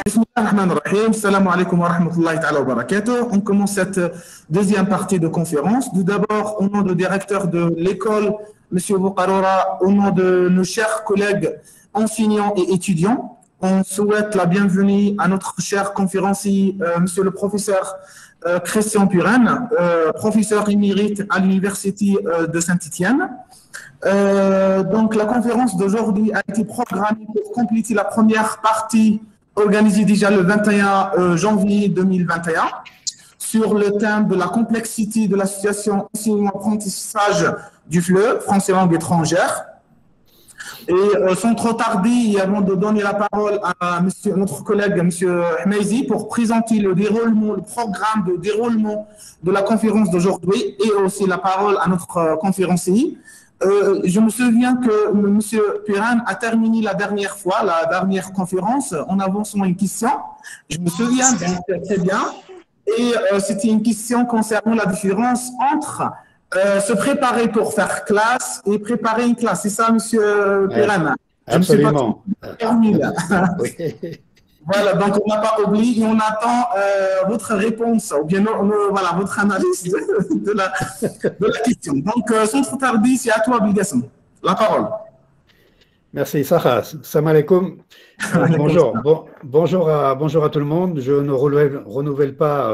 Bismillahirrahmanirrahim. Salam alaikum wa rahmatullahi ta'ala wa barakatuh. On commence cette deuxième partie de conférence. Tout d'abord, au nom du directeur de l'école, M. Boukaroura, au nom de nos chers collègues enseignants et étudiants, on souhaite la bienvenue à notre cher conférencier, M. le professeur Christian Puren, professeur émérite à l'Université de Saint-Étienne. Donc, la conférence d'aujourd'hui a été programmée pour compléter la première partie organisée déjà le 21 janvier 2021 sur le thème de la complexité de la situation enseignement-apprentissage du FLE, français langue étrangère. Et sans trop tarder, et avant de donner la parole à notre collègue, M. Hmeizi, pour présenter le programme de déroulement de la conférence d'aujourd'hui et aussi la parole à notre conférencier. Je me souviens que M. Puren a terminé la dernière fois, la dernière conférence, en avançant une question. Je me souviens très bien. Et c'était une question concernant la différence entre se préparer pour faire classe et préparer une classe. C'est ça, M. Puren? Absolument. Oui. Voilà, donc on n'a pas oublié et on attend votre réponse, ou bien voilà, votre analyse de la question. Donc, sans trop tarder, c'est à toi, Bigasson. La parole. Merci, Sarah. Salam alaikum. Bonjour. Bonjour à tout le monde. Je ne renouvelle pas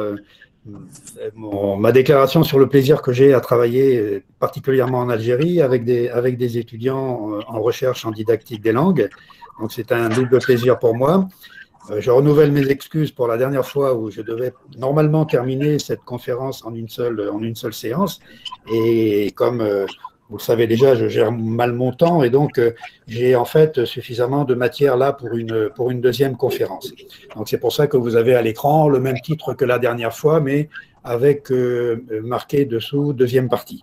ma déclaration sur le plaisir que j'ai à travailler, particulièrement en Algérie, avec des étudiants en recherche en didactique des langues. Donc, c'est un double plaisir pour moi. Je renouvelle mes excuses pour la dernière fois où je devais normalement terminer cette conférence en une seule séance. Et comme vous le savez déjà, je gère mal mon temps et donc j'ai en fait suffisamment de matière là pour une deuxième conférence. Donc c'est pour ça que vous avez à l'écran le même titre que la dernière fois, mais avec marqué dessous deuxième partie.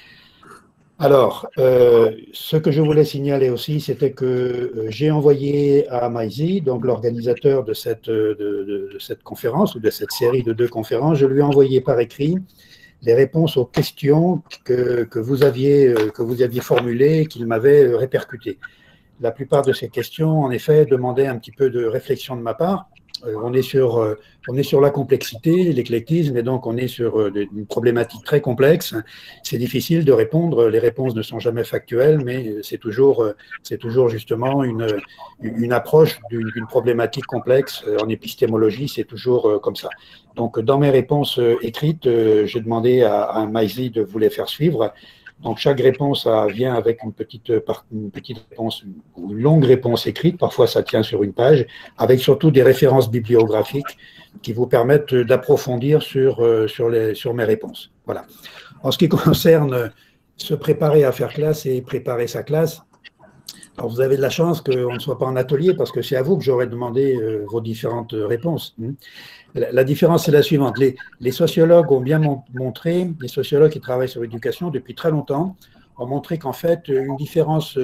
Alors, ce que je voulais signaler aussi, c'était que j'ai envoyé à Hmeizi, donc l'organisateur de cette conférence ou de cette série de 2 conférences, je lui ai envoyé par écrit les réponses aux questions que vous aviez formulées et qu'il m'avait répercutées. La plupart de ces questions, en effet, demandaient un petit peu de réflexion de ma part. On est sur la complexité, l'éclectisme, et donc on est sur une problématique très complexe. C'est difficile de répondre, les réponses ne sont jamais factuelles, mais c'est toujours justement une approche d'une problématique complexe. En épistémologie, c'est toujours comme ça. Donc, dans mes réponses écrites, j'ai demandé à Hmeizi de vous les faire suivre. Donc, chaque réponse vient avec une petite réponse, ou une longue réponse écrite, parfois ça tient sur une page, avec surtout des références bibliographiques qui vous permettent d'approfondir sur mes réponses. Voilà. En ce qui concerne se préparer à faire classe et préparer sa classe, alors vous avez de la chance qu'on ne soit pas en atelier parce que c'est à vous que j'aurais demandé vos différentes réponses. La différence, c'est la suivante. Les sociologues ont bien montré, les sociologues qui travaillent sur l'éducation depuis très longtemps, ont montré qu'en fait, une différence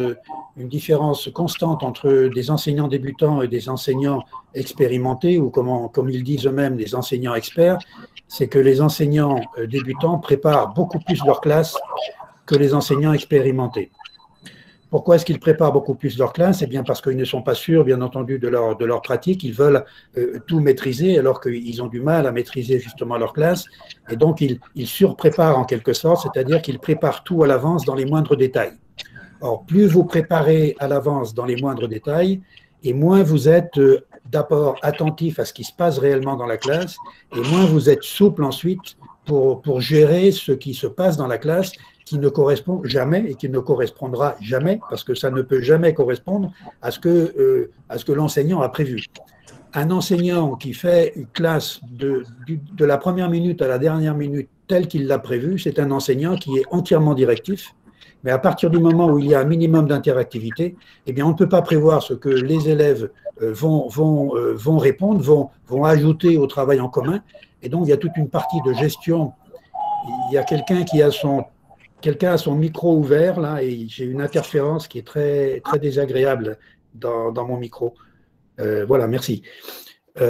constante entre des enseignants débutants et des enseignants expérimentés, ou comme ils disent eux-mêmes, des enseignants experts, c'est que les enseignants débutants préparent beaucoup plus leur classe que les enseignants expérimentés. Pourquoi est-ce qu'ils préparent beaucoup plus leur classe? Eh bien parce qu'ils ne sont pas sûrs, bien entendu, de leur pratique. Ils veulent tout maîtriser alors qu'ils ont du mal à maîtriser justement leur classe. Et donc, ils surpréparent en quelque sorte, c'est-à-dire qu'ils préparent tout à l'avance dans les moindres détails. Or, plus vous préparez à l'avance dans les moindres détails, et moins vous êtes d'abord attentif à ce qui se passe réellement dans la classe, et moins vous êtes souple ensuite pour gérer ce qui se passe dans la classe, qui ne correspond jamais et qui ne correspondra jamais, parce que ça ne peut jamais correspondre à ce que l'enseignant a prévu. Un enseignant qui fait une classe de la première minute à la dernière minute telle qu'il l'a prévu, c'est un enseignant qui est entièrement directif. Mais à partir du moment où il y a un minimum d'interactivité, eh bien, on ne peut pas prévoir ce que les élèves vont répondre, vont ajouter au travail en commun. Et donc, il y a toute une partie de gestion. Il y a quelqu'un a son micro ouvert, là, et j'ai une interférence qui est très, très désagréable dans mon micro. Voilà, merci.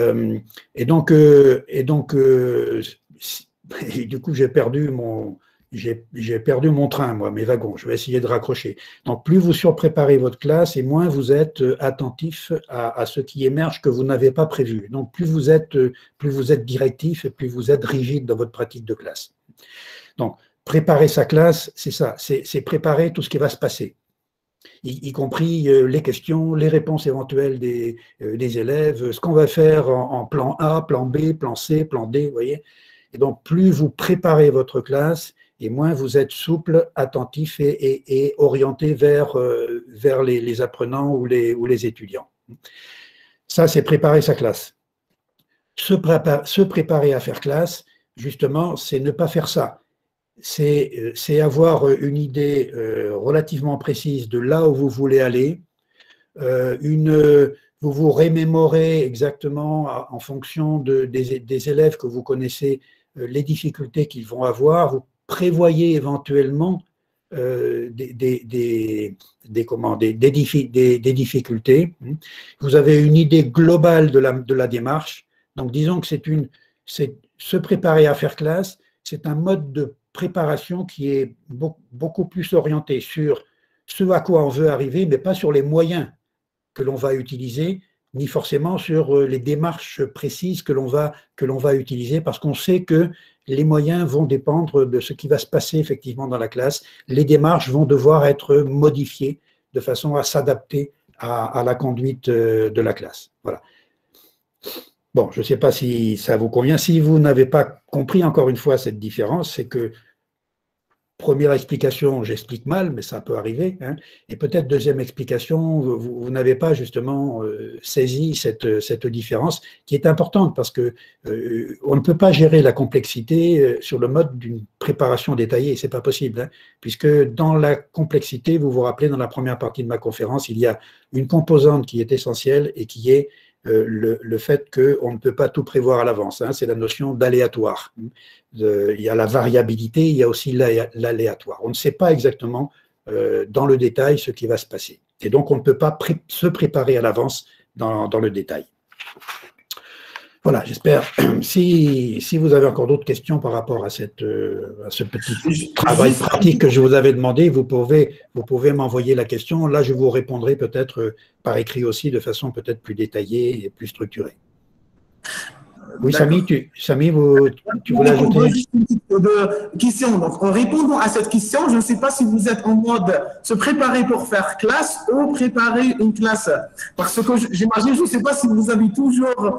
Et du coup, j'ai perdu j'ai perdu mon train, moi, mes wagons. Je vais essayer de raccrocher. Donc, plus vous surpréparez votre classe et moins vous êtes attentif à ce qui émerge que vous n'avez pas prévu. Donc, plus vous êtes directif et plus vous êtes rigide dans votre pratique de classe. Donc, préparer sa classe, c'est ça, c'est préparer tout ce qui va se passer, y compris les questions, les réponses éventuelles des élèves, ce qu'on va faire en plan A, plan B, plan C, plan D, vous voyez. Et donc, plus vous préparez votre classe, et moins vous êtes souple, attentif et orienté vers les apprenants ou les étudiants. Ça, c'est préparer sa classe. Se préparer à faire classe, justement, c'est ne pas faire ça. C'est avoir une idée relativement précise de là où vous voulez aller, vous vous remémorez exactement en fonction des élèves que vous connaissez, les difficultés qu'ils vont avoir, vous prévoyez éventuellement des difficultés. Vous avez une idée globale de la démarche. Donc, disons que c'est se préparer à faire classe, c'est un mode de préparation qui est beaucoup plus orienté sur ce à quoi on veut arriver, mais pas sur les moyens que l'on va utiliser, ni forcément sur les démarches précises que l'on va utiliser, parce qu'on sait que les moyens vont dépendre de ce qui va se passer effectivement dans la classe. Les démarches vont devoir être modifiées de façon à s'adapter à la conduite de la classe. Voilà. Bon, je ne sais pas si ça vous convient. Si vous n'avez pas compris encore une fois cette différence, c'est que première explication, j'explique mal, mais ça peut arriver. Hein. Et peut-être deuxième explication, vous n'avez pas justement saisi cette différence qui est importante parce que on ne peut pas gérer la complexité sur le mode d'une préparation détaillée. C'est pas possible, hein, puisque dans la complexité, vous vous rappelez, dans la première partie de ma conférence, il y a une composante qui est essentielle et qui est le fait qu'on ne peut pas tout prévoir à l'avance, hein, c'est la notion d'aléatoire. Il y a la variabilité, il y a aussi l'aléatoire. On ne sait pas exactement dans le détail ce qui va se passer. Et donc, on ne peut pas se préparer à l'avance dans le détail. Voilà, j'espère. Si vous avez encore d'autres questions par rapport à ce petit travail pratique que je vous avais demandé, vous pouvez m'envoyer la question. Là, je vous répondrai peut-être par écrit aussi, de façon peut-être plus détaillée et plus structurée. Oui, Samy, tu voulais ajouter juste une petite question. Donc, en répondant à cette question, je ne sais pas si vous êtes en mode se préparer pour faire classe ou préparer une classe. Parce que j'imagine, je ne sais pas si vous avez toujours,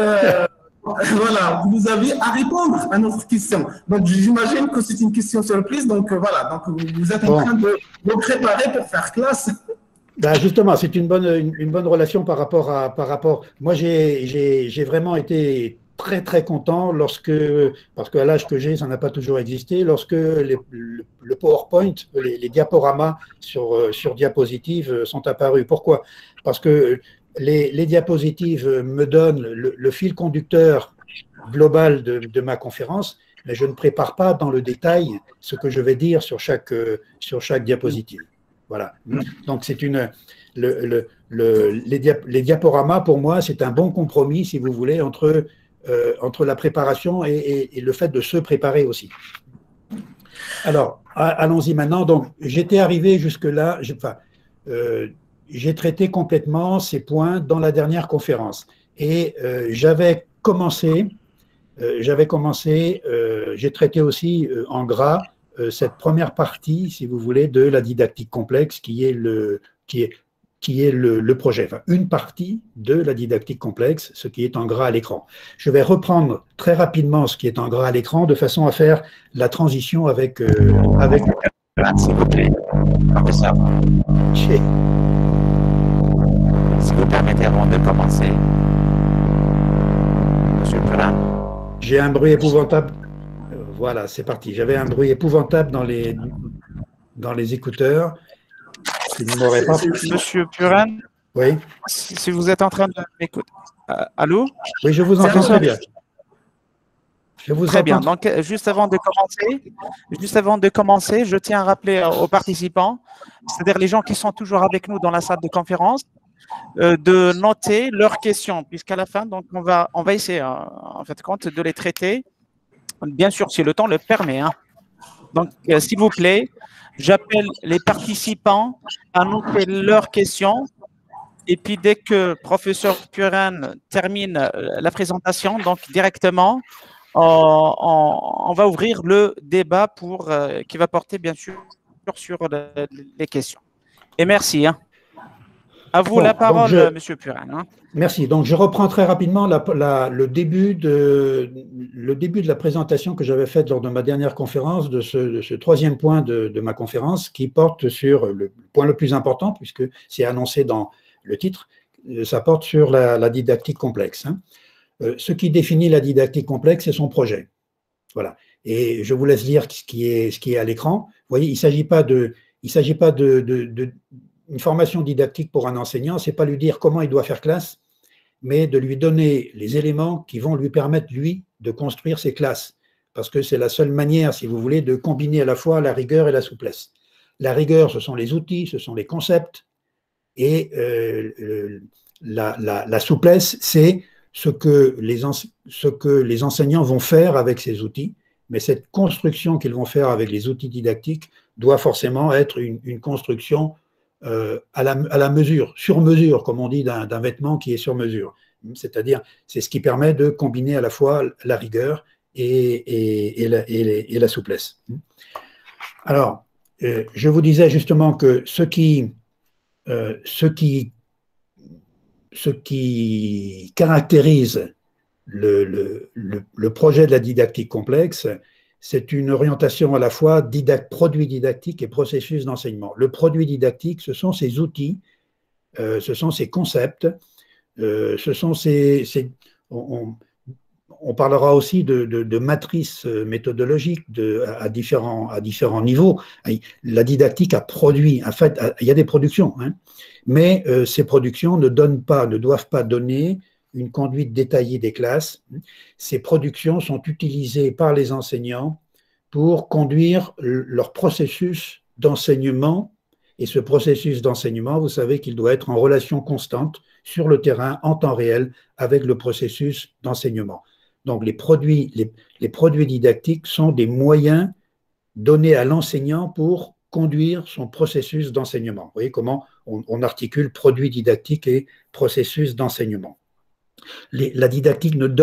voilà, vous avez à répondre à notre question. Donc, j'imagine que c'est une question surprise. Donc, voilà, donc vous êtes en train de vous préparer pour faire classe. Ben justement, c'est une bonne relation par rapport. Moi, j'ai vraiment été très content parce qu'à l'âge que j'ai, ça n'a pas toujours existé, lorsque le PowerPoint, les diaporamas sur diapositives sont apparus. Pourquoi? Parce que les diapositives me donnent le fil conducteur global de ma conférence, mais je ne prépare pas dans le détail ce que je vais dire sur chaque diapositive. Voilà. Donc, c'est les diaporamas, pour moi, c'est un bon compromis, si vous voulez, entre la préparation et le fait de se préparer aussi. Alors, allons-y maintenant. Donc, j'étais arrivé jusque-là, j'ai traité complètement ces points dans la dernière conférence. Et j'avais commencé, j'ai traité aussi en gras cette première partie, si vous voulez, de la didactique complexe qui est le projet, enfin une partie de la didactique complexe, ce qui est en gras à l'écran. Je vais reprendre très rapidement ce qui est en gras à l'écran de façon à faire la transition avec s'il vous plaît, professeur. Si vous permettez avant de commencer, Monsieur Perrin. J'ai un bruit épouvantable. Voilà, c'est parti. J'avais un bruit épouvantable dans les écouteurs. Monsieur Puran, oui. Si vous êtes en train de m'écouter. Allô? Oui, je vous entends très bien. Très bien. Donc, juste avant de commencer, je tiens à rappeler aux participants, c'est-à-dire les gens qui sont toujours avec nous dans la salle de conférence, de noter leurs questions, puisqu'à la fin, donc on va essayer, en fait, de les traiter. Bien sûr, si le temps le permet. Hein. Donc, s'il vous plaît, j'appelle les participants à noter leurs questions. Et puis, dès que professeur Puran termine la présentation, donc directement, on va ouvrir le débat qui va porter, bien sûr, sur les questions. Et merci. À vous la parole, Monsieur Puran. Merci. Donc, je reprends très rapidement le début de la présentation que j'avais faite lors de ma dernière conférence, de ce troisième point de ma conférence, qui porte sur le point le plus important, puisque c'est annoncé dans le titre, ça porte sur la didactique complexe. Ce qui définit la didactique complexe, c'est son projet. Voilà. Et je vous laisse lire ce qui est à l'écran. Vous voyez, il ne s'agit pas une formation didactique pour un enseignant, c'est pas lui dire comment il doit faire classe, mais de lui donner les éléments qui vont lui permettre, lui, de construire ses classes. Parce que c'est la seule manière, si vous voulez, de combiner à la fois la rigueur et la souplesse. La rigueur, ce sont les outils, ce sont les concepts, et la souplesse, c'est ce que les enseignants vont faire avec ces outils, mais cette construction qu'ils vont faire avec les outils didactiques doit forcément être une construction à la mesure, sur mesure, comme on dit, d'un vêtement qui est sur mesure. C'est-à-dire, c'est ce qui permet de combiner à la fois la rigueur et la souplesse. Alors, je vous disais justement que ce qui caractérise le projet de la didactique complexe, c'est une orientation à la fois produit didactique et processus d'enseignement. Le produit didactique, ce sont ces outils, ce sont ces concepts, ce sont on parlera aussi de matrices méthodologiques à différents niveaux. La didactique a produit, en fait, il y a des productions, mais ces productions ne doivent pas donner une conduite détaillée des classes. Ces productions sont utilisées par les enseignants pour conduire leur processus d'enseignement. Et ce processus d'enseignement, vous savez qu'il doit être en relation constante sur le terrain, en temps réel, avec le processus d'enseignement. Donc, les produits didactiques sont des moyens donnés à l'enseignant pour conduire son processus d'enseignement. Vous voyez comment on articule produit didactique et processus d'enseignement. La didactique ne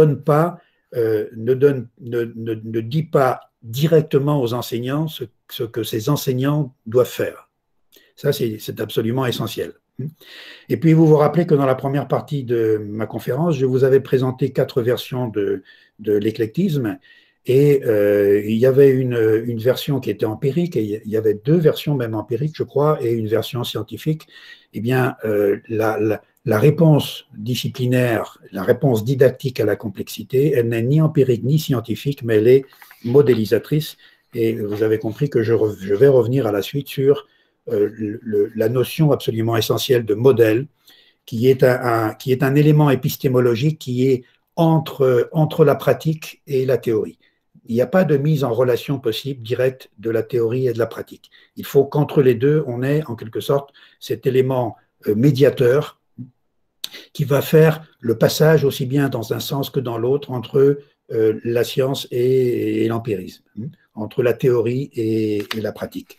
dit pas directement aux enseignants ce que ces enseignants doivent faire. Ça, c'est absolument essentiel. Et puis, vous vous rappelez que dans la première partie de ma conférence, je vous avais présenté 4 versions de l'éclectisme, et il y avait une version qui était empirique, et il y avait 2 versions même empiriques, je crois, et une version scientifique. Eh bien, la réponse disciplinaire, la réponse didactique à la complexité, elle n'est ni empirique ni scientifique, mais elle est modélisatrice, et vous avez compris que je vais revenir à la suite sur la notion absolument essentielle de modèle, qui est un élément épistémologique qui est entre la pratique et la théorie. Il n'y a pas de mise en relation possible directe de la théorie et de la pratique. Il faut qu'entre les deux, on ait en quelque sorte cet élément médiateur qui va faire le passage aussi bien dans un sens que dans l'autre entre la science et l'empirisme, entre la théorie et la pratique.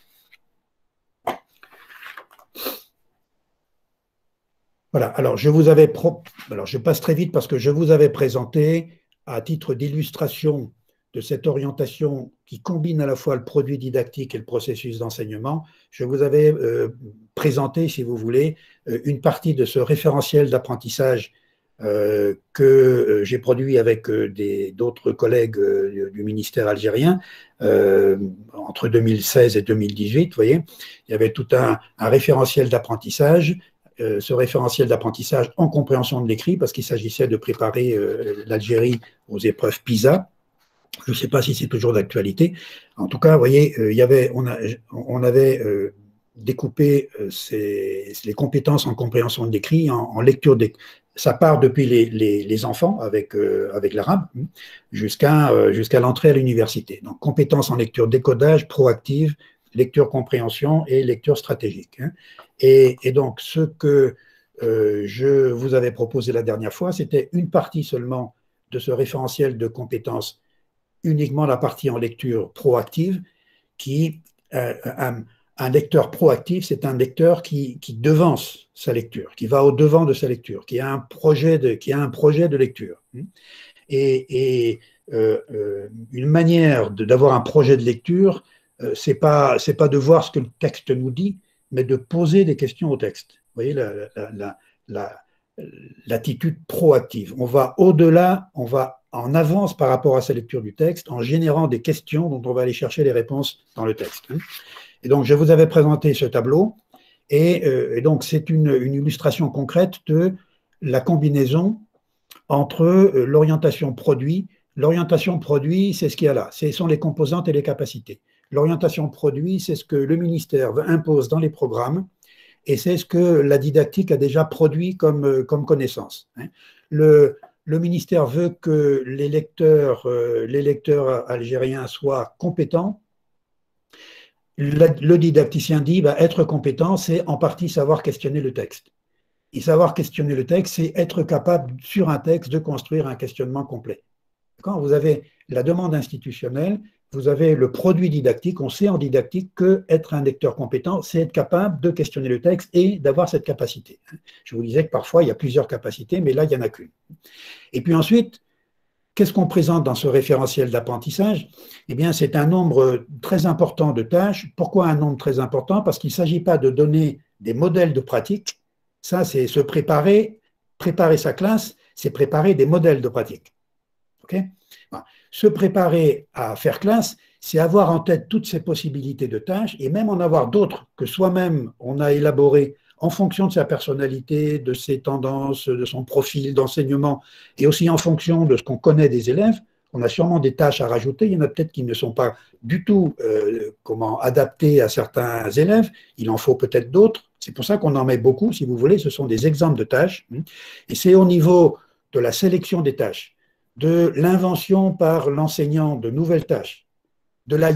Voilà, alors je passe très vite parce que je vous avais présenté, à titre d'illustration de cette orientation qui combine à la fois le produit didactique et le processus d'enseignement, je vous avais présenté, si vous voulez, une partie de ce référentiel d'apprentissage que j'ai produit avec d'autres collègues du ministère algérien entre 2016 et 2018, vous voyez, il y avait tout un référentiel d'apprentissage. Ce référentiel d'apprentissage en compréhension de l'écrit, parce qu'il s'agissait de préparer l'Algérie aux épreuves PISA. Je ne sais pas si c'est toujours d'actualité. En tout cas, vous voyez, on avait découpé les compétences en compréhension de l'écrit, en lecture des. Ça part depuis les enfants avec l'arabe jusqu'à l'entrée à l'université. Donc, compétences en lecture décodage, proactive, lecture compréhension et lecture stratégique. Et donc, ce que je vous avais proposé la dernière fois, c'était une partie seulement de ce référentiel de compétences, uniquement la partie en lecture proactive, un lecteur proactif, c'est un lecteur qui devance sa lecture, qui va au-devant de sa lecture, qui a un projet de lecture. Et une manière d'avoir un projet de lecture, c'est pas de voir ce que le texte nous dit, mais de poser des questions au texte. Vous voyez l'attitude proactive. On va au-delà, on va en avance par rapport à sa lecture du texte, en générant des questions dont on va aller chercher les réponses dans le texte. Et donc, je vous avais présenté ce tableau, et donc c'est une illustration concrète de la combinaison entre l'orientation produit. L'orientation produit, c'est ce qu'il y a là, ce sont les composantes et les capacités. L'orientation produit, c'est ce que le ministère impose dans les programmes, et c'est ce que la didactique a déjà produit comme connaissance. Le ministère veut que les lecteurs algériens soient compétents. Le didacticien dit, être compétent, c'est en partie savoir questionner le texte. Et savoir questionner le texte, c'est être capable, sur un texte, de construire un questionnement complet. Quand vous avez la demande institutionnelle, vous avez le produit didactique. On sait en didactique qu'être un lecteur compétent, c'est être capable de questionner le texte et d'avoir cette capacité. Je vous disais que parfois, il y a plusieurs capacités, mais là, il n'y en a qu'une. Et puis ensuite, qu'est-ce qu'on présente dans ce référentiel d'apprentissage? Eh bien, c'est un nombre très important de tâches. Pourquoi un nombre très important? Parce qu'il ne s'agit pas de donner des modèles de pratique. Ça, c'est se préparer sa classe, c'est préparer des modèles de pratique. Okay? Se préparer à faire classe, c'est avoir en tête toutes ces possibilités de tâches et même en avoir d'autres que soi-même on a élaborées en fonction de sa personnalité, de ses tendances, de son profil d'enseignement et aussi en fonction de ce qu'on connaît des élèves. On a sûrement des tâches à rajouter. Il y en a peut-être qui ne sont pas du tout adaptées à certains élèves. Il en faut peut-être d'autres. C'est pour ça qu'on en met beaucoup, si vous voulez. Ce sont des exemples de tâches. Et c'est au niveau de la sélection des tâches, de l'invention par l'enseignant de nouvelles tâches, de la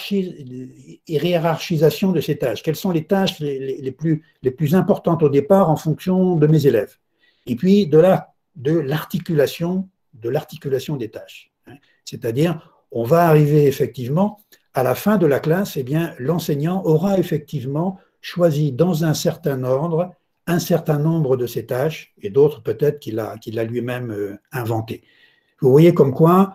hiérarchisation de ces tâches. Quelles sont les tâches les plus importantes au départ en fonction de mes élèves? Et puis de l'articulation des tâches. C'est-à-dire, on va arriver effectivement à la fin de la classe, eh bien, l'enseignant aura effectivement choisi dans un certain ordre un certain nombre de ces tâches et d'autres peut-être qu'il a lui-même inventées. Vous voyez comme quoi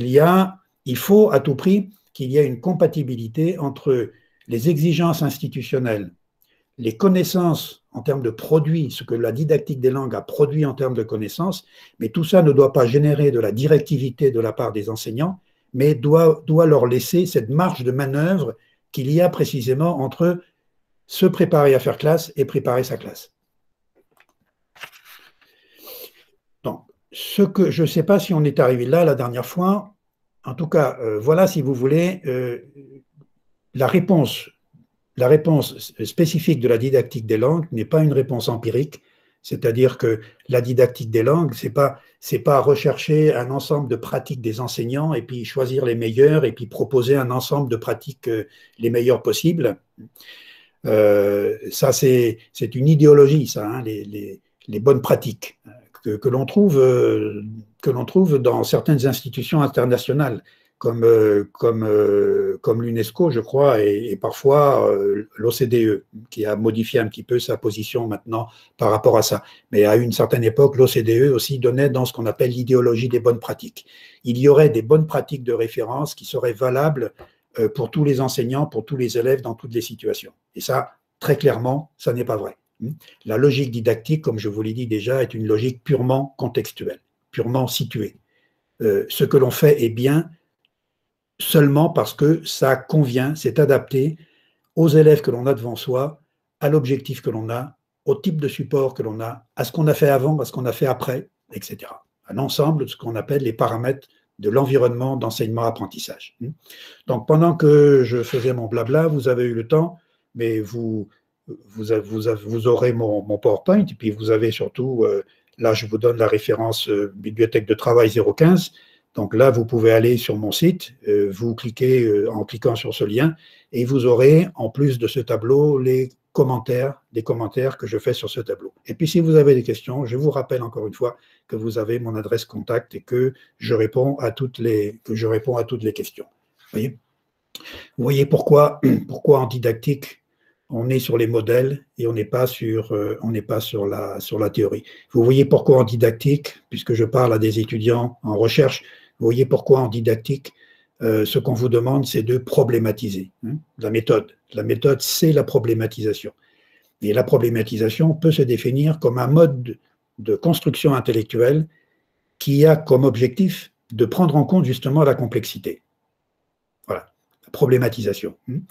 il faut à tout prix qu'il y ait une compatibilité entre les exigences institutionnelles, les connaissances en termes de produits, ce que la didactique des langues a produit en termes de connaissances, mais tout ça ne doit pas générer de la directivité de la part des enseignants, mais doit leur laisser cette marge de manœuvre qu'il y a précisément entre se préparer à faire classe et préparer sa classe. Donc, je ne sais pas si on est arrivé là la dernière fois. En tout cas, voilà, si vous voulez, la réponse spécifique de la didactique des langues n'est pas une réponse empirique, c'est-à-dire que la didactique des langues, c'est pas rechercher un ensemble de pratiques des enseignants et puis choisir les meilleures et puis proposer un ensemble de pratiques les meilleures possibles. Ça, c'est une idéologie, ça, hein, les bonnes pratiques que l'on trouve dans certaines institutions internationales, comme l'UNESCO, je crois, et parfois l'OCDE, qui a modifié un petit peu sa position maintenant par rapport à ça. Mais à une certaine époque, l'OCDE aussi donnait dans ce qu'on appelle l'idéologie des bonnes pratiques. Il y aurait des bonnes pratiques de référence qui seraient valables pour tous les enseignants, pour tous les élèves, dans toutes les situations. Et ça, très clairement, ça n'est pas vrai. La logique didactique, comme je vous l'ai dit déjà, est une logique purement contextuelle, purement située. Ce que l'on fait est bien seulement parce que ça convient, c'est adapté aux élèves que l'on a devant soi, à l'objectif que l'on a, au type de support que l'on a, à ce qu'on a fait avant, à ce qu'on a fait après, etc. Un ensemble de ce qu'on appelle les paramètres de l'environnement d'enseignement-apprentissage. Donc, pendant que je faisais mon blabla, vous avez eu le temps, mais vous aurez mon PowerPoint, et puis vous avez surtout, là je vous donne la référence bibliothèque de travail 015, donc là vous pouvez aller sur mon site, vous cliquez en cliquant sur ce lien, et vous aurez en plus de ce tableau des commentaires que je fais sur ce tableau. Et puis si vous avez des questions, je vous rappelle encore une fois que vous avez mon adresse contact et que je réponds à toutes les questions. Vous voyez ? Vous voyez pourquoi en didactique, on est sur les modèles et on n'est pas sur la théorie. Vous voyez pourquoi en didactique, puisque je parle à des étudiants en recherche, vous voyez pourquoi en didactique, ce qu'on vous demande, c'est de problématiser la méthode. La méthode, c'est la problématisation. Et la problématisation peut se définir comme un mode de construction intellectuelle qui a comme objectif de prendre en compte justement la complexité. Voilà, la problématisation.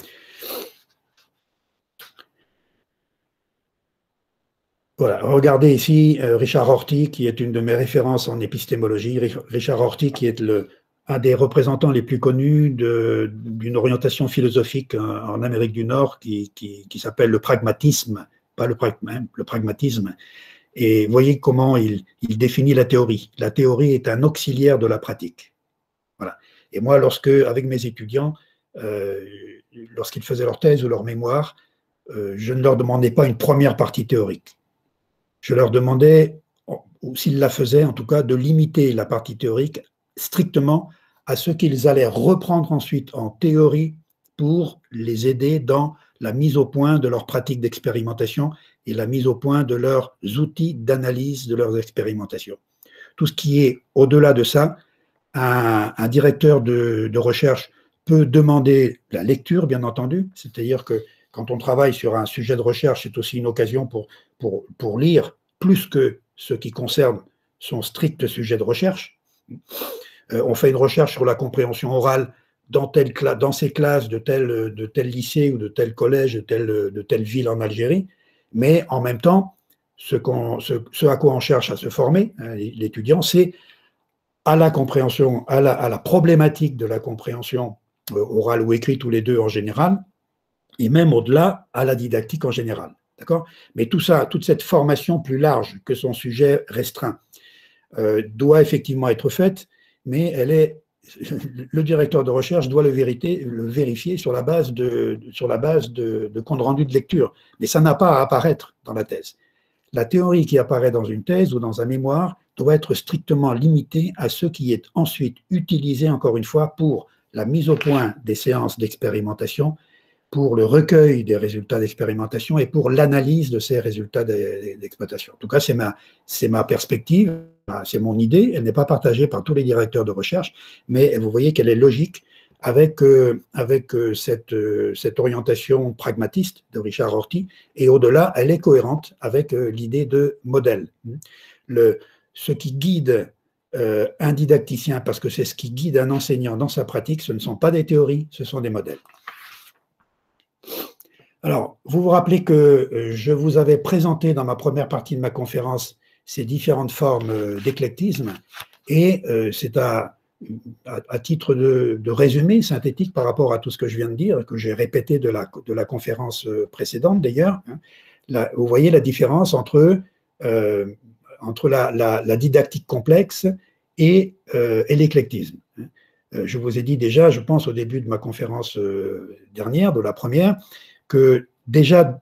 Voilà, regardez ici Richard Rorty, qui est une de mes références en épistémologie. Richard Rorty, qui est un des représentants les plus connus d'une orientation philosophique en Amérique du Nord qui s'appelle le pragmatisme, pas le pragmatisme. Et voyez comment il définit la théorie. La théorie est un auxiliaire de la pratique. Voilà. Et moi, avec mes étudiants, lorsqu'ils faisaient leur thèse ou leur mémoire, je ne leur demandais pas une première partie théorique. Je leur demandais, ou s'ils la faisaient en tout cas, de limiter la partie théorique strictement à ce qu'ils allaient reprendre ensuite en théorie pour les aider dans la mise au point de leurs pratiques d'expérimentation et la mise au point de leurs outils d'analyse de leurs expérimentations. Tout ce qui est au-delà de ça, un directeur de recherche peut demander la lecture, bien entendu, c'est-à-dire que quand on travaille sur un sujet de recherche, c'est aussi une occasion pour lire plus que ce qui concerne son strict sujet de recherche. On fait une recherche sur la compréhension orale dans ces classes de tel lycée ou de tel collège, de telle ville en Algérie, mais en même temps, ce à quoi on cherche à se former, l'étudiant, c'est à la compréhension, à la problématique de la compréhension orale ou écrite, tous les deux en général, et même au-delà, à la didactique en général. D'accord ? Mais tout ça, toute cette formation plus large que son sujet restreint, doit effectivement être faite, mais le directeur de recherche doit le vérifier sur la base de compte rendu de lecture. Mais ça n'a pas à apparaître dans la thèse. La théorie qui apparaît dans une thèse ou dans un mémoire doit être strictement limitée à ce qui est ensuite utilisé, encore une fois, pour la mise au point des séances d'expérimentation, pour le recueil des résultats d'expérimentation et pour l'analyse de ces résultats d'exploitation. En tout cas, c'est ma perspective, c'est mon idée, elle n'est pas partagée par tous les directeurs de recherche, mais vous voyez qu'elle est logique avec cette orientation pragmatiste de Richard Rorty, et au-delà, elle est cohérente avec l'idée de modèle. Ce qui guide un didacticien, parce que c'est ce qui guide un enseignant dans sa pratique, ce ne sont pas des théories, ce sont des modèles. Alors, vous vous rappelez que je vous avais présenté dans ma première partie de ma conférence ces différentes formes d'éclectisme, et c'est à titre de résumé synthétique par rapport à tout ce que je viens de dire, que j'ai répété de la conférence précédente d'ailleurs. Vous voyez la différence entre la didactique complexe et l'éclectisme. Je vous ai dit déjà, je pense au début de ma conférence dernière, de la première, que déjà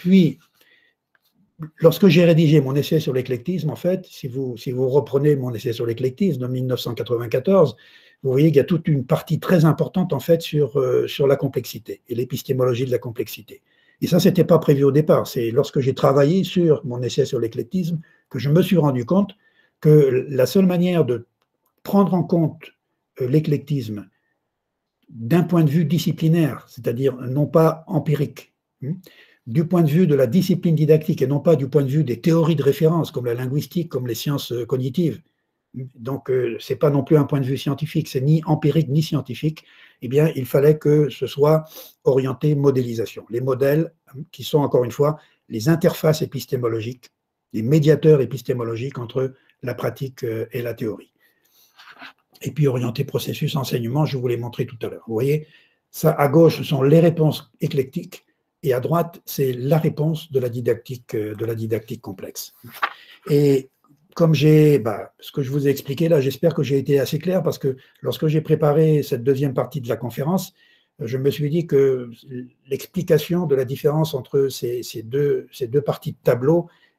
lorsque j'ai rédigé mon essai sur l'éclectisme, en fait, si vous reprenez mon essai sur l'éclectisme de 1994, vous voyez qu'il y a toute une partie très importante en fait sur la complexité et l'épistémologie de la complexité. Et ça, c'était pas prévu au départ. C'est lorsque j'ai travaillé sur mon essai sur l'éclectisme que je me suis rendu compte que la seule manière de prendre en compte l'éclectisme d'un point de vue disciplinaire, c'est-à-dire non pas empirique, du point de vue de la discipline didactique et non pas du point de vue des théories de référence comme la linguistique, comme les sciences cognitives. Donc, ce n'est pas non plus un point de vue scientifique, c'est ni empirique ni scientifique. Eh bien, il fallait que ce soit orienté modélisation. Les modèles qui sont, encore une fois, les interfaces épistémologiques, les médiateurs épistémologiques entre la pratique et la théorie. Et puis orienté processus enseignement, je vous l'ai montré tout à l'heure. Vous voyez, ça à gauche, ce sont les réponses éclectiques, et à droite, c'est la réponse de la didactique complexe. Et comme ce que je vous ai expliqué là, j'espère que j'ai été assez clair, parce que lorsque j'ai préparé cette deuxième partie de la conférence, je me suis dit que l'explication de la différence entre ces deux parties de tableau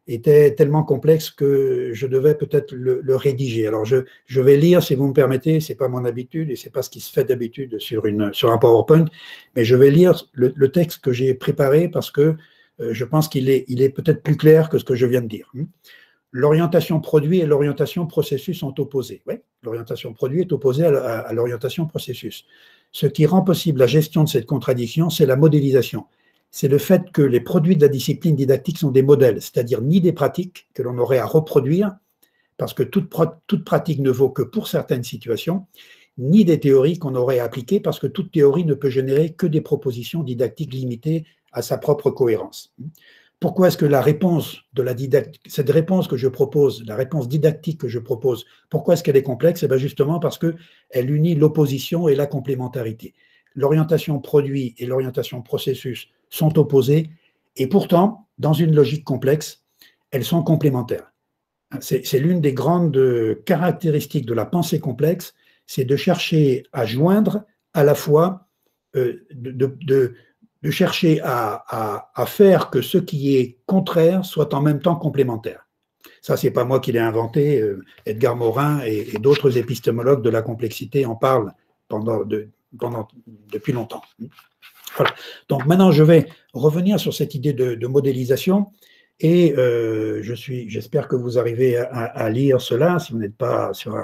était tellement complexe que je devais peut-être le rédiger. Alors, je vais lire, si vous me permettez, ce n'est pas mon habitude et ce n'est pas ce qui se fait d'habitude sur un PowerPoint, mais je vais lire le texte que j'ai préparé parce que je pense qu'il est peut-être plus clair que ce que je viens de dire. L'orientation produit et l'orientation processus sont opposées. Oui, l'orientation produit est opposée à l'orientation processus. Ce qui rend possible la gestion de cette contradiction, c'est la modélisation. C'est le fait que les produits de la discipline didactique sont des modèles, c'est-à-dire ni des pratiques que l'on aurait à reproduire, parce que toute pratique ne vaut que pour certaines situations, ni des théories qu'on aurait à appliquer, parce que toute théorie ne peut générer que des propositions didactiques limitées à sa propre cohérence. Pourquoi est-ce que la réponse de la didactique, cette réponse que je propose, la réponse didactique que je propose, pourquoi est-ce qu'elle est complexe? Eh bien justement parce qu'elle unit l'opposition et la complémentarité. L'orientation produit et l'orientation processus sont opposées et pourtant, dans une logique complexe, elles sont complémentaires. C'est l'une des grandes caractéristiques de la pensée complexe, c'est de chercher à joindre à la fois, de chercher à faire que ce qui est contraire soit en même temps complémentaire. Ça, ce n'est pas moi qui l'ai inventé, Edgar Morin et d'autres épistémologues de la complexité en parlent depuis longtemps. Voilà. Donc maintenant, je vais revenir sur cette idée de modélisation et j'espère que vous arrivez à lire cela. Si vous n'êtes pas sur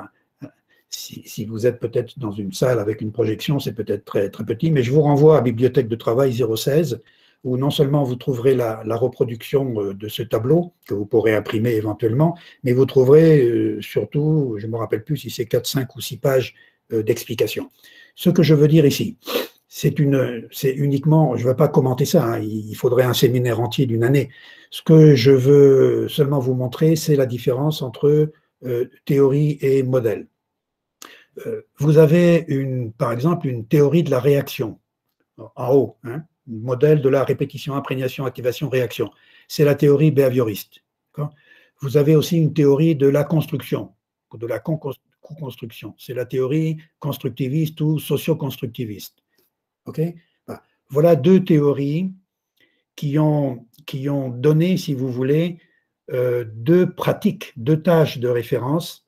si vous êtes peut-être dans une salle avec une projection, c'est peut-être très, très petit, mais je vous renvoie à Bibliothèque de travail 016, où non seulement vous trouverez la reproduction de ce tableau, que vous pourrez imprimer éventuellement, mais vous trouverez surtout, je ne me rappelle plus si c'est 4, 5 ou 6 pages d'explications. Ce que je veux dire ici, c'est uniquement, je ne vais pas commenter ça, hein, il faudrait un séminaire entier d'une année. Ce que je veux seulement vous montrer, c'est la différence entre théorie et modèle. Vous avez, par exemple, une théorie de la réaction, en haut, hein, modèle de la répétition, imprégnation, activation, réaction. C'est la théorie behavioriste. Vous avez aussi une théorie de la construction, de la co-construction. C'est la théorie constructiviste ou socio-constructiviste. Okay? Voilà deux théories qui ont donné, si vous voulez, deux pratiques, deux tâches de référence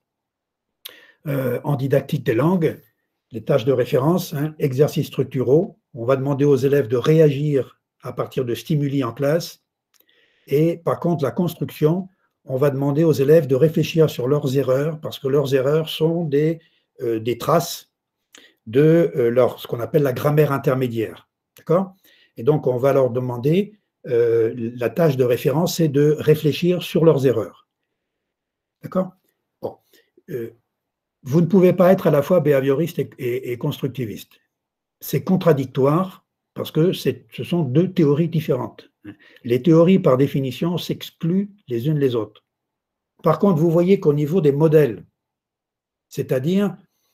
en didactique des langues, les tâches de référence, hein, exercices structuraux. On va demander aux élèves de réagir à partir de stimuli en classe. Et par contre, la construction, on va demander aux élèves de réfléchir sur leurs erreurs, parce que leurs erreurs sont des traces de ce qu'on appelle la grammaire intermédiaire. D'accord? Et donc, on va leur demander, la tâche de référence, c'est de réfléchir sur leurs erreurs. D'accord? Bon. Vous ne pouvez pas être à la fois behavioriste et constructiviste. C'est contradictoire parce que ce sont deux théories différentes. Les théories, par définition, s'excluent les unes les autres. Par contre, vous voyez qu'au niveau des modèles, c'est-à-dire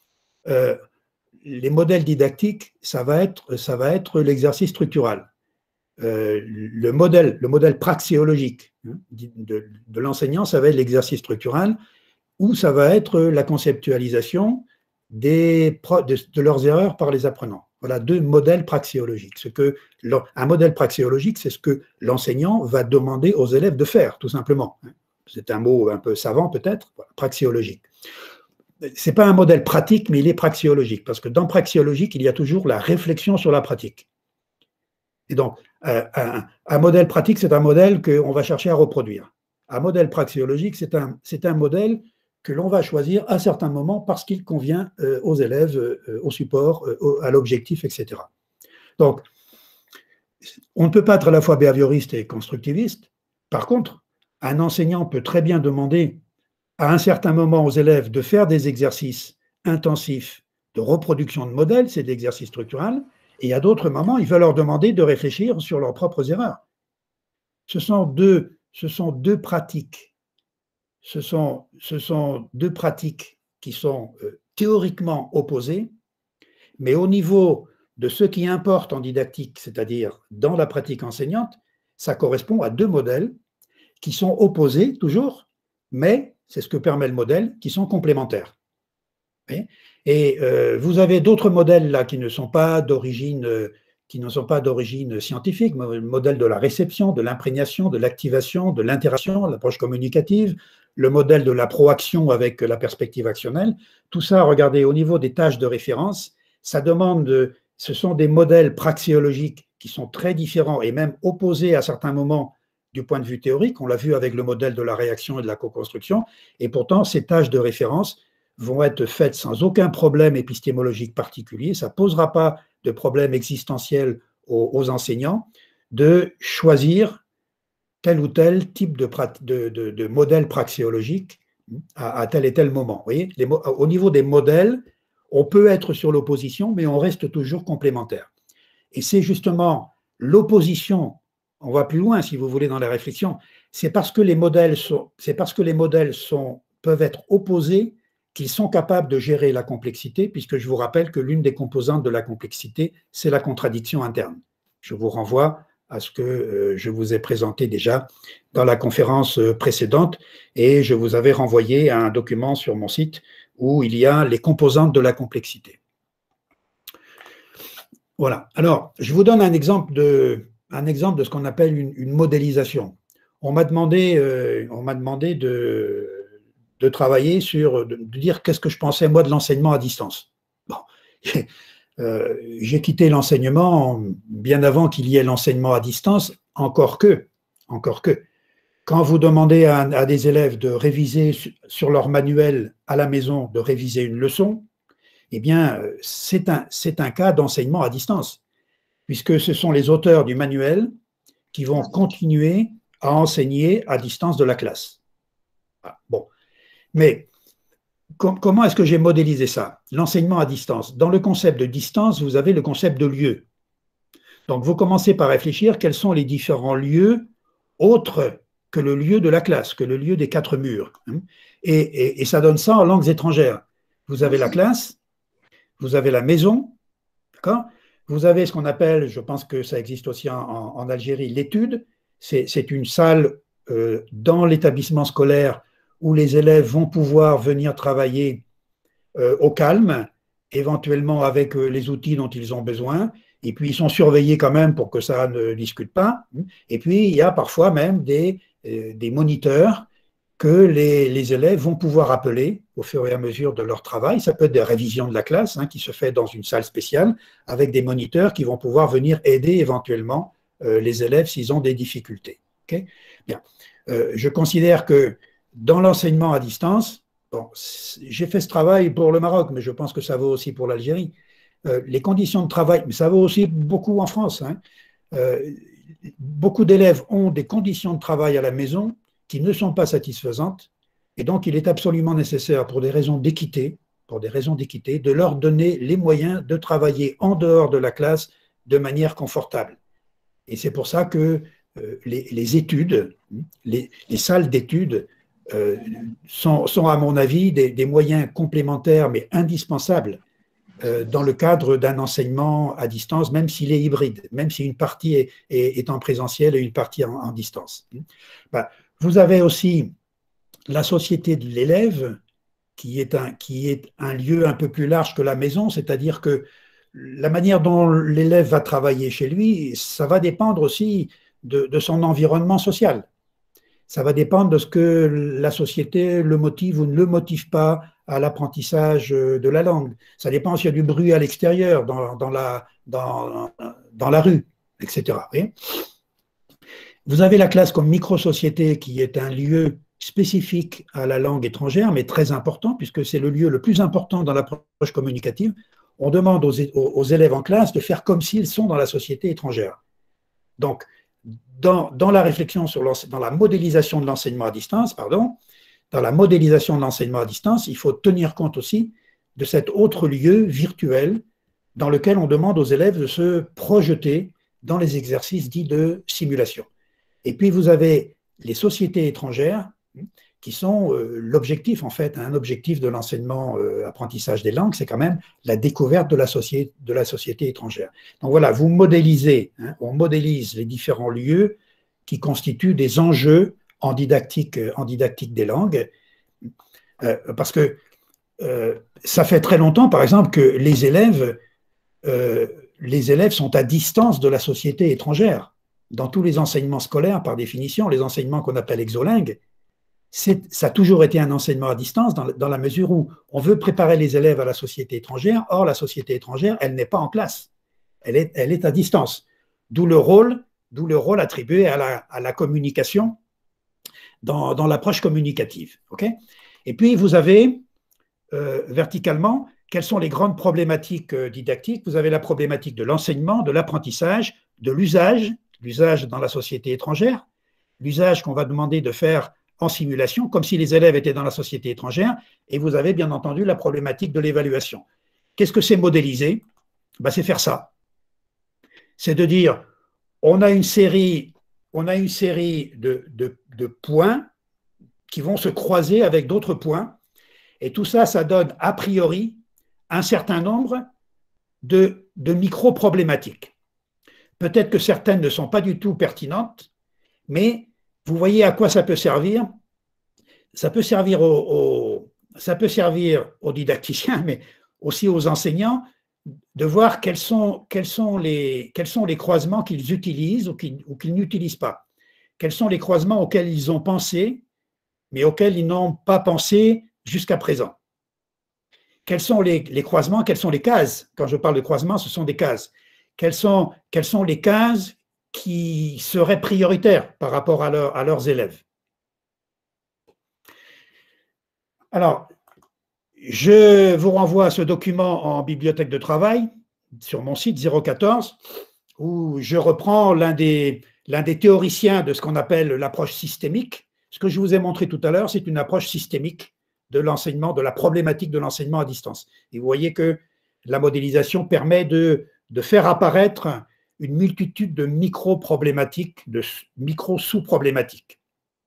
les modèles didactiques, ça va être l'exercice structural. Le modèle praxéologique de l'enseignant, ça va être l'exercice structural, ou ça va être la conceptualisation de leurs erreurs par les apprenants. Voilà deux modèles praxéologiques. Un modèle praxéologique, c'est ce que l'enseignant va demander aux élèves de faire, tout simplement. C'est un mot un peu savant peut-être, praxéologique. Ce n'est pas un modèle pratique, mais il est praxéologique, parce que dans praxéologique, il y a toujours la réflexion sur la pratique. Et donc, un modèle pratique, c'est un modèle qu'on va chercher à reproduire. Un modèle praxéologique, c'est un modèle que l'on va choisir à certains moments parce qu'il convient aux élèves, au support, à l'objectif, etc. Donc, on ne peut pas être à la fois behavioriste et constructiviste. Par contre, un enseignant peut très bien demander à un certain moment aux élèves de faire des exercices intensifs de reproduction de modèles, c'est de l'exercice structural, et à d'autres moments, il va leur demander de réfléchir sur leurs propres erreurs. Ce sont deux pratiques. Ce sont deux pratiques qui sont théoriquement opposées, mais au niveau de ce qui importe en didactique, c'est-à-dire dans la pratique enseignante, ça correspond à deux modèles qui sont opposés toujours, mais c'est ce que permet le modèle, qui sont complémentaires. Et vous avez d'autres modèles là qui ne sont pas d'origine qui ne sont pas d'origine scientifique, le modèle de la réception, de l'imprégnation, de l'activation, de l'interaction, l'approche communicative, le modèle de la proaction avec la perspective actionnelle. Tout ça, regardez, au niveau des tâches de référence, ça demande, ce sont des modèles praxéologiques qui sont très différents et même opposés à certains moments du point de vue théorique. On l'a vu avec le modèle de la réaction et de la co-construction. Et pourtant, ces tâches de référence vont être faites sans aucun problème épistémologique particulier. Ça ne posera pas de problème existentiel aux enseignants de choisir tel ou tel type de modèle praxéologique à tel et tel moment. Vous voyez, au niveau des modèles, on peut être sur l'opposition, mais on reste toujours complémentaire. Et c'est justement l'opposition, on va plus loin si vous voulez dans la réflexion, c'est parce que les modèles peuvent être opposés qu'ils sont capables de gérer la complexité, puisque je vous rappelle que l'une des composantes de la complexité, c'est la contradiction interne. Je vous renvoie à ce que je vous ai présenté déjà dans la conférence précédente, et je vous avais renvoyé à un document sur mon site où il y a les composantes de la complexité. Voilà. Alors, je vous donne un exemple de ce qu'on appelle une modélisation. On m'a demandé de travailler sur, de dire qu'est-ce que je pensais, moi, de l'enseignement à distance. Bon. J'ai quitté l'enseignement bien avant qu'il y ait l'enseignement à distance, encore que. Quand vous demandez à des élèves de réviser sur leur manuel à la maison, de réviser une leçon, eh bien, c'est un cas d'enseignement à distance, puisque ce sont les auteurs du manuel qui vont continuer à enseigner à distance de la classe. Ah, bon. Mais comment est-ce que j'ai modélisé ça? L'enseignement à distance. Dans le concept de distance, vous avez le concept de lieu. Donc, vous commencez par réfléchir quels sont les différents lieux autres que le lieu de la classe, que le lieu des quatre murs. Et ça donne ça en langues étrangères. Vous avez la classe, vous avez la maison, d'accord? Vous avez ce qu'on appelle, je pense que ça existe aussi en Algérie, l'étude. C'est une salle dans l'établissement scolaire où les élèves vont pouvoir venir travailler au calme, éventuellement avec les outils dont ils ont besoin, et puis ils sont surveillés quand même pour que ça ne discute pas. Et puis il y a parfois même des moniteurs que les élèves vont pouvoir appeler au fur et à mesure de leur travail. Ça peut être des révisions de la classe qui se fait dans une salle spéciale avec des moniteurs qui vont pouvoir venir aider éventuellement les élèves s'ils ont des difficultés. Okay? Bien. Je considère que dans l'enseignement à distance, bon, j'ai fait ce travail pour le Maroc, mais je pense que ça vaut aussi pour l'Algérie. Les conditions de travail, mais ça vaut aussi beaucoup en France. Beaucoup d'élèves ont des conditions de travail à la maison qui ne sont pas satisfaisantes, et donc il est absolument nécessaire, pour des raisons d'équité, de leur donner les moyens de travailler en dehors de la classe de manière confortable. Et c'est pour ça que les études, les salles d'études sont, à mon avis, des moyens complémentaires mais indispensables dans le cadre d'un enseignement à distance, même s'il est hybride, même si une partie est en présentiel et une partie en distance. Vous avez aussi la société de l'élève, qui est un lieu un peu plus large que la maison, c'est-à-dire que la manière dont l'élève va travailler chez lui, ça va dépendre aussi de son environnement social. Ça va dépendre de ce que la société le motive ou ne le motive pas à l'apprentissage de la langue. Ça dépend s'il y a du bruit à l'extérieur, dans la rue, etc. Vous avez la classe comme micro-société qui est un lieu spécifique à la langue étrangère, mais très important, puisque c'est le lieu le plus important dans l'approche communicative. On demande aux élèves en classe de faire comme s'ils sont dans la société étrangère. Donc, dans la réflexion dans la modélisation de l'enseignement à distance, il faut tenir compte aussi de cet autre lieu virtuel dans lequel on demande aux élèves de se projeter dans les exercices dits de simulation. Et puis vous avez les sociétés étrangères qui sont l'objectif, en fait, un objectif de l'enseignement apprentissage des langues, c'est quand même la découverte de la société étrangère. Donc voilà, vous modélisez, on modélise les différents lieux qui constituent des enjeux en didactique des langues, parce que ça fait très longtemps, par exemple, que les élèves les élèves sont à distance de la société étrangère. Dans tous les enseignements scolaires, par définition, les enseignements qu'on appelle exolingues, ça a toujours été un enseignement à distance dans la mesure où on veut préparer les élèves à la société étrangère. Or, la société étrangère, elle n'est pas en classe. Elle est à distance. D'où le rôle attribué à la communication dans l'approche communicative. Okay, et puis, vous avez verticalement, quelles sont les grandes problématiques didactiques? Vous avez la problématique de l'enseignement, de l'apprentissage, de l'usage dans la société étrangère, l'usage qu'on va demander de faire en simulation, comme si les élèves étaient dans la société étrangère, et vous avez bien entendu la problématique de l'évaluation. Qu'est-ce que c'est modéliser? Ben, c'est faire ça. C'est de dire, on a une série de points qui vont se croiser avec d'autres points, et tout ça, ça donne a priori un certain nombre de micro-problématiques. Peut-être que certaines ne sont pas du tout pertinentes, mais vous voyez à quoi ça peut servir. Ça peut servir aux didacticiens, mais aussi aux enseignants, de voir quels sont les croisements qu'ils utilisent ou qu'ils n'utilisent pas. Quels sont les croisements auxquels ils ont pensé, mais auxquels ils n'ont pas pensé jusqu'à présent. Quels sont les croisements, quelles sont les cases? Quand je parle de croisement, ce sont des cases. Quelles sont les cases qui seraient prioritaires par rapport à leurs élèves? Alors, je vous renvoie à ce document en bibliothèque de travail, sur mon site 014, où je reprends l'un des théoriciens de ce qu'on appelle l'approche systémique. Ce que je vous ai montré tout à l'heure, c'est une approche systémique de l'enseignement, de la problématique de l'enseignement à distance. Et vous voyez que la modélisation permet de faire apparaître une multitude de micro-problématiques, de micro-sous-problématiques.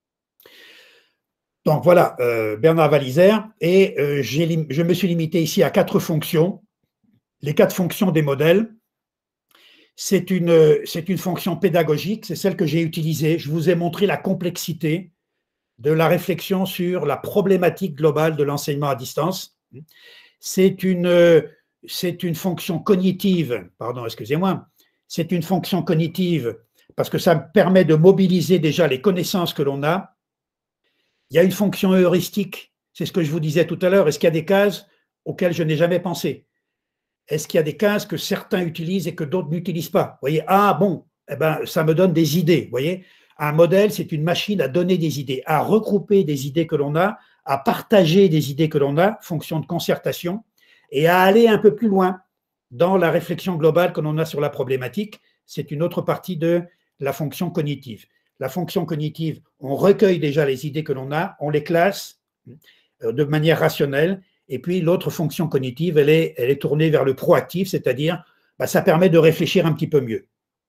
Donc voilà, Bernard Walliser, et je me suis limité ici à 4 fonctions, les 4 fonctions des modèles. C'est une fonction pédagogique, c'est celle que j'ai utilisée. Je vous ai montré la complexité de la réflexion sur la problématique globale de l'enseignement à distance. C'est une fonction cognitive, pardon, excusez-moi, c'est une fonction cognitive parce que ça permet de mobiliser déjà les connaissances que l'on a. Il y a une fonction heuristique, c'est ce que je vous disais tout à l'heure. Est-ce qu'il y a des cases auxquelles je n'ai jamais pensé? Est-ce qu'il y a des cases que certains utilisent et que d'autres n'utilisent pas? Vous voyez, ah bon, eh ben, ça me donne des idées. Vous voyez, un modèle, c'est une machine à donner des idées, à regrouper des idées que l'on a, à partager des idées que l'on a, fonction de concertation, et à aller un peu plus loin dans la réflexion globale que l'on a sur la problématique. C'est une autre partie de la fonction cognitive. La fonction cognitive, on recueille déjà les idées que l'on a, on les classe de manière rationnelle, et puis l'autre fonction cognitive, elle est tournée vers le proactif, c'est-à-dire ça permet de réfléchir un petit peu mieux.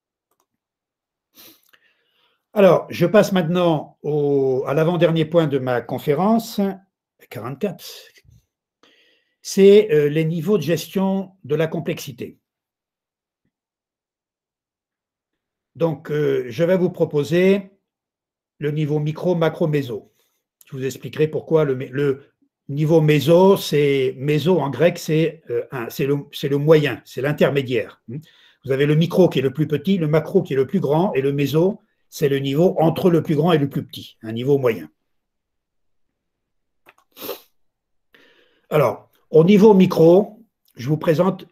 Alors, je passe maintenant à l'avant-dernier point de ma conférence, 44. C'est les niveaux de gestion de la complexité. Donc, je vais vous proposer le niveau micro, macro, méso. Je vous expliquerai pourquoi le niveau méso, méso en grec, c'est le moyen, c'est l'intermédiaire. Vous avez le micro qui est le plus petit, le macro qui est le plus grand, et le méso, c'est le niveau entre le plus grand et le plus petit, un niveau moyen. Alors, au niveau micro, je vous présente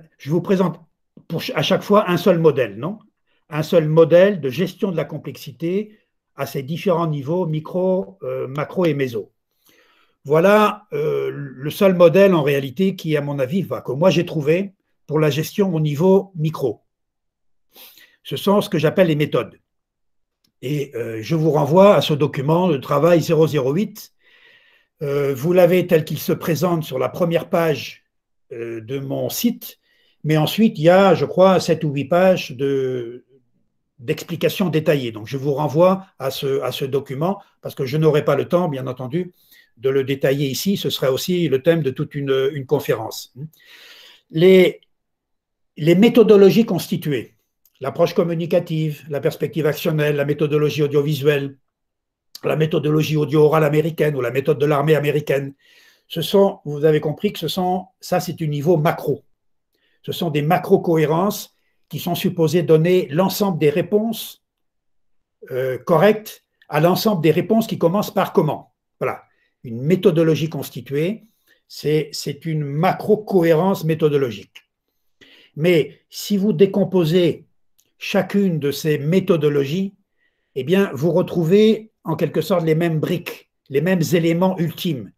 à chaque fois un seul modèle, non? Un seul modèle de gestion de la complexité à ces différents niveaux, micro, macro et méso. Voilà le seul modèle en réalité qui, à mon avis, que moi j'ai trouvé pour la gestion au niveau micro. Ce sont ce que j'appelle les méthodes. Et je vous renvoie à ce document de travail 008. Vous l'avez tel qu'il se présente sur la première page de mon site, mais ensuite il y a, je crois, 7 ou 8 pages d'explications détaillées. Donc je vous renvoie à ce document parce que je n'aurai pas le temps, bien entendu, de le détailler ici. Ce serait aussi le thème de toute une conférence. Les méthodologies constituées, l'approche communicative, la perspective actionnelle, la méthodologie audiovisuelle, la méthodologie audio-orale américaine ou la méthode de l'armée américaine, vous avez compris que ça c'est du niveau macro. Ce sont des macro-cohérences qui sont supposées donner l'ensemble des réponses correctes à l'ensemble des réponses qui commencent par comment. Voilà, une méthodologie constituée, c'est une macro-cohérence méthodologique. Mais si vous décomposez chacune de ces méthodologies, eh bien, vous retrouvez en quelque sorte les mêmes briques, les mêmes éléments ultimes.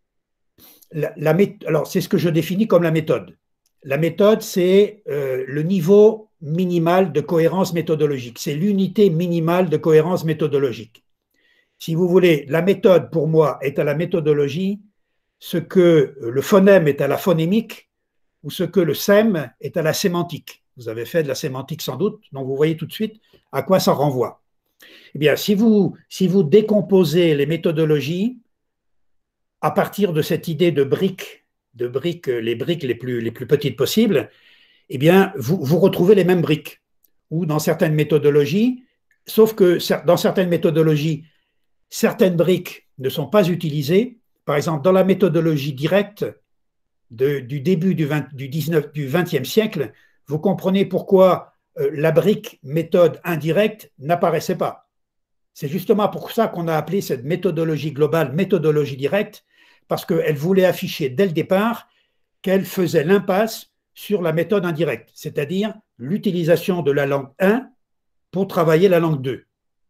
Alors, c'est ce que je définis comme la méthode. La méthode, c'est le niveau minimal de cohérence méthodologique. C'est l'unité minimale de cohérence méthodologique. Si vous voulez, la méthode, pour moi, est à la méthodologie ce que le phonème est à la phonémique ou ce que le sème est à la sémantique. Vous avez fait de la sémantique sans doute, donc vous voyez tout de suite à quoi ça renvoie. Eh bien, si vous décomposez les méthodologies à partir de cette idée de briques, les briques les plus petites possibles, eh bien, vous retrouvez les mêmes briques. Ou dans certaines méthodologies, sauf que dans certaines méthodologies, certaines briques ne sont pas utilisées. Par exemple, dans la méthodologie directe du début du XXe siècle, vous comprenez pourquoi la brique méthode indirecte n'apparaissait pas. C'est justement pour ça qu'on a appelé cette méthodologie globale méthodologie directe, parce qu'elle voulait afficher dès le départ qu'elle faisait l'impasse sur la méthode indirecte, c'est-à-dire l'utilisation de la langue 1 pour travailler la langue 2.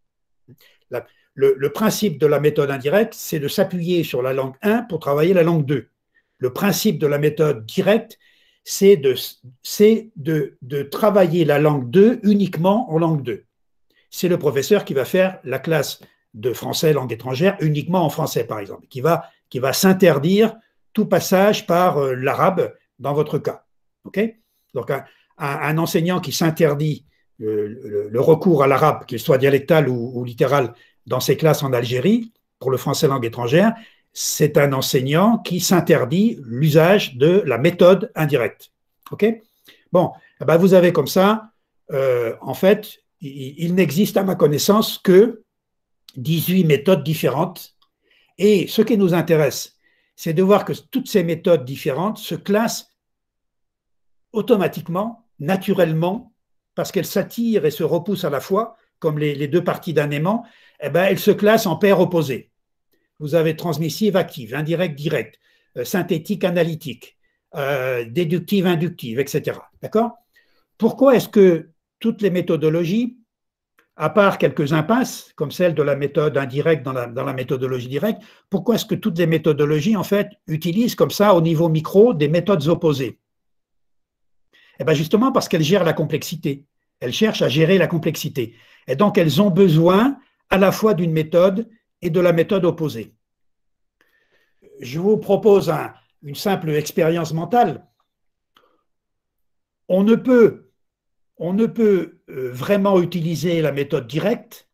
Le principe de la méthode indirecte, c'est de s'appuyer sur la langue 1 pour travailler la langue 2. Le principe de la méthode directe, c'est de travailler la langue 2 uniquement en langue 2. C'est le professeur qui va faire la classe de français langue étrangère uniquement en français, par exemple, qui va s'interdire tout passage par l'arabe dans votre cas. Okay, donc, un enseignant qui s'interdit le recours à l'arabe, qu'il soit dialectal ou littéral, dans ses classes en Algérie, pour le français langue étrangère, c'est un enseignant qui s'interdit l'usage de la méthode indirecte. Okay, bon, eh ben vous avez comme ça, en fait, il n'existe à ma connaissance que 18 méthodes différentes. Et ce qui nous intéresse, c'est de voir que toutes ces méthodes différentes se classent automatiquement, naturellement, parce qu'elles s'attirent et se repoussent à la fois, comme les deux parties d'un aimant, eh ben, elles se classent en paires opposées. Vous avez transmissive, active, indirect, direct, synthétique, analytique, déductive, inductive, etc. D'accord ? Pourquoi est-ce que toutes les méthodologies, à part quelques impasses, comme celle de la méthode indirecte dans la méthodologie directe, pourquoi est-ce que toutes les méthodologies, en fait, utilisent comme ça, au niveau micro, des méthodes opposées ? Eh bien justement parce qu'elles gèrent la complexité. Elles cherchent à gérer la complexité. Et donc, elles ont besoin à la fois d'une méthode et de la méthode opposée. Je vous propose une simple expérience mentale. On ne peut vraiment utiliser la méthode directe,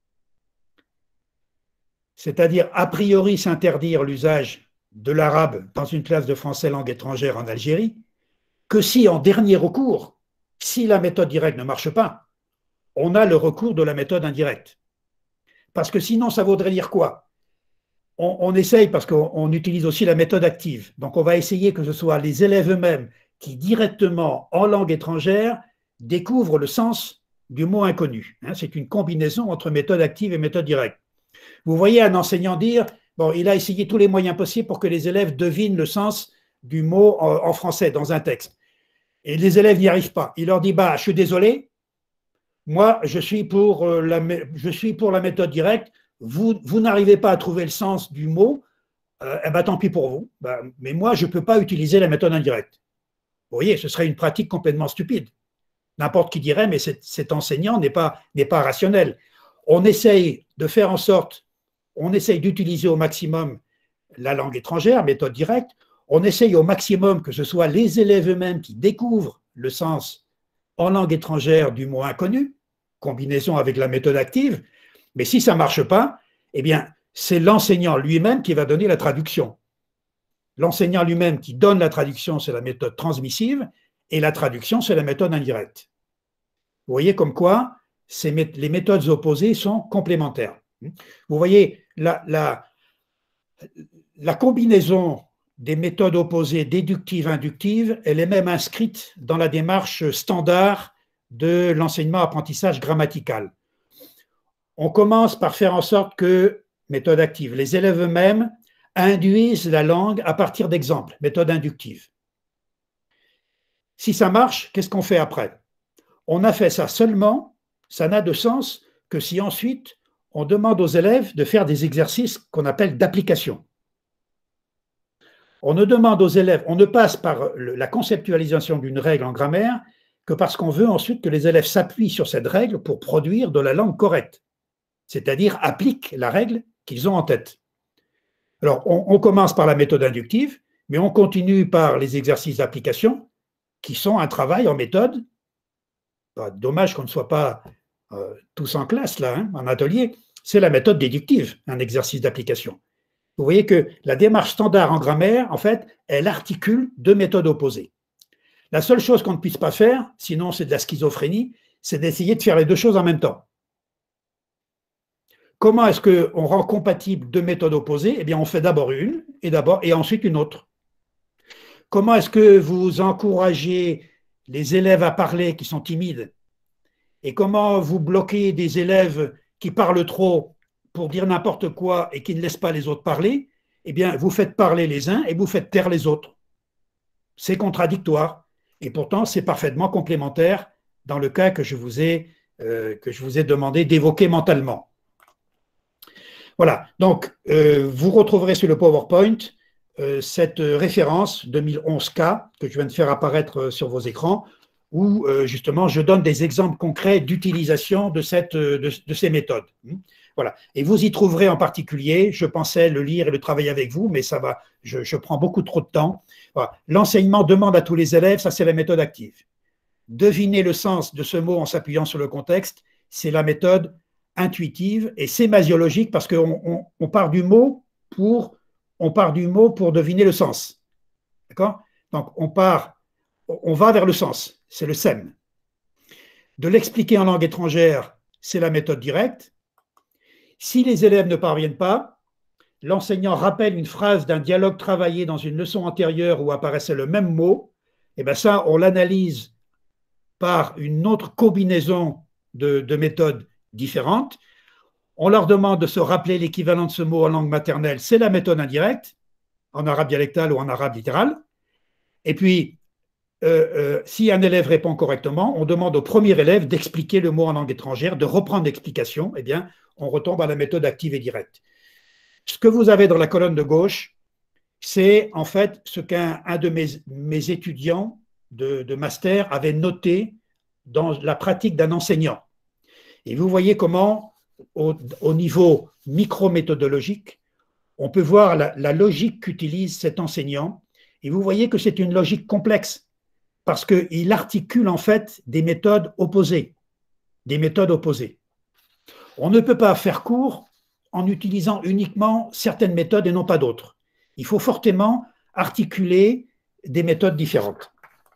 c'est-à-dire a priori s'interdire l'usage de l'arabe dans une classe de français langue étrangère en Algérie, que si en dernier recours, si la méthode directe ne marche pas, on a le recours de la méthode indirecte. Parce que sinon, ça voudrait dire quoi ? On essaye, parce qu'on utilise aussi la méthode active. Donc, on va essayer que ce soit les élèves eux-mêmes qui, directement, en langue étrangère, découvrent le sens du mot inconnu. C'est une combinaison entre méthode active et méthode directe. Vous voyez un enseignant dire, bon, il a essayé tous les moyens possibles pour que les élèves devinent le sens du mot en français dans un texte. Et les élèves n'y arrivent pas. Il leur dit, bah, je suis désolé, moi, je suis pour la méthode directe, vous n'arrivez pas à trouver le sens du mot, eh ben, tant pis pour vous, mais moi, je ne peux pas utiliser la méthode indirecte. Vous voyez, ce serait une pratique complètement stupide. N'importe qui dirait, mais cet enseignant n'est pas rationnel. On essaye de faire en sorte, on essaye d'utiliser au maximum la langue étrangère, méthode directe, on essaye au maximum que ce soit les élèves eux-mêmes qui découvrent le sens en langue étrangère du mot inconnu, combinaison avec la méthode active, mais si ça ne marche pas, eh bien, c'est l'enseignant lui-même qui va donner la traduction. L'enseignant lui-même qui donne la traduction, c'est la méthode transmissive, et la traduction, c'est la méthode indirecte. Vous voyez comme quoi les méthodes opposées sont complémentaires. Vous voyez, la combinaison des méthodes opposées déductives, inductives. Elle est même inscrite dans la démarche standard de l'enseignement-apprentissage grammatical. On commence par faire en sorte que, méthode active, les élèves eux-mêmes induisent la langue à partir d'exemples, méthode inductive. Si ça marche, qu'est-ce qu'on fait après? On a fait ça seulement, ça n'a de sens que si ensuite on demande aux élèves de faire des exercices qu'on appelle d'application. On ne demande aux élèves, on ne passe par la conceptualisation d'une règle en grammaire que parce qu'on veut ensuite que les élèves s'appuient sur cette règle pour produire de la langue correcte, c'est-à-dire appliquent la règle qu'ils ont en tête. Alors, on commence par la méthode inductive, mais on continue par les exercices d'application qui sont un travail en méthode. Dommage qu'on ne soit pas tous en classe, là, hein, en atelier. C'est la méthode déductive, un exercice d'application. Vous voyez que la démarche standard en grammaire, en fait, elle articule deux méthodes opposées. La seule chose qu'on ne puisse pas faire, sinon c'est de la schizophrénie, c'est d'essayer de faire les deux choses en même temps. Comment est-ce qu'on rend compatible deux méthodes opposées? Eh bien, on fait d'abord une et ensuite une autre. Comment est-ce que vous encouragez les élèves à parler qui sont timides? Et comment vous bloquez des élèves qui parlent trop pour dire n'importe quoi et qui ne laissent pas les autres parler? Eh bien, vous faites parler les uns et vous faites taire les autres. C'est contradictoire. Et pourtant, c'est parfaitement complémentaire dans le cas que je vous ai demandé d'évoquer mentalement. Voilà. Donc, vous retrouverez sur le PowerPoint cette référence 2011K que je viens de faire apparaître sur vos écrans, où justement je donne des exemples concrets d'utilisation de ces méthodes. Voilà. Et vous y trouverez en particulier, je pensais le lire et le travailler avec vous, mais ça va, je prends beaucoup trop de temps. Voilà. L'enseignement demande à tous les élèves, ça c'est la méthode active. Deviner le sens de ce mot en s'appuyant sur le contexte, c'est la méthode intuitive et sémasiologique parce qu'on part du mot pour deviner le sens. D'accord? Donc on va vers le sens, c'est le SEM. De l'expliquer en langue étrangère, c'est la méthode directe. Si les élèves ne parviennent pas, l'enseignant rappelle une phrase d'un dialogue travaillé dans une leçon antérieure où apparaissait le même mot, et bien ça, on l'analyse par une autre combinaison de méthodes différentes. On leur demande de se rappeler l'équivalent de ce mot en langue maternelle, c'est la méthode indirecte, en arabe dialectal ou en arabe littéral. Et puis, si un élève répond correctement, on demande au premier élève d'expliquer le mot en langue étrangère, de reprendre l'explication, eh bien, on retombe à la méthode active et directe. Ce que vous avez dans la colonne de gauche, c'est en fait ce qu'un de mes étudiants de master avait noté dans la pratique d'un enseignant. Et vous voyez comment, au niveau micro-méthodologique, on peut voir la logique qu'utilise cet enseignant. Et vous voyez que c'est une logique complexe, parce qu'il articule en fait des méthodes opposées. Des méthodes opposées. On ne peut pas faire court en utilisant uniquement certaines méthodes et non pas d'autres. Il faut fortement articuler des méthodes différentes.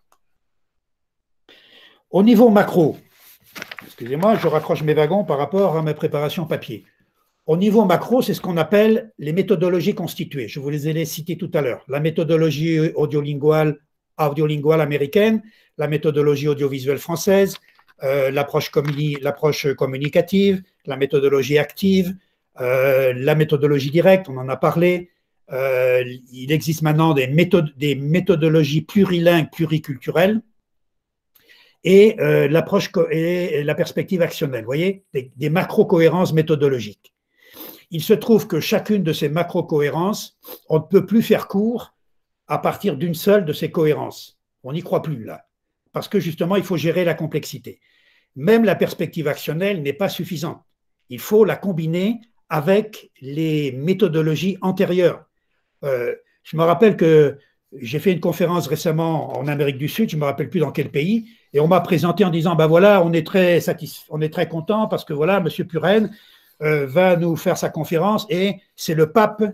Au niveau macro, excusez-moi, je raccroche mes wagons par rapport à ma préparation papier. Au niveau macro, c'est ce qu'on appelle les méthodologies constituées. Je vous les ai citées tout à l'heure. La méthodologie audiolinguale américaine, la méthodologie audiovisuelle française, l'approche communicative, la méthodologie active, la méthodologie directe, on en a parlé. Il existe maintenant des méthodologies plurilingues, pluriculturelles, et l'approche et la perspective actionnelle, vous voyez, des macro-cohérences méthodologiques. Il se trouve que chacune de ces macro-cohérences, on ne peut plus faire court à partir d'une seule de ces cohérences. On n'y croit plus là, parce que justement, il faut gérer la complexité. Même la perspective actionnelle n'est pas suffisante. Il faut la combiner avec les méthodologies antérieures. Je me rappelle que j'ai fait une conférence récemment en Amérique du Sud, je ne me rappelle plus dans quel pays, et on m'a présenté en disant, ben voilà, on est très content parce que voilà, M. Puren va nous faire sa conférence et c'est le pape,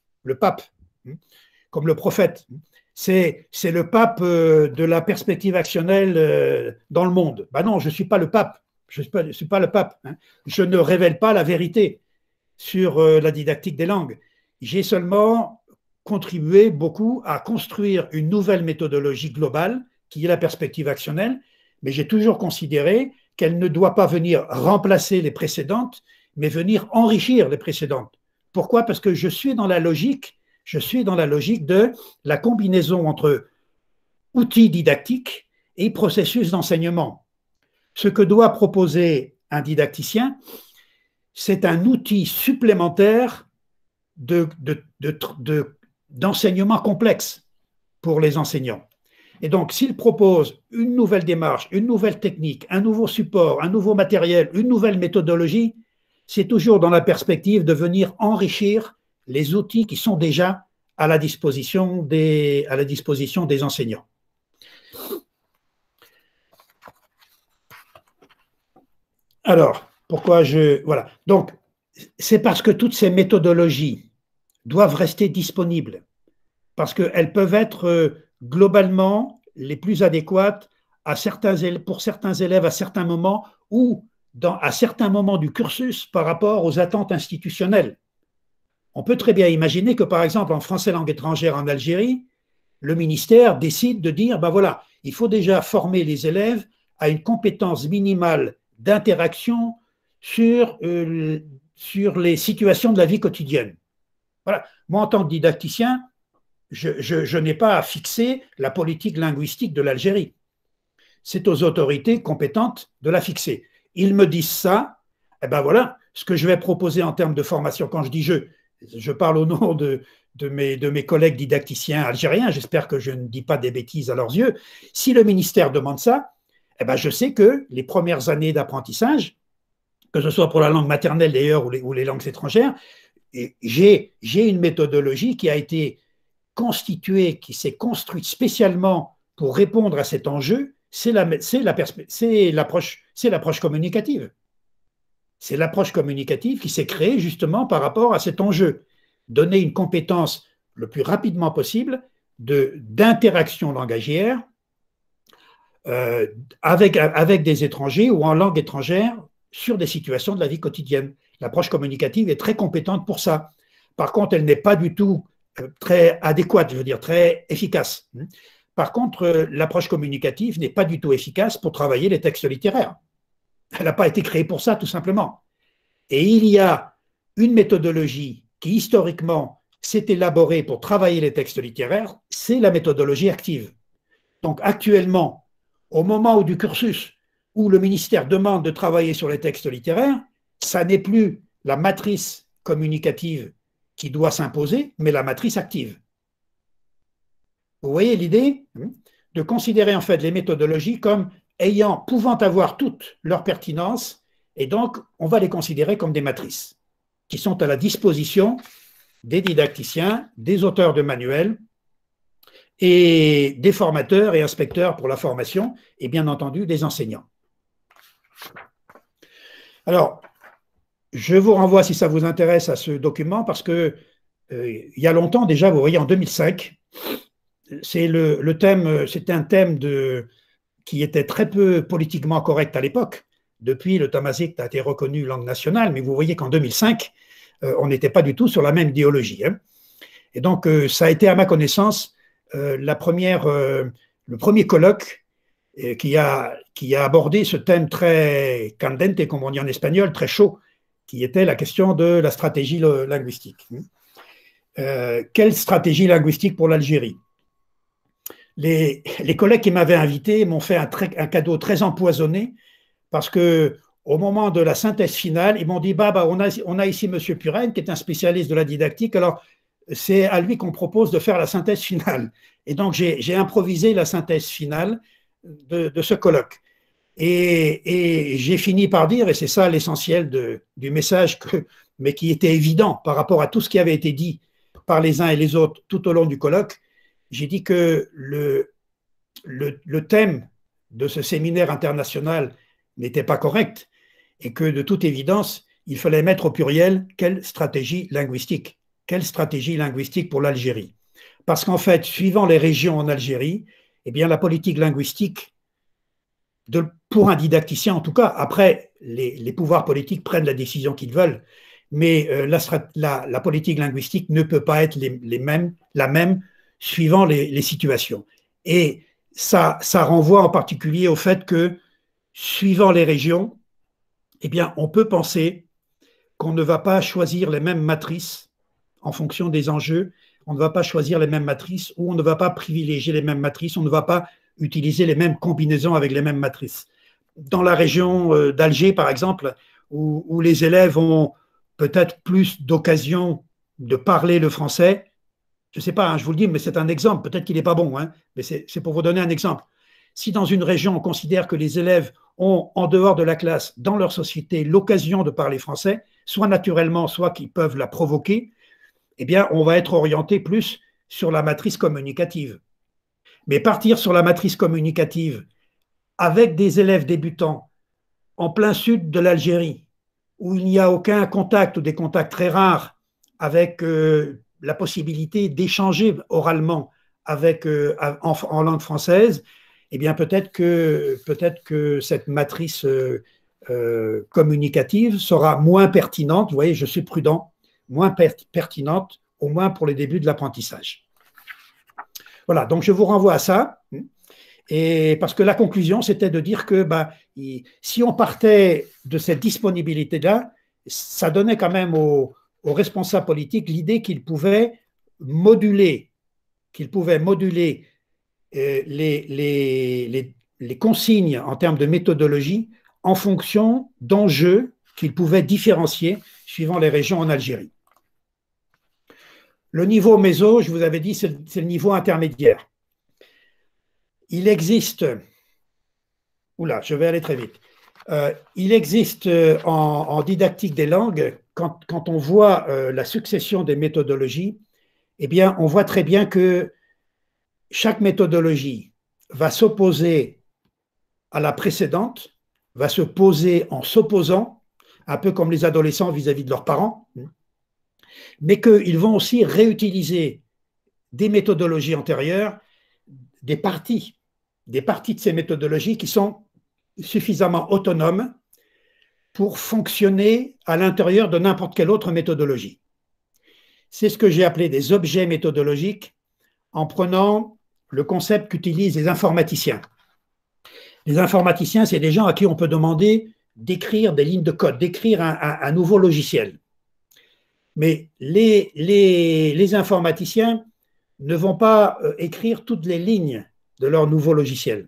comme le prophète. C'est le pape de la perspective actionnelle dans le monde. Ben non, je ne suis pas le pape. Je ne suis pas le pape. Hein. Je ne révèle pas la vérité sur la didactique des langues. J'ai seulement contribué beaucoup à construire une nouvelle méthodologie globale qui est la perspective actionnelle, mais j'ai toujours considéré qu'elle ne doit pas venir remplacer les précédentes, mais venir enrichir les précédentes. Pourquoi? Parce que je suis dans la logique de la combinaison entre outils didactiques et processus d'enseignement. Ce que doit proposer un didacticien, c'est un outil supplémentaire d'enseignement complexe pour les enseignants. Et donc, s'il propose une nouvelle démarche, une nouvelle technique, un nouveau support, un nouveau matériel, une nouvelle méthodologie, c'est toujours dans la perspective de venir enrichir les outils qui sont déjà à la disposition des enseignants. Alors, voilà. Donc, c'est parce que toutes ces méthodologies doivent rester disponibles, parce qu'elles peuvent être globalement les plus adéquates pour certains élèves à certains moments ou à certains moments du cursus par rapport aux attentes institutionnelles. On peut très bien imaginer que, par exemple, en français langue étrangère en Algérie, le ministère décide de dire, ben voilà, il faut déjà former les élèves à une compétence minimale d'interaction sur les situations de la vie quotidienne. Voilà. Moi, en tant que didacticien, je n'ai pas à fixer la politique linguistique de l'Algérie. C'est aux autorités compétentes de la fixer. Ils me disent ça, et ben voilà, ce que je vais proposer en termes de formation. Quand je dis je parle au nom de mes collègues didacticiens algériens, j'espère que je ne dis pas des bêtises à leurs yeux. Si le ministère demande ça, eh ben je sais que les premières années d'apprentissage, que ce soit pour la langue maternelle d'ailleurs ou les langues étrangères, j'ai une méthodologie qui a été constituée, qui s'est construite spécialement pour répondre à cet enjeu, c'est l'approche communicative. C'est l'approche communicative qui s'est créée justement par rapport à cet enjeu. Donner une compétence le plus rapidement possible d'interaction langagière avec des étrangers ou en langue étrangère sur des situations de la vie quotidienne. L'approche communicative est très compétente pour ça. Par contre, elle n'est pas du tout très adéquate, je veux dire, très efficace. Par contre, l'approche communicative n'est pas du tout efficace pour travailler les textes littéraires. Elle n'a pas été créée pour ça, tout simplement. Et il y a une méthodologie qui, historiquement, s'est élaborée pour travailler les textes littéraires, c'est la méthodologie active. Donc, actuellement, au moment du cursus où le ministère demande de travailler sur les textes littéraires, ça n'est plus la matrice communicative qui doit s'imposer, mais la matrice active. Vous voyez l'idée de considérer en fait les méthodologies comme pouvant avoir toute leur pertinence, et donc on va les considérer comme des matrices qui sont à la disposition des didacticiens, des auteurs de manuels et des formateurs et inspecteurs pour la formation, et bien entendu des enseignants. Alors, je vous renvoie, si ça vous intéresse, à ce document, parce que il y a longtemps déjà, vous voyez, en 2005, c'était un thème qui était très peu politiquement correct à l'époque. Depuis, le tamazight a été reconnu langue nationale, mais vous voyez qu'en 2005, on n'était pas du tout sur la même idéologie. Et donc, ça a été, à ma connaissance, le premier colloque qui a abordé ce thème très candente, comme on dit en espagnol, très chaud, qui était la question de la stratégie linguistique. Quelle stratégie linguistique pour l'Algérie? Les collègues qui m'avaient invité m'ont fait un cadeau très empoisonné, parce qu'au moment de la synthèse finale, ils m'ont dit on a ici M. Puren, qui est un spécialiste de la didactique, alors c'est à lui qu'on propose de faire la synthèse finale. Et donc j'ai improvisé la synthèse finale de ce colloque. Et j'ai fini par dire, et c'est ça l'essentiel du message, mais qui était évident par rapport à tout ce qui avait été dit par les uns et les autres tout au long du colloque, j'ai dit que le thème de ce séminaire international n'était pas correct et que de toute évidence, il fallait mettre au pluriel quelle stratégie linguistique pour l'Algérie. Parce qu'en fait, suivant les régions en Algérie, eh bien, la politique linguistique, pour un didacticien en tout cas, après, les pouvoirs politiques prennent la décision qu'ils veulent, mais la politique linguistique ne peut pas être la même suivant les situations. Et ça renvoie en particulier au fait que, suivant les régions, eh bien, on peut penser qu'on ne va pas choisir les mêmes matrices en fonction des enjeux, on ne va pas choisir les mêmes matrices ou on ne va pas privilégier les mêmes matrices, on ne va pas utiliser les mêmes combinaisons avec les mêmes matrices. Dans la région d'Alger, par exemple, où les élèves ont peut-être plus d'occasion de parler le français, je ne sais pas, hein, je vous le dis, mais c'est un exemple, peut-être qu'il n'est pas bon, hein, mais c'est pour vous donner un exemple. Si dans une région, on considère que les élèves ont, en dehors de la classe, dans leur société, l'occasion de parler français, soit naturellement, soit qu'ils peuvent la provoquer, eh bien, on va être orienté plus sur la matrice communicative. Mais partir sur la matrice communicative avec des élèves débutants en plein sud de l'Algérie, où il n'y a aucun contact ou des contacts très rares avec la possibilité d'échanger oralement avec, en langue française, eh bien peut-être que cette matrice communicative sera moins pertinente, vous voyez, je suis prudent, moins pertinente, au moins pour les débuts de l'apprentissage. Voilà, donc je vous renvoie à ça, et parce que la conclusion, c'était de dire que si on partait de cette disponibilité-là, ça donnait quand même aux responsables politiques l'idée qu'ils pouvaient moduler les consignes en termes de méthodologie en fonction d'enjeux qu'ils pouvaient différencier suivant les régions en Algérie. Le niveau méso, je vous avais dit, c'est le niveau intermédiaire. Il existe, oula, je vais aller très vite. Il existe en didactique des langues, quand on voit la succession des méthodologies, eh bien, on voit très bien que chaque méthodologie va s'opposer à la précédente, va se poser en s'opposant, un peu comme les adolescents vis-à-vis de leurs parents, mais qu'ils vont aussi réutiliser des méthodologies antérieures, des parties de ces méthodologies qui sont suffisamment autonomes pour fonctionner à l'intérieur de n'importe quelle autre méthodologie. C'est ce que j'ai appelé des objets méthodologiques en prenant le concept qu'utilisent les informaticiens. Les informaticiens, c'est des gens à qui on peut demander d'écrire des lignes de code, d'écrire un nouveau logiciel. Mais les informaticiens ne vont pas écrire toutes les lignes de leur nouveau logiciel.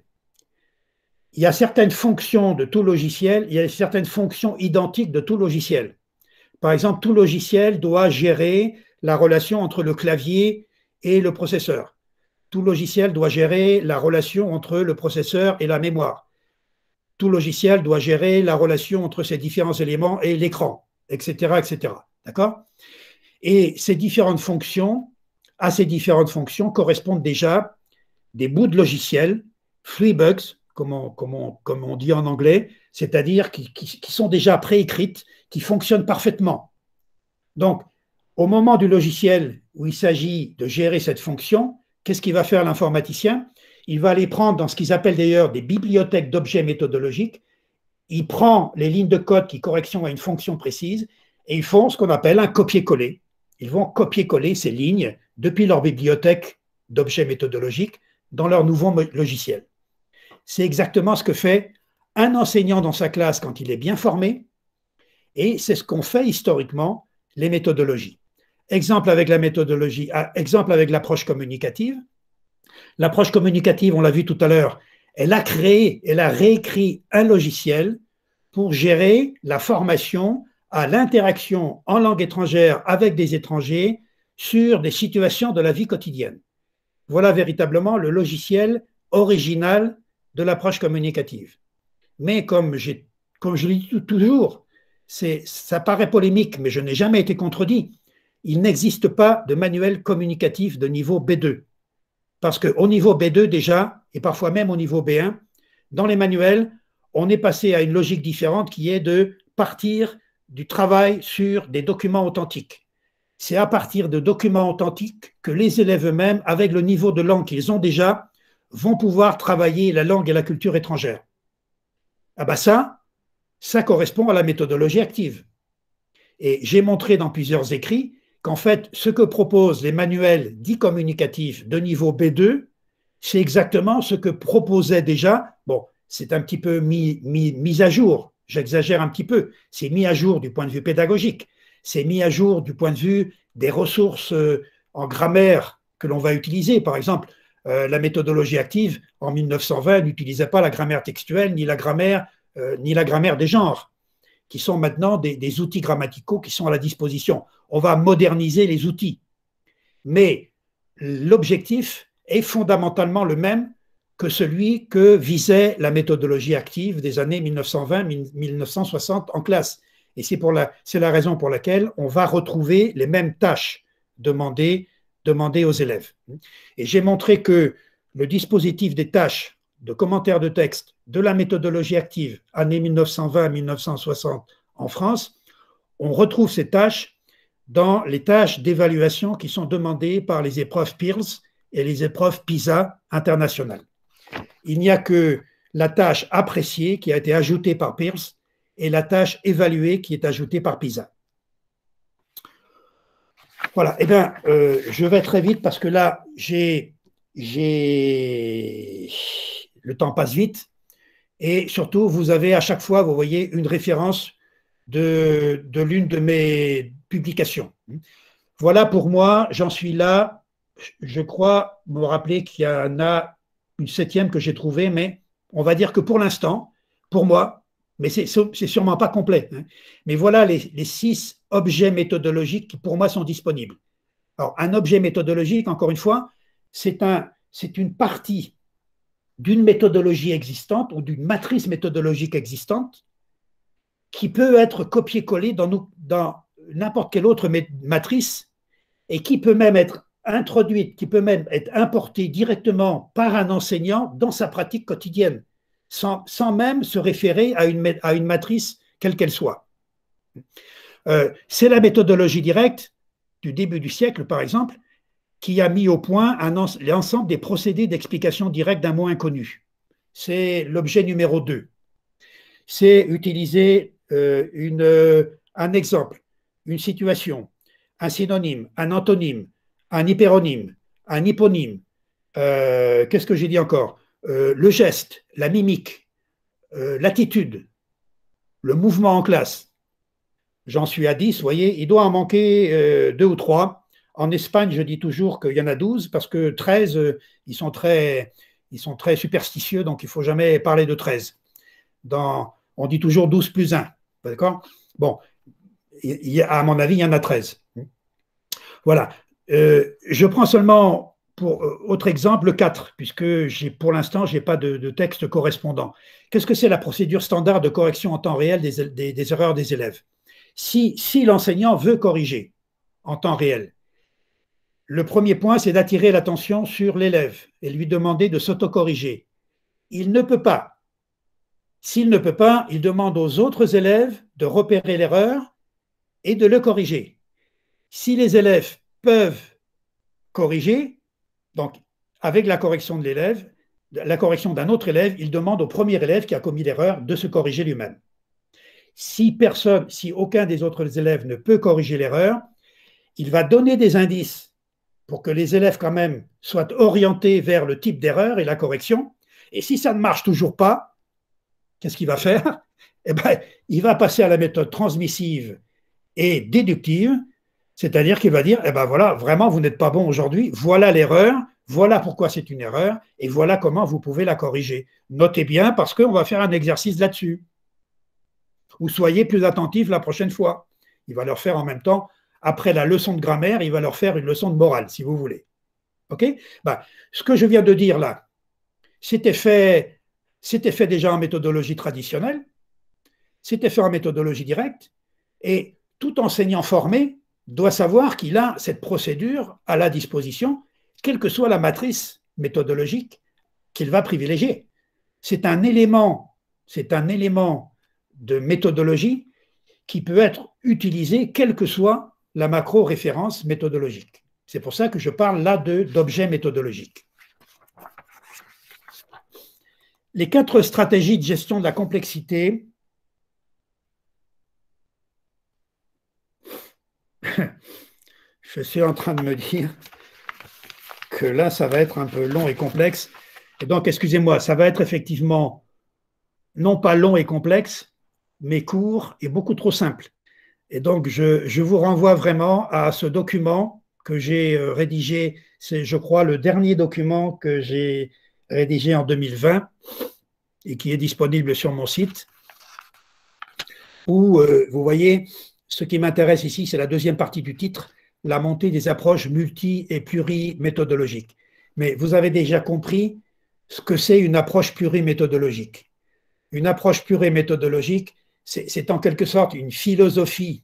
Il y a certaines fonctions de tout logiciel, il y a certaines fonctions identiques de tout logiciel. Par exemple, tout logiciel doit gérer la relation entre le clavier et le processeur. Tout logiciel doit gérer la relation entre le processeur et la mémoire. Tout logiciel doit gérer la relation entre ces différents éléments et l'écran, etc., etc. D'accord ? Et à ces différentes fonctions correspondent déjà des bouts de logiciel, freebugs, comme on dit en anglais, c'est-à-dire qui sont déjà préécrites, qui fonctionnent parfaitement. Donc, au moment du logiciel où il s'agit de gérer cette fonction, qu'est-ce qu'il va faire l'informaticien? Il va aller prendre dans ce qu'ils appellent d'ailleurs des bibliothèques d'objets méthodologiques, il prend les lignes de code qui correspondent à une fonction précise et ils font ce qu'on appelle un copier-coller. Ils vont copier-coller ces lignes depuis leur bibliothèque d'objets méthodologiques dans leur nouveau logiciel. C'est exactement ce que fait un enseignant dans sa classe quand il est bien formé, et c'est ce qu'ont fait historiquement les méthodologies. Exemple avec la méthodologie, exemple avec l'approche communicative. L'approche communicative, on l'a vu tout à l'heure, elle a réécrit un logiciel pour gérer la formation à l'interaction en langue étrangère avec des étrangers sur des situations de la vie quotidienne. Voilà véritablement le logiciel original de l'approche communicative. Mais comme je le dis toujours, ça paraît polémique, mais je n'ai jamais été contredit, il n'existe pas de manuel communicatif de niveau B2. Parce qu'au niveau B2 déjà, et parfois même au niveau B1, dans les manuels, on est passé à une logique différente qui est de partir du travail sur des documents authentiques. C'est à partir de documents authentiques que les élèves eux-mêmes, avec le niveau de langue qu'ils ont déjà, vont pouvoir travailler la langue et la culture étrangère. Ah ben ça correspond à la méthodologie active. Et j'ai montré dans plusieurs écrits qu'en fait, ce que proposent les manuels dits communicatifs de niveau B2, c'est exactement ce que proposait déjà, bon, c'est un petit peu mis à jour, j'exagère un petit peu, c'est mis à jour du point de vue pédagogique, c'est mis à jour du point de vue des ressources en grammaire que l'on va utiliser. Par exemple, la méthodologie active, en 1920, n'utilisait pas la grammaire textuelle ni la grammaire des genres, qui sont maintenant des outils grammaticaux qui sont à la disposition. On va moderniser les outils. Mais l'objectif est fondamentalement le même que celui que visait la méthodologie active des années 1920-1960 en classe. Et c'est la raison pour laquelle on va retrouver les mêmes tâches demandées aux élèves. Et j'ai montré que le dispositif des tâches de commentaires de texte de la méthodologie active, années 1920-1960 en France, on retrouve ces tâches dans les tâches d'évaluation qui sont demandées par les épreuves Pearls et les épreuves PISA internationales. Il n'y a que la tâche appréciée qui a été ajoutée par Pearls et la tâche évaluée qui est ajoutée par PISA. Voilà, eh bien, je vais très vite parce que là, le temps passe vite et surtout, vous avez à chaque fois, vous voyez, une référence de l'une de mes publications. Voilà pour moi, j'en suis là. Je crois me rappeler qu'il y en a une 7e que j'ai trouvée, mais on va dire que pour l'instant, pour moi, mais c'est sûrement pas complet, hein, mais voilà les 6 objets méthodologiques qui pour moi sont disponibles. Alors, un objet méthodologique, encore une fois, c'est une partie d'une méthodologie existante ou d'une matrice méthodologique existante qui peut être copié-collé dans n'importe quelle autre matrice et qui peut même être introduite, qui peut même être importée directement par un enseignant dans sa pratique quotidienne, sans même se référer à une matrice quelle qu'elle soit. C'est la méthodologie directe du début du siècle, par exemple, qui a mis au point l'ensemble des procédés d'explication directe d'un mot inconnu. C'est l'objet numéro 2. C'est utiliser un exemple, une situation, un synonyme, un antonyme, un hyperonyme, un hyponyme. Qu'est-ce que j'ai dit encore? Le geste, la mimique, l'attitude, le mouvement en classe. J'en suis à 10, vous voyez, il doit en manquer 2 ou 3. En Espagne, je dis toujours qu'il y en a 12 parce que 13, ils sont très superstitieux, donc il ne faut jamais parler de 13. On dit toujours 12 plus 1, d'accord? Bon, à mon avis, il y en a 13. Voilà. Je prends seulement pour autre exemple le 4, puisque pour l'instant, je n'ai pas de texte correspondant. Qu'est-ce que c'est la procédure standard de correction en temps réel des erreurs des élèves? Si l'enseignant veut corriger en temps réel, le premier point, c'est d'attirer l'attention sur l'élève et lui demander de s'autocorriger. Il ne peut pas. S'il ne peut pas, il demande aux autres élèves de repérer l'erreur et de le corriger. Si les élèves peuvent corriger, donc avec la correction de l'élève, la correction d'un autre élève, il demande au premier élève qui a commis l'erreur de se corriger lui-même. Si aucun des autres élèves ne peut corriger l'erreur, il va donner des indices pour que les élèves quand même soient orientés vers le type d'erreur et la correction. Et si ça ne marche toujours pas, qu'est-ce qu'il va faire? Eh bien, il va passer à la méthode transmissive et déductive, c'est-à-dire qu'il va dire, eh bien voilà, vraiment, vous n'êtes pas bon aujourd'hui, voilà l'erreur, voilà pourquoi c'est une erreur, et voilà comment vous pouvez la corriger. Notez bien, parce qu'on va faire un exercice là-dessus. Ou soyez plus attentifs la prochaine fois. Il va leur faire en même temps, après la leçon de grammaire, il va leur faire une leçon de morale, si vous voulez. OK? Ce que je viens de dire là, c'était fait déjà en méthodologie traditionnelle, c'était fait en méthodologie directe, et tout enseignant formé doit savoir qu'il a cette procédure à la disposition, quelle que soit la matrice méthodologique qu'il va privilégier. C'est un élément de méthodologie qui peut être utilisé quelle que soit la macro-référence méthodologique. C'est pour ça que je parle là d'objets méthodologiques. Les 4 stratégies de gestion de la complexité je suis en train de me dire que là, ça va être un peu long et complexe. Et donc, excusez-moi, ça va être effectivement non pas long et complexe, mais court et beaucoup trop simple. Et donc, je vous renvoie vraiment à ce document que j'ai rédigé. C'est, je crois, le dernier document que j'ai rédigé en 2020 et qui est disponible sur mon site, où vous voyez, ce qui m'intéresse ici, c'est la deuxième partie du titre, la montée des approches multi- et pluriméthodologiques. Mais vous avez déjà compris ce que c'est une approche pluriméthodologique. Une approche pluriméthodologique, c'est en quelque sorte une philosophie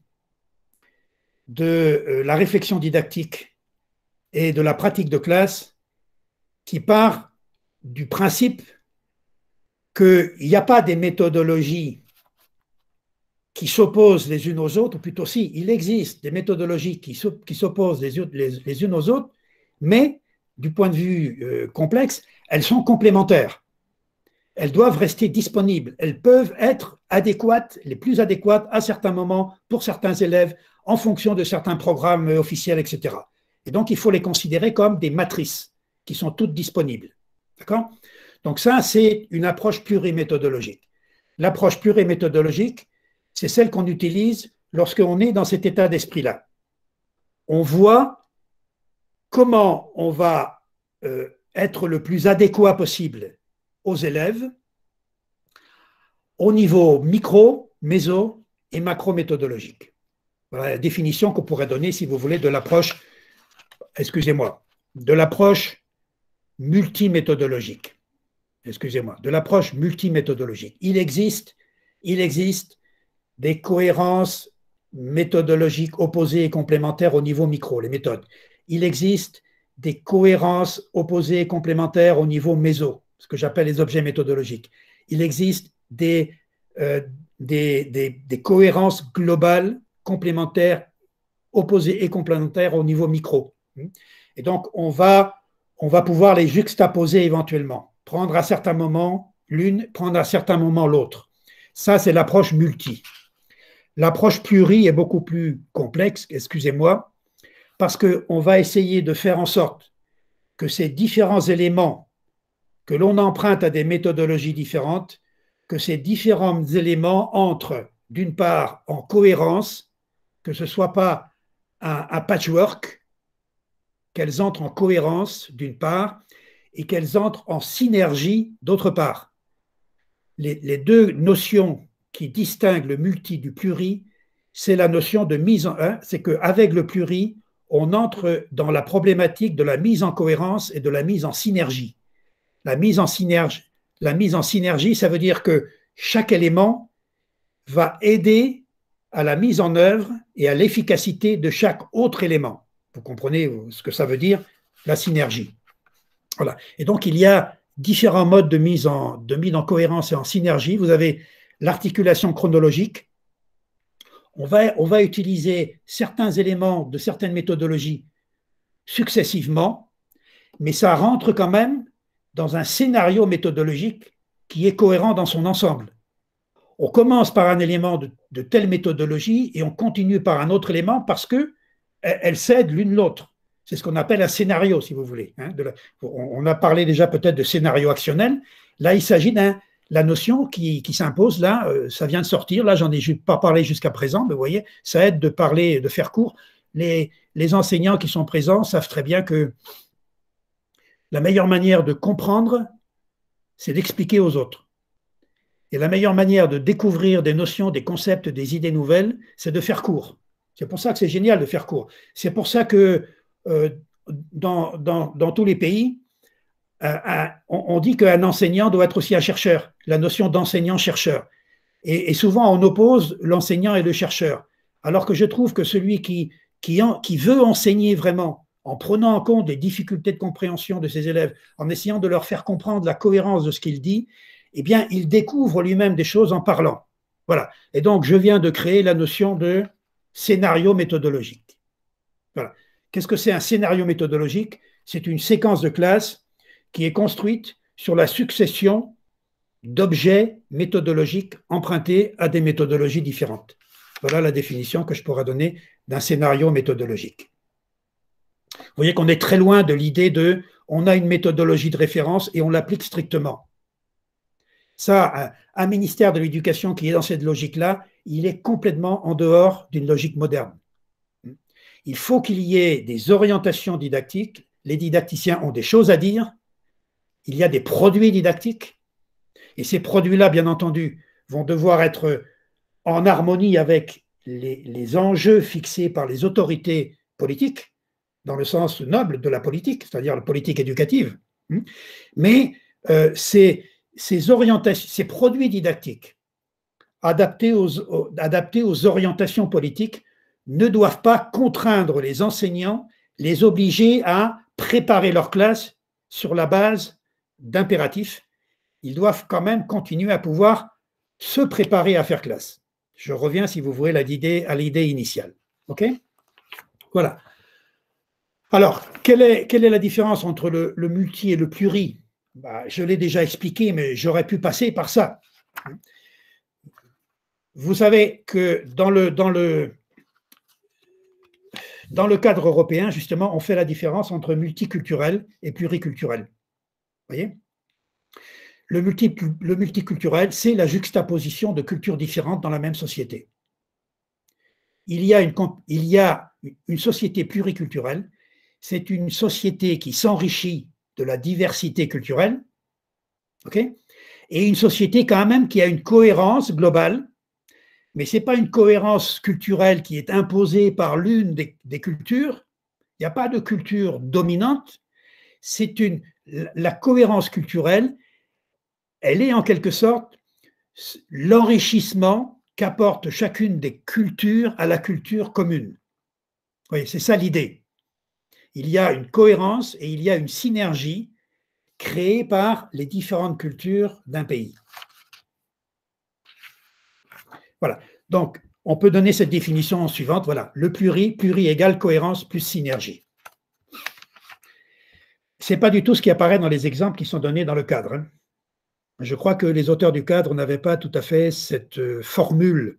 de la réflexion didactique et de la pratique de classe qui part du principe qu'il n'y a pas des méthodologies qui s'opposent les unes aux autres, ou plutôt si, il existe des méthodologies qui s'opposent les unes aux autres, mais du point de vue complexe, elles sont complémentaires. Elles doivent rester disponibles. Elles peuvent être adéquates, les plus adéquates à certains moments pour certains élèves, en fonction de certains programmes officiels, etc. Et donc, il faut les considérer comme des matrices qui sont toutes disponibles. D'accord ? Donc ça, c'est une approche pluriméthodologique. L'approche pluriméthodologique, c'est celle qu'on utilise lorsqu'on est dans cet état d'esprit-là. On voit comment on va être le plus adéquat possible aux élèves au niveau micro, méso et macro-méthodologique. Voilà la définition qu'on pourrait donner, si vous voulez, de l'approche, excusez-moi, de l'approche multiméthodologique. Excusez-moi, de l'approche multiméthodologique. Il existe des cohérences méthodologiques opposées et complémentaires au niveau micro, les méthodes. Il existe des cohérences opposées et complémentaires au niveau méso, ce que j'appelle les objets méthodologiques. Il existe des cohérences globales, complémentaires, opposées et complémentaires au niveau micro. Et donc, on va pouvoir les juxtaposer éventuellement, prendre à certains moments l'une, prendre à certains moments l'autre. Ça, c'est l'approche multi. L'approche pluri est beaucoup plus complexe, excusez-moi, parce qu'on va essayer de faire en sorte que ces différents éléments que l'on emprunte à des méthodologies différentes, que ces différents éléments entrent, d'une part, en cohérence, que ce ne soit pas un patchwork, qu'elles entrent en cohérence, d'une part, et qu'elles entrent en synergie, d'autre part. Les deux notions qui distinguent le multi du pluri, c'est la notion de mise en un, c'est qu'avec le pluri, on entre dans la problématique de la mise en cohérence et de la mise en synergie. La mise en synergie, ça veut dire que chaque élément va aider à la mise en œuvre et à l'efficacité de chaque autre élément. Vous comprenez ce que ça veut dire, la synergie. Voilà. Et donc, il y a différents modes de mise en cohérence et en synergie. Vous avez l'articulation chronologique. On va utiliser certains éléments de certaines méthodologies successivement, mais ça rentre quand même dans un scénario méthodologique qui est cohérent dans son ensemble. On commence par un élément de telle méthodologie et on continue par un autre élément parce qu'elles s'aident l'une l'autre. C'est ce qu'on appelle un scénario, si vous voulez. On a parlé déjà peut-être de scénario actionnel. Là, il s'agit la notion qui s'impose, là, ça vient de sortir, là, j'en ai pas parlé jusqu'à présent, mais vous voyez, ça aide de faire court. Les enseignants qui sont présents savent très bien que la meilleure manière de comprendre, c'est d'expliquer aux autres. Et la meilleure manière de découvrir des notions, des concepts, des idées nouvelles, c'est de faire court. C'est pour ça que c'est génial de faire court. C'est pour ça que dans tous les pays, on dit qu'un enseignant doit être aussi un chercheur, la notion d'enseignant-chercheur. Et souvent, on oppose l'enseignant et le chercheur. Alors que je trouve que celui qui veut enseigner vraiment, en prenant en compte les difficultés de compréhension de ses élèves, en essayant de leur faire comprendre la cohérence de ce qu'il dit, eh bien, il découvre lui-même des choses en parlant. Voilà. Et donc, je viens de créer la notion de scénario méthodologique. Voilà. Qu'est-ce que c'est un scénario méthodologique? C'est une séquence de classe qui est construite sur la succession d'objets méthodologiques empruntés à des méthodologies différentes. Voilà la définition que je pourrais donner d'un scénario méthodologique. Vous voyez qu'on est très loin de l'idée de on a une méthodologie de référence et on l'applique strictement. Ça, un ministère de l'Éducation qui est dans cette logique-là, il est complètement en dehors d'une logique moderne. Il faut qu'il y ait des orientations didactiques. Les didacticiens ont des choses à dire. Il y a des produits didactiques. Et ces produits-là, bien entendu, vont devoir être en harmonie avec les enjeux fixés par les autorités politiques, dans le sens noble de la politique, c'est-à-dire la politique éducative. Mais ces orientations, ces produits didactiques adaptés aux orientations politiques ne doivent pas contraindre les enseignants, les obliger à préparer leur classe sur la base d'impératifs. Ils doivent quand même continuer à pouvoir se préparer à faire classe. Je reviens, si vous voulez, à l'idée initiale. OK ? Voilà. Alors, quelle est la différence entre le multi et le pluri ? Je l'ai déjà expliqué, mais j'aurais pu passer par ça. Vous savez que dans le cadre européen, justement, on fait la différence entre multiculturel et pluriculturel. Vous voyez ? Le multiculturel, c'est la juxtaposition de cultures différentes dans la même société. Il y a une société pluriculturelle, c'est une société qui s'enrichit de la diversité culturelle, okay, et une société quand même qui a une cohérence globale, mais ce n'est pas une cohérence culturelle qui est imposée par l'une des cultures, il n'y a pas de culture dominante, la cohérence culturelle, elle est en quelque sorte l'enrichissement qu'apporte chacune des cultures à la culture commune. Oui, c'est ça l'idée. Il y a une cohérence et il y a une synergie créée par les différentes cultures d'un pays. Voilà. Donc, on peut donner cette définition suivante. Voilà. Le pluri égale cohérence plus synergie. Ce n'est pas du tout ce qui apparaît dans les exemples qui sont donnés dans le cadre, hein. Je crois que les auteurs du cadre n'avaient pas tout à fait cette formule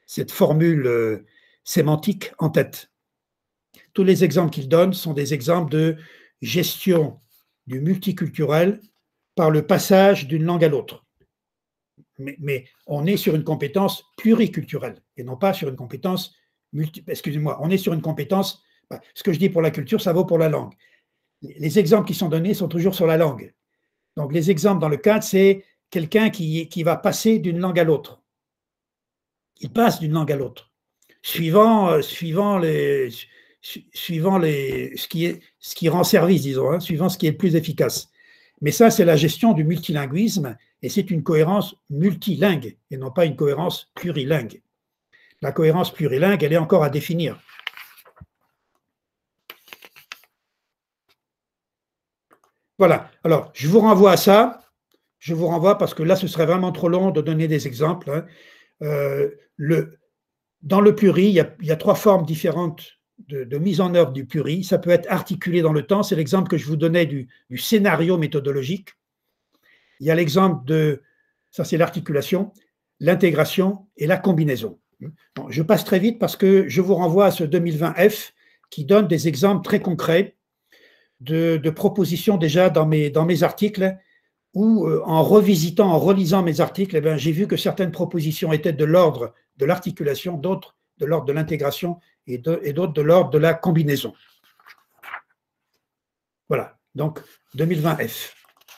sémantique en tête. Tous les exemples qu'ils donnent sont des exemples de gestion du multiculturel par le passage d'une langue à l'autre. Mais on est sur une compétence pluriculturelle et non pas sur une compétence excusez-moi, on est sur une compétence, ce que je dis pour la culture, ça vaut pour la langue. Les exemples qui sont donnés sont toujours sur la langue. Donc les exemples dans le cadre, c'est quelqu'un qui va passer d'une langue à l'autre. Il passe d'une langue à l'autre, suivant ce qui rend service, disons, hein, suivant ce qui est le plus efficace. Mais ça, c'est la gestion du multilinguisme et c'est une cohérence multilingue et non pas une cohérence plurilingue. La cohérence plurilingue, elle est encore à définir. Voilà. Alors, je vous renvoie à ça. Je vous renvoie parce que là, ce serait vraiment trop long de donner des exemples, hein. Dans le pluri, il y a trois formes différentes de mise en œuvre du pluri. Ça peut être articulé dans le temps. C'est l'exemple que je vous donnais du scénario méthodologique. Il y a l'exemple ça c'est l'articulation, l'intégration et la combinaison. Bon, je passe très vite parce que je vous renvoie à ce 2020F qui donne des exemples très concrets de propositions déjà dans mes articles où, en relisant mes articles, j'ai vu que certaines propositions étaient de l'ordre de l'articulation, d'autres de l'ordre de l'intégration et d'autres de l'ordre de la combinaison. Voilà, donc 2020F.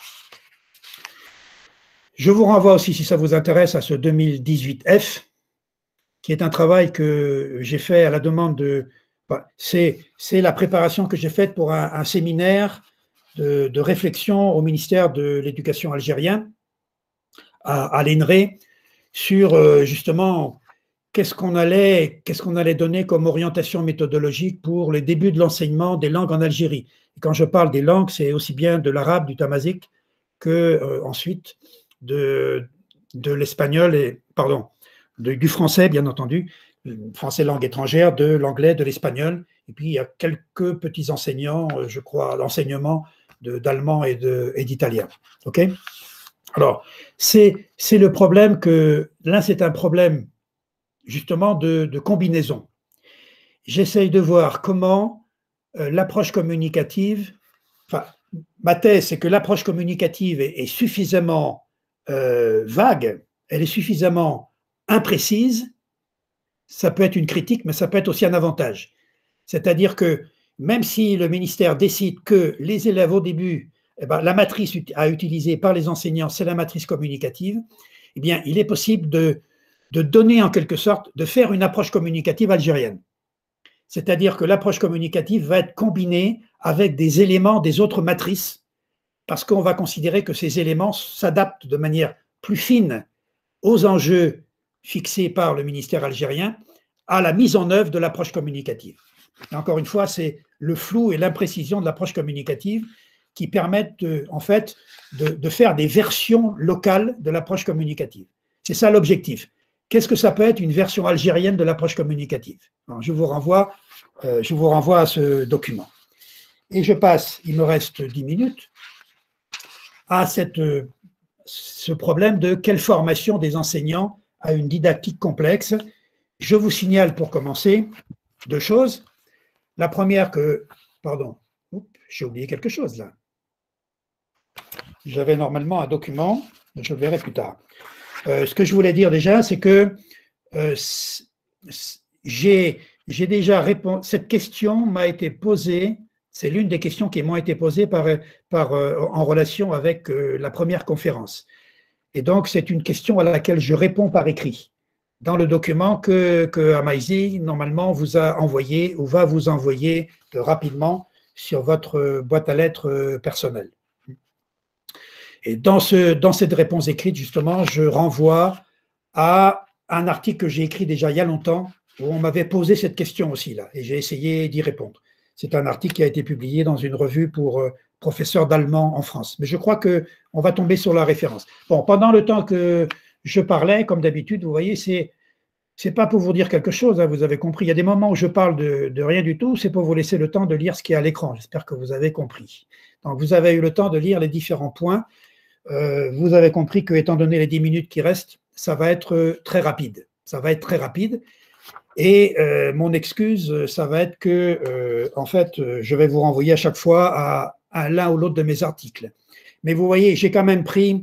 Je vous renvoie aussi, si ça vous intéresse, à ce 2018F, qui est un travail que j'ai fait à la demande de... C'est la préparation que j'ai faite pour un séminaire de réflexion au ministère de l'Éducation algérien, à l'ENRE, sur justement qu'est-ce qu'on allait donner comme orientation méthodologique pour les débuts de l'enseignement des langues en Algérie. Et quand je parle des langues, c'est aussi bien de l'arabe, du tamazight, que ensuite de l'espagnol, du français, bien entendu, français langue étrangère, de l'anglais, de l'espagnol, et puis il y a quelques petits enseignants, je crois, l'enseignement d'allemand et d'italien. OK ? Alors, c'est le problème que, là, c'est un problème justement de combinaison. J'essaye de voir comment l'approche communicative, enfin, ma thèse, c'est que l'approche communicative est suffisamment vague, elle est suffisamment imprécise. Ça peut être une critique, mais ça peut être aussi un avantage. C'est-à-dire que même si le ministère décide que les élèves au début, eh ben, la matrice à utiliser par les enseignants, c'est la matrice communicative, eh bien, il est possible de donner en quelque sorte, de faire une approche communicative algérienne. C'est-à-dire que l'approche communicative va être combinée avec des éléments des autres matrices, parce qu'on va considérer que ces éléments s'adaptent de manière plus fine aux enjeux fixés par le ministère algérien à la mise en œuvre de l'approche communicative. Et encore une fois, c'est le flou et l'imprécision de l'approche communicative qui permettent en fait de faire des versions locales de l'approche communicative. C'est ça l'objectif. Qu'est-ce que ça peut être une version algérienne de l'approche communicative? Alors, je vous renvoie à ce document. Et je passe, il me reste 10 minutes, à ce problème de quelle formation des enseignants à une didactique complexe. Je vous signale pour commencer 2 choses. La première pardon, j'ai oublié quelque chose là. J'avais normalement un document, je le verrai plus tard. Ce que je voulais dire déjà, c'est que j'ai déjà répondu. Cette question m'a été posée, c'est l'une des questions qui m'ont été posées en relation avec la première conférence. Et donc, c'est une question à laquelle je réponds par écrit dans le document que Amaïzi, normalement, vous a envoyé ou va vous envoyer rapidement sur votre boîte à lettres personnelle. Et dans cette réponse écrite, justement, je renvoie à un article que j'ai écrit déjà il y a longtemps, où on m'avait posé cette question aussi, là, et j'ai essayé d'y répondre. C'est un article qui a été publié dans une revue pour professeurs d'allemand en France. Mais je crois qu'on va tomber sur la référence. Bon, pendant le temps que je parlais, comme d'habitude, vous voyez, c'est pas pour vous dire quelque chose, hein, vous avez compris. Il y a des moments où je parle de rien du tout, c'est pour vous laisser le temps de lire ce qui est à l'écran. J'espère que vous avez compris. Donc, vous avez eu le temps de lire les différents points. Vous avez compris que, étant donné les 10 minutes qui restent, ça va être très rapide. Ça va être très rapide. Et mon excuse, ça va être que, en fait, je vais vous renvoyer à chaque fois à l'un ou l'autre de mes articles. Mais vous voyez, j'ai quand même pris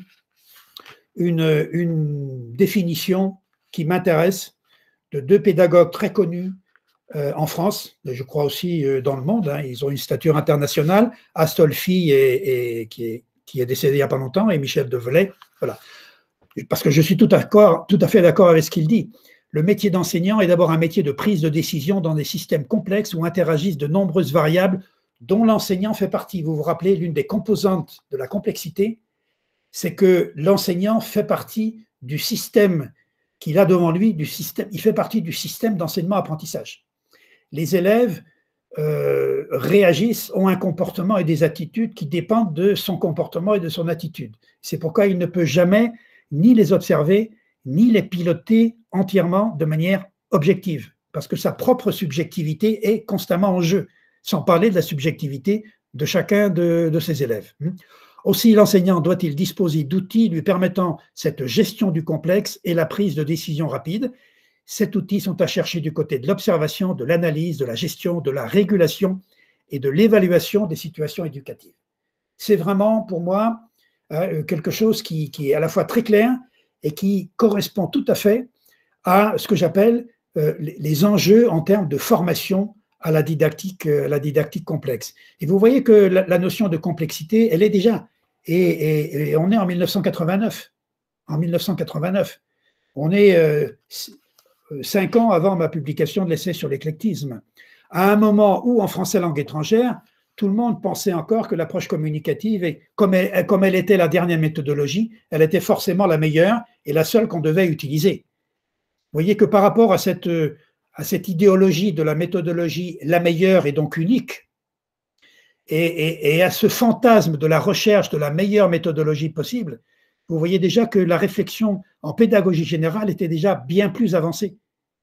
une définition qui m'intéresse de 2 pédagogues très connus en France, mais je crois aussi dans le monde. Hein, ils ont une stature internationale. Astolfi, qui est décédé il n'y a pas longtemps, et Michel Develay. Voilà. Parce que je suis tout à fait d'accord avec ce qu'il dit. Le métier d'enseignant est d'abord un métier de prise de décision dans des systèmes complexes où interagissent de nombreuses variables dont l'enseignant fait partie. Vous vous rappelez, l'une des composantes de la complexité, c'est que l'enseignant fait partie du système qu'il a devant lui, il fait partie du système d'enseignement-apprentissage. Les élèves réagissent, ont un comportement et des attitudes qui dépendent de son comportement et de son attitude. C'est pourquoi il ne peut jamais ni les observer, ni les piloter entièrement de manière objective, parce que sa propre subjectivité est constamment en jeu, sans parler de la subjectivité de chacun de ses élèves. Aussi, l'enseignant doit-il disposer d'outils lui permettant cette gestion du complexe et la prise de décision rapide. Ces outils sont à chercher du côté de l'observation, de l'analyse, de la gestion, de la régulation et de l'évaluation des situations éducatives. C'est vraiment, pour moi, quelque chose qui est à la fois très clair et qui correspond tout à fait à ce que j'appelle les enjeux en termes de formation à la didactique complexe. Et vous voyez que la notion de complexité, elle est déjà, et on est en 1989. En 1989. On est 5 ans avant ma publication de l'essai sur l'éclectisme, à un moment où, en français langue étrangère, tout le monde pensait encore que l'approche communicative, comme elle était la dernière méthodologie, elle était forcément la meilleure et la seule qu'on devait utiliser. Vous voyez que par rapport à cette idéologie de la méthodologie la meilleure et donc unique, et à ce fantasme de la recherche de la meilleure méthodologie possible, vous voyez déjà que la réflexion en pédagogie générale était déjà bien plus avancée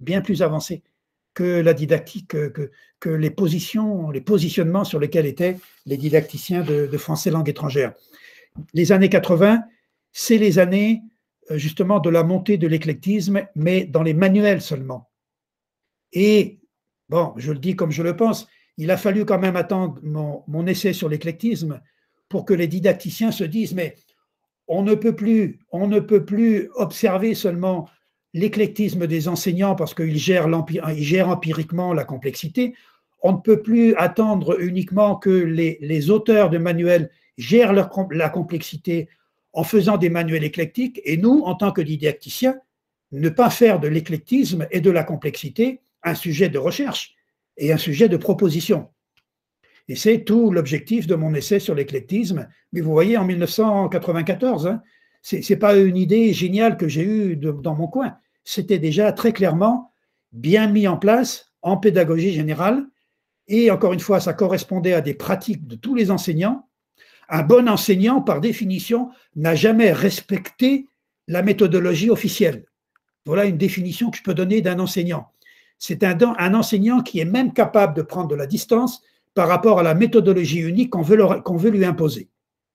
que la didactique, que les positionnements sur lesquels étaient les didacticiens de français langue étrangère. Les années 80, c'est les années justement de la montée de l'éclectisme, mais dans les manuels seulement. Et, bon, je le dis comme je le pense, il a fallu quand même attendre mon essai sur l'éclectisme pour que les didacticiens se disent, mais on ne peut plus observer seulement l'éclectisme des enseignants parce qu'ils gèrent empiriquement la complexité. On ne peut plus attendre uniquement que les auteurs de manuels gèrent la complexité en faisant des manuels éclectiques, et nous, en tant que didacticiens, ne pas faire de l'éclectisme et de la complexité un sujet de recherche et un sujet de proposition. Et c'est tout l'objectif de mon essai sur l'éclectisme. Mais vous voyez, en 1994, hein, ce n'est pas une idée géniale que j'ai eue dans mon coin. C'était déjà très clairement bien mis en place en pédagogie générale. Et encore une fois, ça correspondait à des pratiques de tous les enseignants. Un bon enseignant, par définition, n'a jamais respecté la méthodologie officielle. Voilà une définition que je peux donner d'un enseignant. C'est un enseignant qui est même capable de prendre de la distance par rapport à la méthodologie unique qu'on veut lui imposer.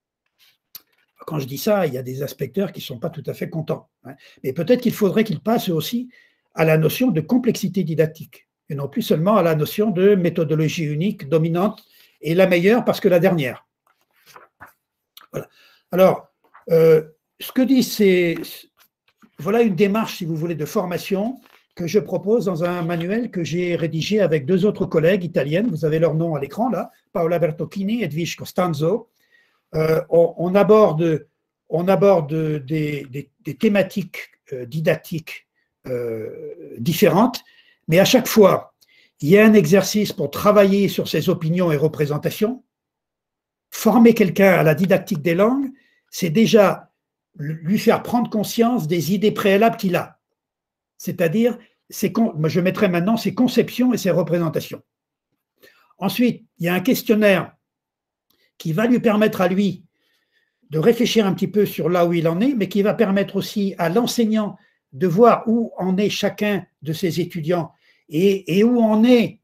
Quand je dis ça, il y a des inspecteurs qui ne sont pas tout à fait contents. Hein. Mais peut-être qu'il faudrait qu'ils passent aussi à la notion de complexité didactique, et non plus seulement à la notion de méthodologie unique, dominante, et la meilleure parce que la dernière. Voilà. Alors, ce que dit, c'est... Voilà une démarche, si vous voulez, de formation que je propose dans un manuel que j'ai rédigé avec deux autres collègues italiennes. Vous avez leur nom à l'écran, là, Paola Bertocchini et Edwige Costanzo. On aborde des thématiques didactiques différentes, mais à chaque fois, il y a un exercice pour travailler sur ses opinions et représentations. Former quelqu'un à la didactique des langues, c'est déjà lui faire prendre conscience des idées préalables qu'il a. C'est-à-dire, je mettrai maintenant ses conceptions et ses représentations. Ensuite, il y a un questionnaire qui va lui permettre à lui de réfléchir un petit peu sur là où il en est, mais qui va permettre aussi à l'enseignant de voir où en est chacun de ses étudiants et où en est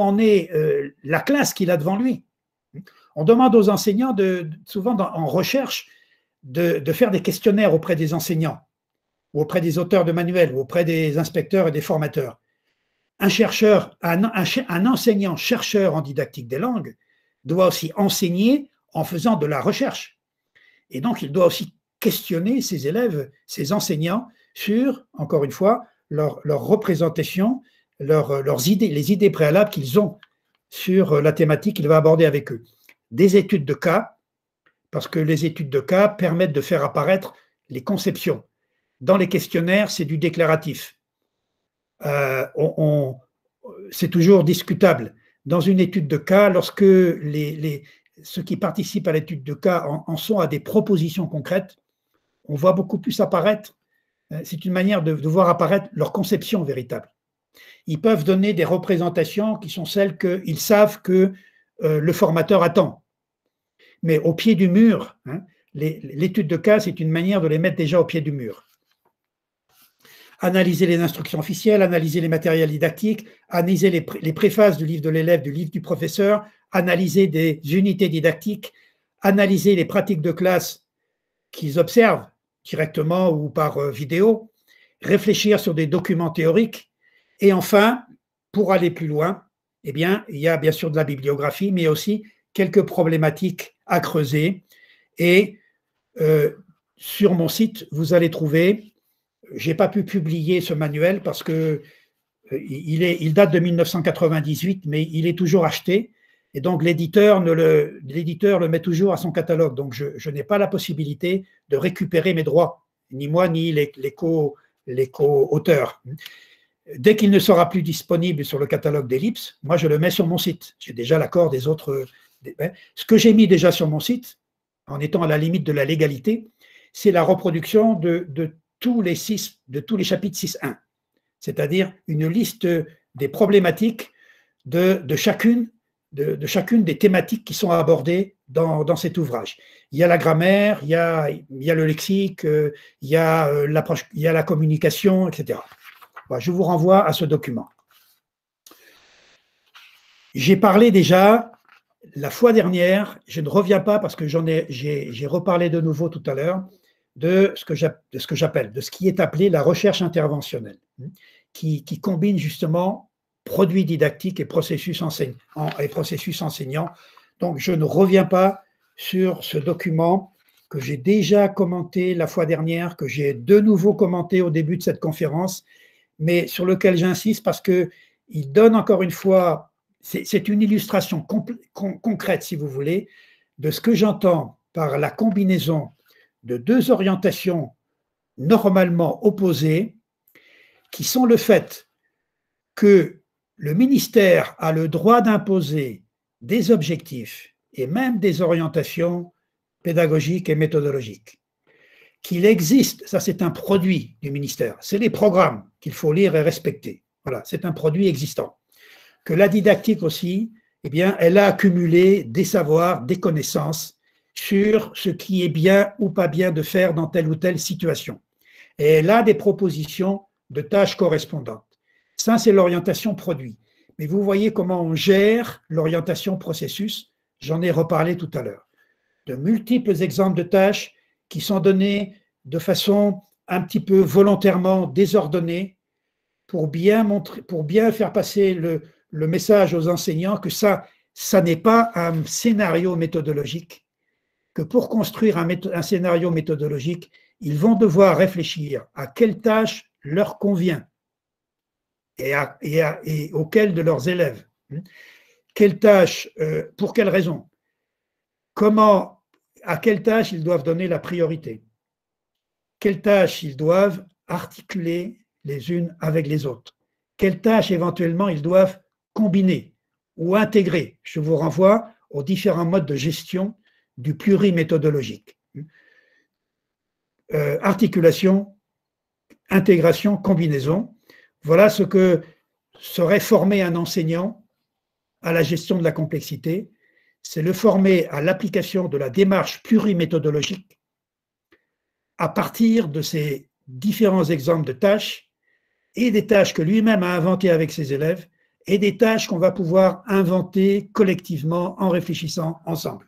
la classe qu'il a devant lui. On demande aux enseignants, souvent en recherche, de faire des questionnaires auprès des enseignants, ou auprès des auteurs de manuels, ou auprès des inspecteurs et des formateurs. Un enseignant-chercheur en didactique des langues doit aussi enseigner en faisant de la recherche. Et donc, il doit aussi questionner ses élèves, ses enseignants, sur, encore une fois, leur représentation, leurs idées, les idées préalables qu'ils ont sur la thématique qu'il va aborder avec eux. Des études de cas, parce que les études de cas permettent de faire apparaître les conceptions. Dans les questionnaires, c'est du déclaratif. C'est toujours discutable. Dans une étude de cas, lorsque ceux qui participent à l'étude de cas en sont à des propositions concrètes, on voit beaucoup plus apparaître, c'est une manière de voir apparaître leur conception véritable. Ils peuvent donner des représentations qui sont celles qu'ils savent que le formateur attend. Mais au pied du mur, hein, l'étude de cas, c'est une manière de les mettre déjà au pied du mur. Analyser les instructions officielles, analyser les matériels didactiques, analyser les préfaces du livre de l'élève, du livre du professeur, analyser des unités didactiques, analyser les pratiques de classe qu'ils observent directement ou par vidéo, réfléchir sur des documents théoriques, et enfin, pour aller plus loin, eh bien, il y a bien sûr de la bibliographie, mais aussi quelques problématiques à creuser. Et sur mon site, vous allez trouver, je n'ai pas pu publier ce manuel parce que il date de 1998, mais il est toujours acheté. Et donc, l'éditeur le met toujours à son catalogue. Donc, je n'ai pas la possibilité de récupérer mes droits, ni moi, ni les co-auteurs. Dès qu'il ne sera plus disponible sur le catalogue d'Ellipse, moi, je le mets sur mon site. J'ai déjà l'accord des autres. Ce que j'ai mis déjà sur mon site, en étant à la limite de la légalité, c'est la reproduction de tous les chapitres 6.1, c'est-à-dire une liste des problématiques de chacune des thématiques qui sont abordées dans cet ouvrage. Il y a la grammaire, il y a le lexique, il y a la communication, etc. Voilà, je vous renvoie à ce document. J'ai parlé déjà la fois dernière, je ne reviens pas parce que j'ai reparlé de nouveau tout à l'heure, de ce qui est appelé la recherche interventionnelle, qui combine justement produits didactiques et processus enseignants. Donc, je ne reviens pas sur ce document que j'ai déjà commenté la fois dernière, que j'ai de nouveau commenté au début de cette conférence, mais sur lequel j'insiste parce qu'il donne encore une fois, c'est une illustration concrète, si vous voulez, de ce que j'entends par la combinaison de deux orientations normalement opposées, qui sont le fait que le ministère a le droit d'imposer des objectifs et même des orientations pédagogiques et méthodologiques. Qu'il existe, ça c'est un produit du ministère, c'est les programmes qu'il faut lire et respecter. Voilà, c'est un produit existant. Que la didactique aussi, eh bien, elle a accumulé des savoirs, des connaissances sur ce qui est bien ou pas bien de faire dans telle ou telle situation. Et elle a des propositions de tâches correspondantes. Ça, c'est l'orientation produit. Mais vous voyez comment on gère l'orientation processus, j'en ai reparlé tout à l'heure. De multiples exemples de tâches qui sont donnés de façon un petit peu volontairement désordonnée pour bien faire passer le message aux enseignants que ça n'est pas un scénario méthodologique, que pour construire un scénario méthodologique, ils vont devoir réfléchir à quelle tâche leur convient et auquel de leurs élèves. Quelle tâche, pour quelle raison? À quelle tâche ils doivent donner la priorité? Quelles tâches ils doivent articuler les unes avec les autres? Quelles tâches éventuellement ils doivent combiner ou intégrer? Je vous renvoie aux différents modes de gestion du pluriméthodologique. Articulation, intégration, combinaison. Voilà ce que serait former un enseignant à la gestion de la complexité. C'est le former à l'application de la démarche pluriméthodologique à partir de ces différents exemples de tâches et des tâches que lui-même a inventées avec ses élèves et des tâches qu'on va pouvoir inventer collectivement en réfléchissant ensemble.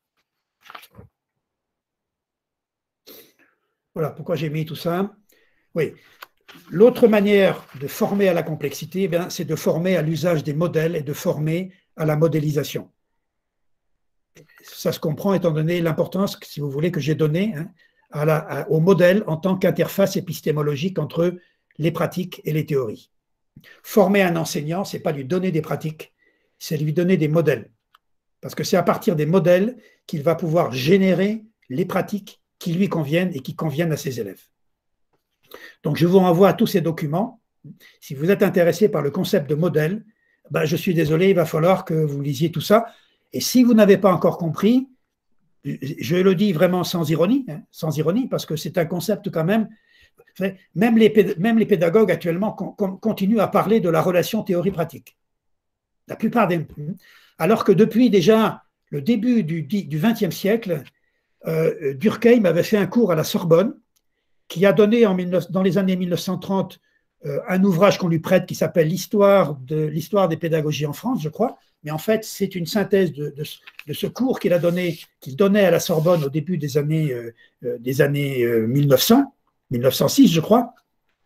Voilà pourquoi j'ai mis tout ça. Oui. L'autre manière de former à la complexité, eh c'est de former à l'usage des modèles et de former à la modélisation. Ça se comprend étant donné l'importance, si vous voulez, que j'ai donnée au modèle en tant qu'interface épistémologique entre les pratiques et les théories. Former un enseignant, ce n'est pas lui donner des pratiques, c'est lui donner des modèles. Parce que c'est à partir des modèles qu'il va pouvoir générer les pratiques qui lui conviennent et qui conviennent à ses élèves. Donc, je vous renvoie à tous ces documents. Si vous êtes intéressé par le concept de modèle, je suis désolé, il va falloir que vous lisiez tout ça. Et si vous n'avez pas encore compris, je le dis vraiment sans ironie, parce que c'est un concept quand même. Même les pédagogues actuellement continuent à parler de la relation théorie-pratique. La plupart des. Alors que depuis déjà le début du XXe siècle, Durkheim avait fait un cours à la Sorbonne qui a donné dans les années 1930 un ouvrage qu'on lui prête qui s'appelle l'histoire des pédagogies en France, je crois. Mais en fait, c'est une synthèse de ce cours qu'il donnait à la Sorbonne au début des années 1900, 1906, je crois.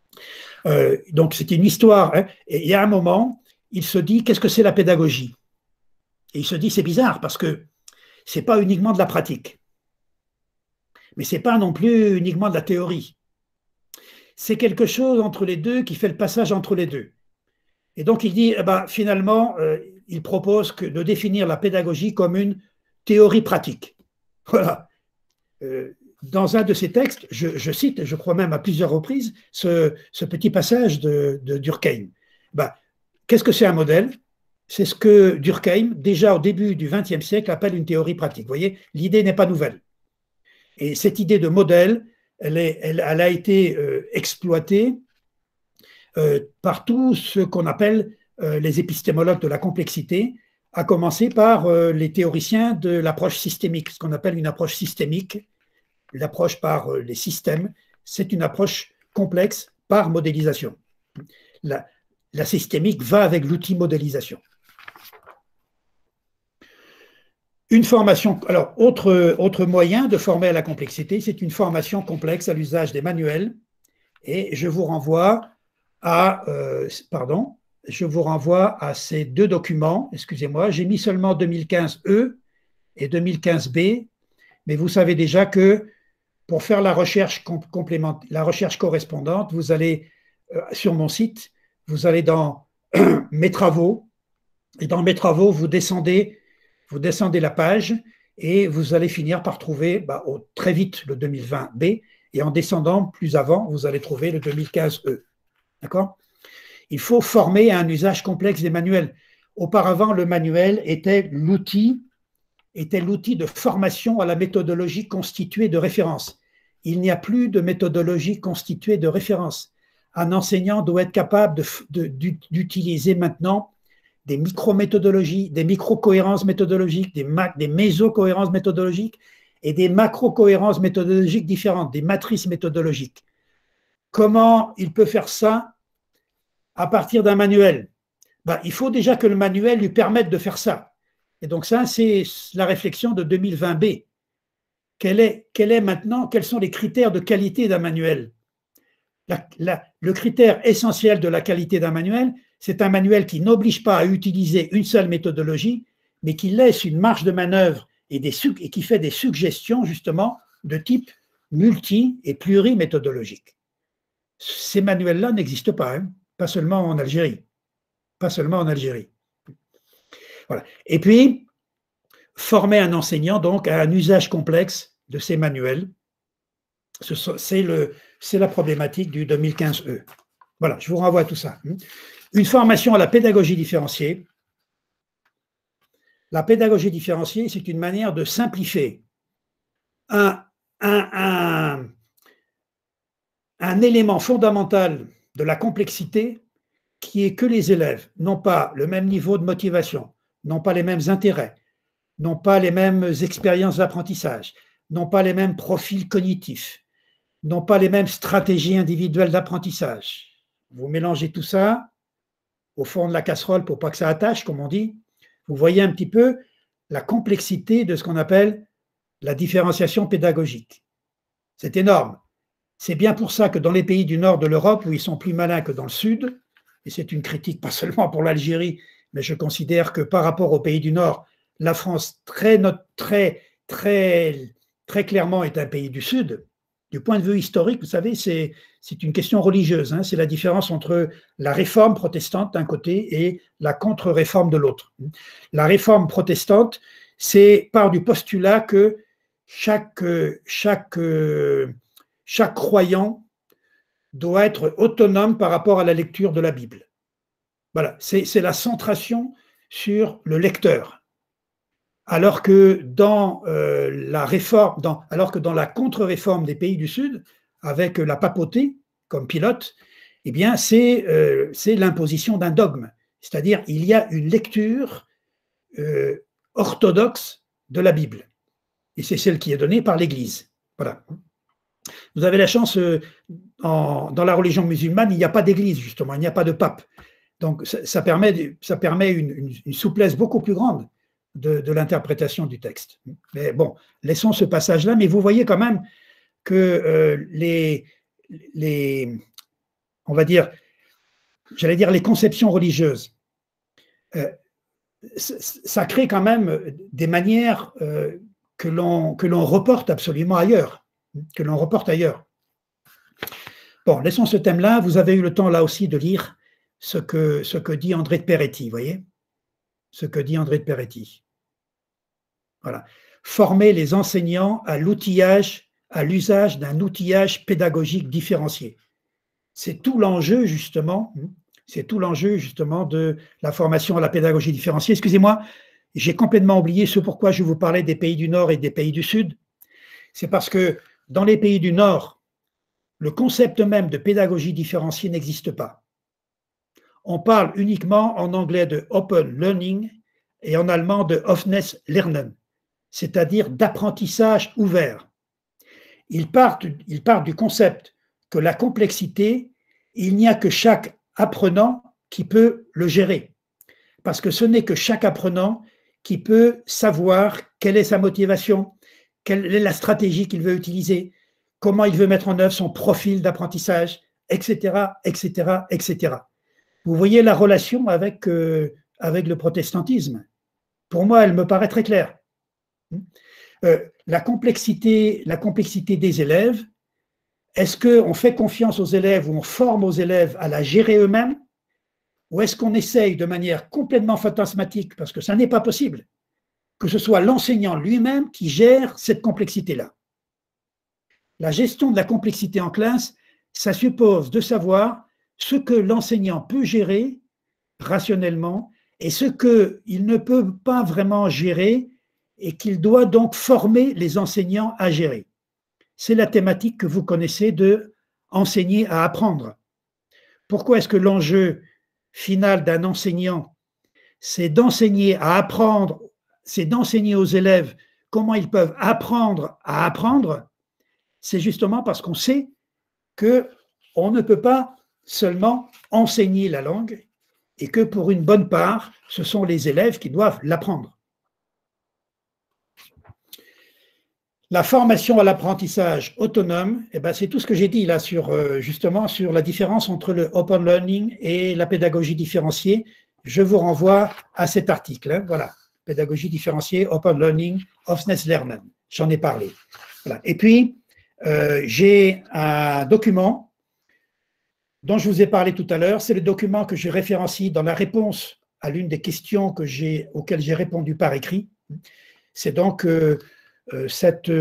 Donc, c'était une histoire. Et il y a un moment, il se dit, qu'est-ce que c'est la pédagogie? Et il se dit, c'est bizarre parce que ce n'est pas uniquement de la pratique. Mais ce n'est pas non plus uniquement de la théorie. C'est quelque chose entre les deux qui fait le passage entre les deux. Et donc, il dit, finalement, il propose de définir la pédagogie comme une théorie pratique. Voilà. Dans un de ses textes, je cite, je crois même à plusieurs reprises, ce petit passage de Durkheim. Qu'est-ce que c'est un modèle? C'est ce que Durkheim, déjà au début du XXe siècle, appelle une théorie pratique. Vous voyez, l'idée n'est pas nouvelle. Et cette idée de modèle, elle a été exploitée par tous ceux qu'on appelle les épistémologues de la complexité, à commencer par les théoriciens de l'approche systémique, ce qu'on appelle une approche systémique, l'approche par les systèmes, c'est une approche complexe par modélisation. La systémique va avec l'outil modélisation. Une formation, alors, autre moyen de former à la complexité, c'est une formation complexe à l'usage des manuels. Et je vous renvoie à, je vous renvoie à ces deux documents. Excusez-moi, j'ai mis seulement 2015E et 2015B, mais vous savez déjà que pour faire la recherche la recherche correspondante, vous allez sur mon site, vous allez dans mes travaux, et dans mes travaux, vous descendez la page et vous allez finir par trouver très vite le 2020B, et en descendant plus avant, vous allez trouver le 2015E. D'accord ? Il faut former à un usage complexe des manuels. Auparavant, le manuel était l'outil de formation à la méthodologie constituée de référence. Il n'y a plus de méthodologie constituée de référence. Un enseignant doit être capable d'utiliser maintenant des micro-méthodologies, des micro-cohérences méthodologiques, des méso-cohérences méthodologiques et des macro-cohérences méthodologiques différentes, des matrices méthodologiques. Comment il peut faire ça à partir d'un manuel? Il faut déjà que le manuel lui permette de faire ça. Et donc ça, c'est la réflexion de 2020B. Quels sont les critères de qualité d'un manuel? Le critère essentiel de la qualité d'un manuel, c'est un manuel qui n'oblige pas à utiliser une seule méthodologie, mais qui laisse une marge de manœuvre et qui fait des suggestions justement de type multi- et pluriméthodologique. Ces manuels-là n'existent pas, hein, pas seulement en Algérie. Pas seulement en Algérie. Voilà. Et puis, former un enseignant donc à un usage complexe de ces manuels, c'est la problématique du 2015E. Voilà, je vous renvoie à tout ça. Une formation à la pédagogie différenciée. La pédagogie différenciée, c'est une manière de simplifier un élément fondamental de la complexité qui est que les élèves n'ont pas le même niveau de motivation, n'ont pas les mêmes intérêts, n'ont pas les mêmes expériences d'apprentissage, n'ont pas les mêmes profils cognitifs, n'ont pas les mêmes stratégies individuelles d'apprentissage. Vous mélangez tout ça au fond de la casserole pour pas que ça attache, comme on dit. Vous voyez un petit peu la complexité de ce qu'on appelle la différenciation pédagogique. C'est énorme. C'est bien pour ça que dans les pays du nord de l'Europe, où ils sont plus malins que dans le sud, et c'est une critique pas seulement pour l'Algérie, mais je considère que par rapport aux pays du nord, la France très clairement est un pays du sud. Du point de vue historique, vous savez, c'est une question religieuse, hein, c'est la différence entre la réforme protestante d'un côté et la contre-réforme de l'autre. La réforme protestante, c'est part du postulat que chaque croyant doit être autonome par rapport à la lecture de la Bible. Voilà, c'est la centration sur le lecteur. Alors que dans la contre-réforme des pays du Sud, avec la papauté comme pilote, eh bien c'est l'imposition d'un dogme. C'est-à-dire il y a une lecture orthodoxe de la Bible. Et c'est celle qui est donnée par l'Église. Voilà. Vous avez la chance, dans la religion musulmane, il n'y a pas d'église, justement, il n'y a pas de pape. Donc, ça permet une souplesse beaucoup plus grande de l'interprétation du texte. Mais bon, laissons ce passage-là, mais vous voyez quand même que on va dire, j'allais dire les conceptions religieuses, ça crée quand même des manières que l'on reporte absolument ailleurs. Bon, laissons ce thème-là. Vous avez eu le temps là aussi de lire ce que dit André de Peretti, vous voyez ? Ce que dit André de Peretti. Voilà. Former les enseignants à l'usage d'un outillage pédagogique différencié. C'est tout l'enjeu justement de la formation à la pédagogie différenciée. Excusez-moi, j'ai complètement oublié ce pourquoi je vous parlais des pays du Nord et des pays du Sud. C'est parce que dans les pays du Nord, le concept même de pédagogie différenciée n'existe pas. On parle uniquement en anglais de open learning et en allemand de offenes lernen, c'est-à-dire d'apprentissage ouvert. Ils partent du concept que la complexité, il n'y a que chaque apprenant qui peut le gérer. Parce que ce n'est que chaque apprenant qui peut savoir quelle est sa motivation, quelle est la stratégie qu'il veut utiliser, comment il veut mettre en œuvre son profil d'apprentissage, etc., etc., etc. Vous voyez la relation avec le protestantisme. Pour moi, elle me paraît très claire. La complexité des élèves, est-ce qu'on fait confiance aux élèves ou on forme aux élèves à la gérer eux-mêmes, ou est-ce qu'on essaye de manière complètement fantasmatique, parce que ça n'est pas possible, que ce soit l'enseignant lui-même qui gère cette complexité-là? La gestion de la complexité en classe, ça suppose de savoir ce que l'enseignant peut gérer rationnellement et ce qu'il ne peut pas vraiment gérer et qu'il doit donc former les enseignants à gérer. C'est la thématique que vous connaissez de enseigner à apprendre. Pourquoi est-ce que l'enjeu final d'un enseignant, c'est d'enseigner à apprendre, c'est d'enseigner aux élèves comment ils peuvent apprendre à apprendre? C'est justement parce qu'on sait qu'on ne peut pas seulement enseigner la langue et que pour une bonne part, ce sont les élèves qui doivent l'apprendre. La formation à l'apprentissage autonome, eh ben, c'est tout ce que j'ai dit là justement sur la différence entre le open learning et la pédagogie différenciée. Je vous renvoie à cet article. Hein, voilà, pédagogie différenciée, open learning, offeness lernen. J'en ai parlé. Voilà. Et puis, j'ai un document dont je vous ai parlé tout à l'heure. C'est le document que je référencie dans la réponse à l'une des questions auxquelles j'ai répondu par écrit. C'est donc cet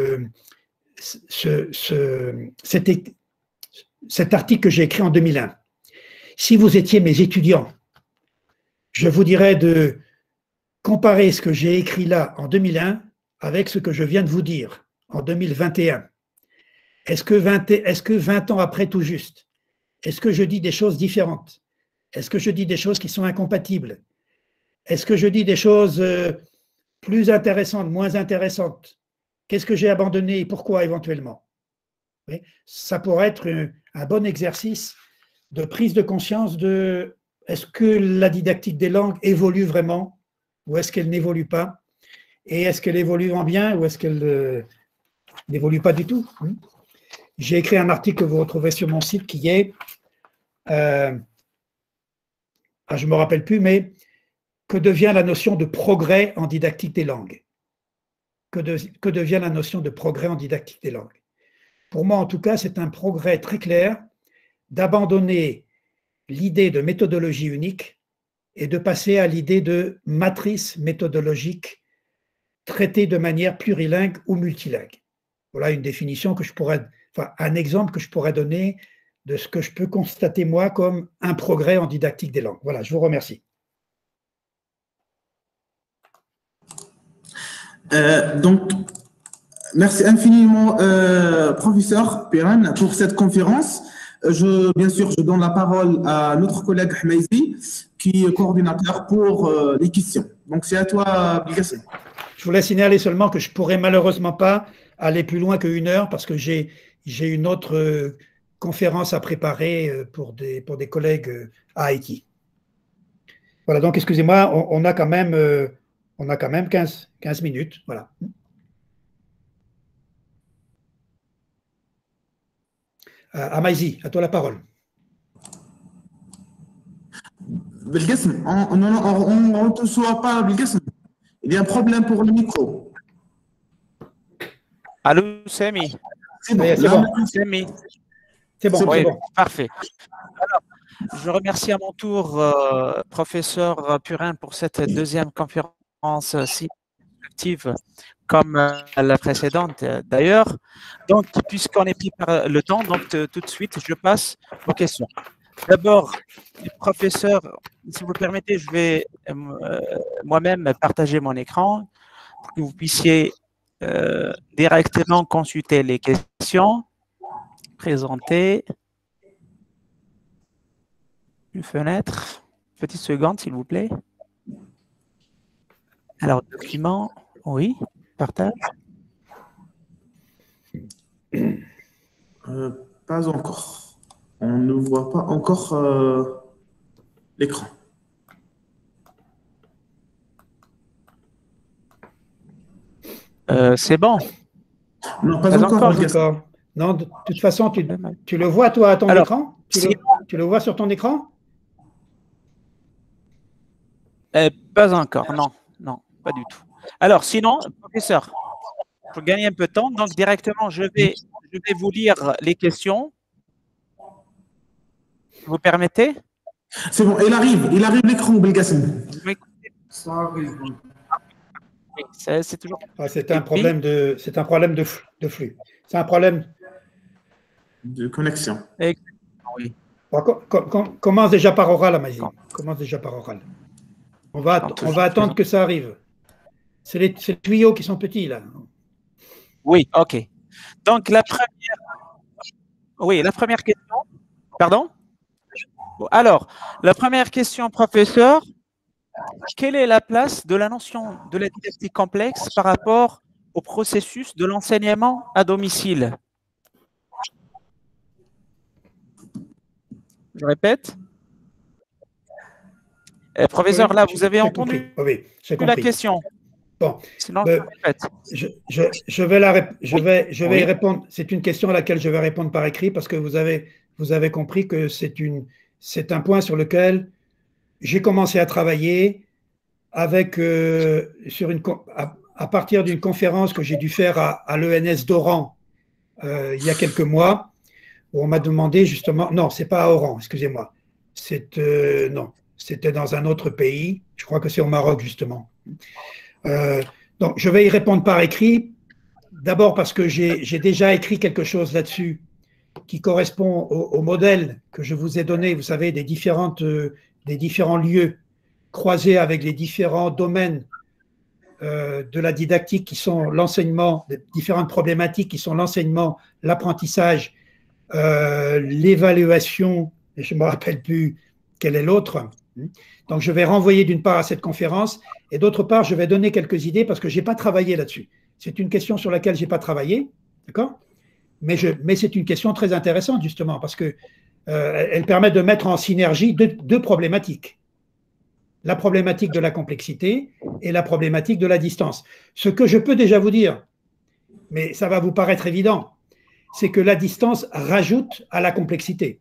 article que j'ai écrit en 2001. Si vous étiez mes étudiants, je vous dirais de comparer ce que j'ai écrit là en 2001 avec ce que je viens de vous dire en 2021. Est-ce que 20 ans après tout juste, est-ce que je dis des choses différentes? Est-ce que je dis des choses qui sont incompatibles? Est-ce que je dis des choses plus intéressantes, moins intéressantes? Qu'est-ce que j'ai abandonné et pourquoi éventuellement? Oui, ça pourrait être un bon exercice de prise de conscience de est-ce que la didactique des langues évolue vraiment ou est-ce qu'elle n'évolue pas? Et est-ce qu'elle évolue en bien ou est-ce qu'elle n'évolue pas du tout? J'ai écrit un article que vous retrouvez sur mon site qui est, je ne me rappelle plus, mais que devient la notion de progrès en didactique des langues? Que devient la notion de progrès en didactique des langues? Pour moi, en tout cas, c'est un progrès très clair d'abandonner l'idée de méthodologie unique et de passer à l'idée de matrice méthodologique traitée de manière plurilingue ou multilingue. Voilà une définition un exemple que je pourrais donner de ce que je peux constater moi comme un progrès en didactique des langues. Voilà, je vous remercie. Donc, merci infiniment, professeur Piran, pour cette conférence. Bien sûr, je donne la parole à notre collègue Hmeizi, qui est coordinateur pour les questions. Donc, c'est à toi, Bilgassem. Je voulais signaler seulement que je ne pourrais malheureusement pas aller plus loin que 1 heure parce que j'ai une autre conférence à préparer pour des collègues à Haïti. Voilà, donc excusez-moi, on a quand même 15 minutes. Voilà. Amaïzi, à toi la parole. Bilgassem, on ne reçoit pas Bilgassem. Il y a un problème pour le micro. Allô, Samy. C'est bon. Samy. C'est bon, oui, c'est bon. Parfait. Alors, je remercie à mon tour professeur Purin pour cette deuxième conférence si active comme la précédente d'ailleurs. Donc, puisqu'on est pris par le temps, donc tout de suite, je passe aux questions. D'abord, professeur, si vous le permettez, je vais moi-même partager mon écran pour que vous puissiez directement consulter les questions, présenter une fenêtre. Petite seconde, s'il vous plaît. Alors, document, oui, partage. Pas encore. On ne voit pas encore l'écran. C'est bon. Non, pas encore. Non, de toute façon, tu le vois, toi, à ton écran? Tu le vois sur ton écran? Pas encore, non, non, pas du tout. Alors, sinon, professeur, pour gagner un peu de temps, donc directement, je vais vous lire les questions. Vous permettez? C'est bon, il arrive l'écran, Belkacem. Oui, c'est toujours. C'est un problème de flux. C'est un problème De connexion. Oui. Commence déjà par oral, Amazine. Commence déjà par oral. On va attendre que ça arrive. C'est les tuyaux qui sont petits, là. Oui, OK. Donc, la première question. Pardon? Alors, la première question, professeur. Quelle est la place de la notion de la didactique complexe par rapport au processus de l'enseignement à domicile? Je répète. Professeur, là, vous avez entendu la question. Bon, sinon, je répète. Je vais y répondre. C'est une question à laquelle je vais répondre par écrit parce que vous avez compris que c'est un point sur lequel j'ai commencé à travailler avec à partir d'une conférence que j'ai dû faire à l'ENS d'Oran il y a quelques mois, où on m'a demandé justement, non, c'est pas à Oran, excusez-moi, non, c'était dans un autre pays, je crois que c'est au Maroc justement. Donc je vais y répondre par écrit, d'abord parce que j'ai déjà écrit quelque chose là-dessus qui correspond au modèle que je vous ai donné, vous savez, des différents lieux croisés avec les différents domaines de la didactique qui sont l'enseignement, des différentes problématiques qui sont l'enseignement, l'apprentissage, l'évaluation, et je ne me rappelle plus quel est l'autre. Donc je vais renvoyer d'une part à cette conférence et d'autre part je vais donner quelques idées parce que je n'ai pas travaillé là-dessus. C'est une question sur laquelle je n'ai pas travaillé, d'accord ? Mais c'est une question très intéressante justement parce que elle permet de mettre en synergie deux problématiques. La problématique de la complexité et la problématique de la distance. Ce que je peux déjà vous dire, mais ça va vous paraître évident, c'est que la distance rajoute à la complexité.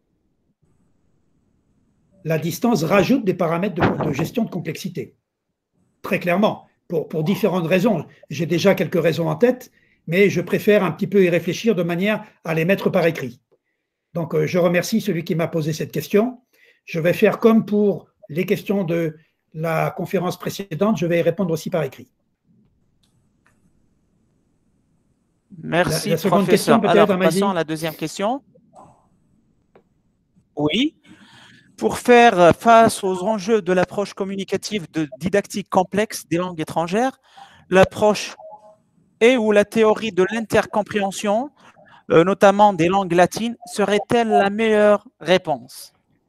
La distance rajoute des paramètres de gestion de complexité. Très clairement, pour différentes raisons. J'ai déjà quelques raisons en tête, mais je préfère un petit peu y réfléchir de manière à les mettre par écrit. Donc, je remercie celui qui m'a posé cette question. Je vais faire comme pour les questions de la conférence précédente, je vais y répondre aussi par écrit. Merci, la seconde professeur. question, Alors, passons à la deuxième question. Oui. Pour faire face aux enjeux de l'approche communicative de didactique complexe des langues étrangères, l'approche ou la théorie de l'intercompréhension, notamment des langues latines, serait-elle la meilleure réponse?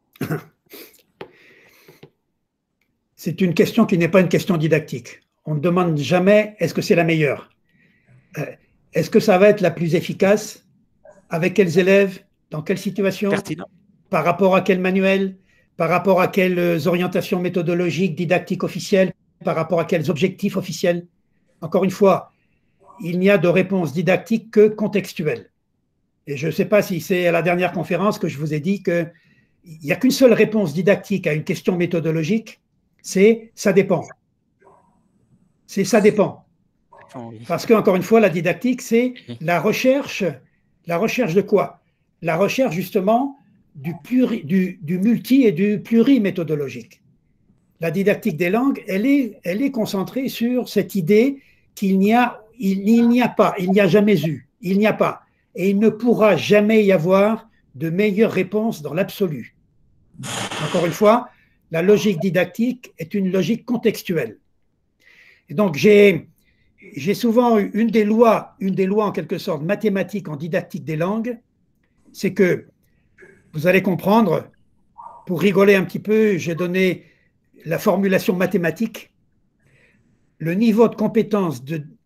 C'est une question qui n'est pas une question didactique. On ne demande jamais est-ce que c'est la meilleure. Est-ce que ça va être la plus efficace? Avec quels élèves? Dans quelle situation? Pertinent. Par rapport à quel manuel? Par rapport à quelles orientations méthodologiques, didactiques officielles? Par rapport à quels objectifs officiels? Encore une fois, il n'y a de réponse didactique que contextuelle. Et je ne sais pas si c'est à la dernière conférence que je vous ai dit qu'il n'y a qu'une seule réponse didactique à une question méthodologique, c'est « ça dépend ». C'est « ça dépend ». Parce qu'encore une fois, la didactique, c'est la recherche de quoi? La recherche justement du multi et du pluriméthodologique. La didactique des langues, elle est concentrée sur cette idée qu'il n'y a pas, il n'y a jamais eu, il n'y a pas, et il ne pourra jamais y avoir de meilleure réponse dans l'absolu. Encore une fois, la logique didactique est une logique contextuelle. Et donc, j'ai souvent eu une des lois en quelque sorte mathématiques en didactique des langues, c'est que, vous allez comprendre, pour rigoler un petit peu, j'ai donné la formulation mathématique. Le niveau de compétence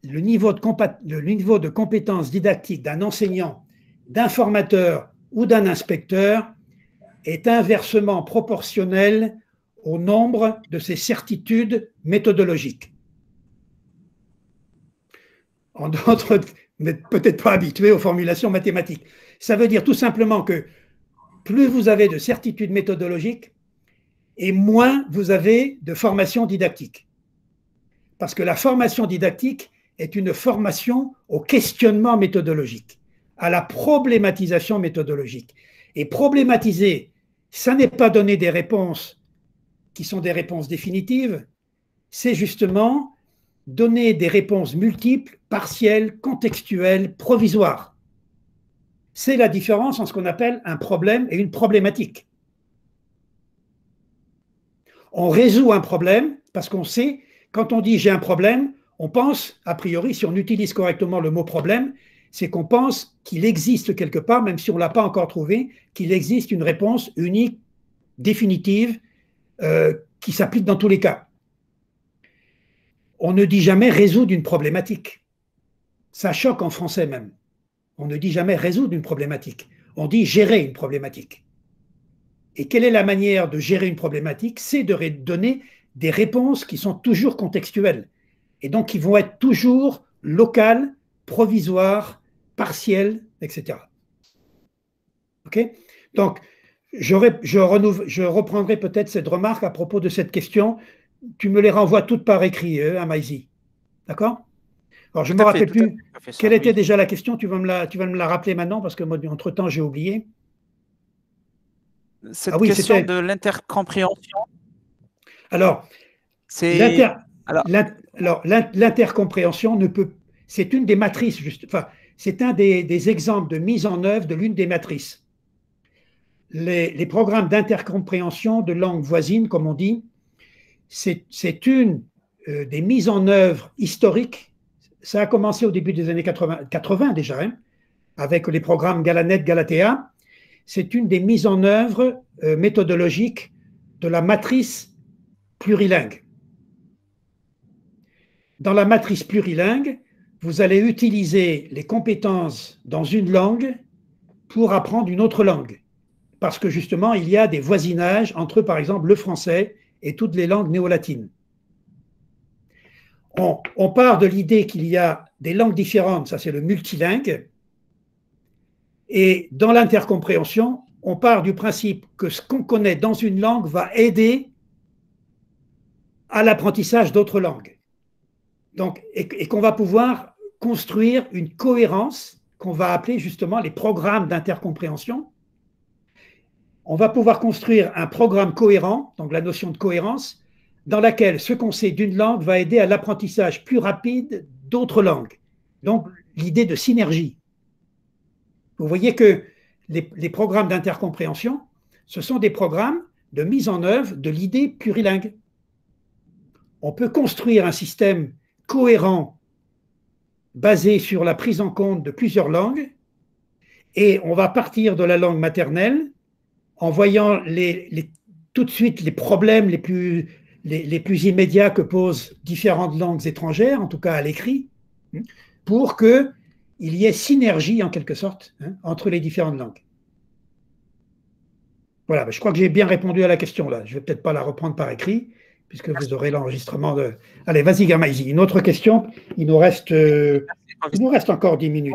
didactique d'un enseignant, d'un formateur ou d'un inspecteur est inversement proportionnel au nombre de ses certitudes méthodologiques. En d'autres, vous n'êtes peut-être pas habitué aux formulations mathématiques. Ça veut dire tout simplement que plus vous avez de certitudes méthodologiques, et moins vous avez de formation didactique. Parce que la formation didactique est une formation au questionnement méthodologique, à la problématisation méthodologique. Et problématiser, ça n'est pas donner des réponses qui sont des réponses définitives, c'est justement donner des réponses multiples, partielles, contextuelles, provisoires. C'est la différence entre ce qu'on appelle un problème et une problématique. On résout un problème parce qu'on sait, quand on dit j'ai un problème, on pense, a priori, si on utilise correctement le mot problème, c'est qu'on pense qu'il existe quelque part, même si on ne l'a pas encore trouvé, qu'il existe une réponse unique, définitive, qui s'applique dans tous les cas. On ne dit jamais résoudre une problématique. Ça choque en français même. On ne dit jamais résoudre une problématique. On dit gérer une problématique. Et quelle est la manière de gérer une problématique? C'est de donner des réponses qui sont toujours contextuelles et donc qui vont être toujours locales, provisoires, partielles, etc. OK? Donc, je reprendrai peut-être cette remarque à propos de cette question. Tu me les renvoies toutes par écrit, Amaïzi. D'accord? Alors, je ne me rappelle plus quelle était déjà la question. Tu vas me la rappeler maintenant parce que moi, entre-temps, j'ai oublié. Cette question de l'intercompréhension. Alors, l'intercompréhension ne peut. C'est une des matrices, c'est un des exemples de mise en œuvre de l'une des matrices. Les programmes d'intercompréhension de langue voisine, comme on dit, c'est une des mises en œuvre historiques. Ça a commencé au début des années 80 déjà, hein, avec les programmes Galanet, Galatea. C'est une des mises en œuvre méthodologiques de la matrice plurilingue. Dans la matrice plurilingue, vous allez utiliser les compétences dans une langue pour apprendre une autre langue. Parce que justement, il y a des voisinages entre, par exemple, le français et toutes les langues néo-latines. On part de l'idée qu'il y a des langues différentes, ça c'est le multilingue, et dans l'intercompréhension, on part du principe que ce qu'on connaît dans une langue va aider à l'apprentissage d'autres langues. Donc, et qu'on va pouvoir construire une cohérence qu'on va appeler justement les programmes d'intercompréhension. On va pouvoir construire un programme cohérent, donc la notion de cohérence, dans laquelle ce qu'on sait d'une langue va aider à l'apprentissage plus rapide d'autres langues. Donc, l'idée de synergie. Vous voyez que les programmes d'intercompréhension, ce sont des programmes de mise en œuvre de l'idée plurilingue. On peut construire un système cohérent basé sur la prise en compte de plusieurs langues et on va partir de la langue maternelle en voyant tout de suite les problèmes les plus immédiats que posent différentes langues étrangères, en tout cas à l'écrit, pour qu'il y ait synergie en quelque sorte entre les différentes langues. Voilà, je crois que j'ai bien répondu à la question là. Je ne vais peut-être pas la reprendre par écrit, puisque vous aurez l'enregistrement de… Allez, vas-y Gamaïzi, une autre question. Il nous reste encore 10 minutes.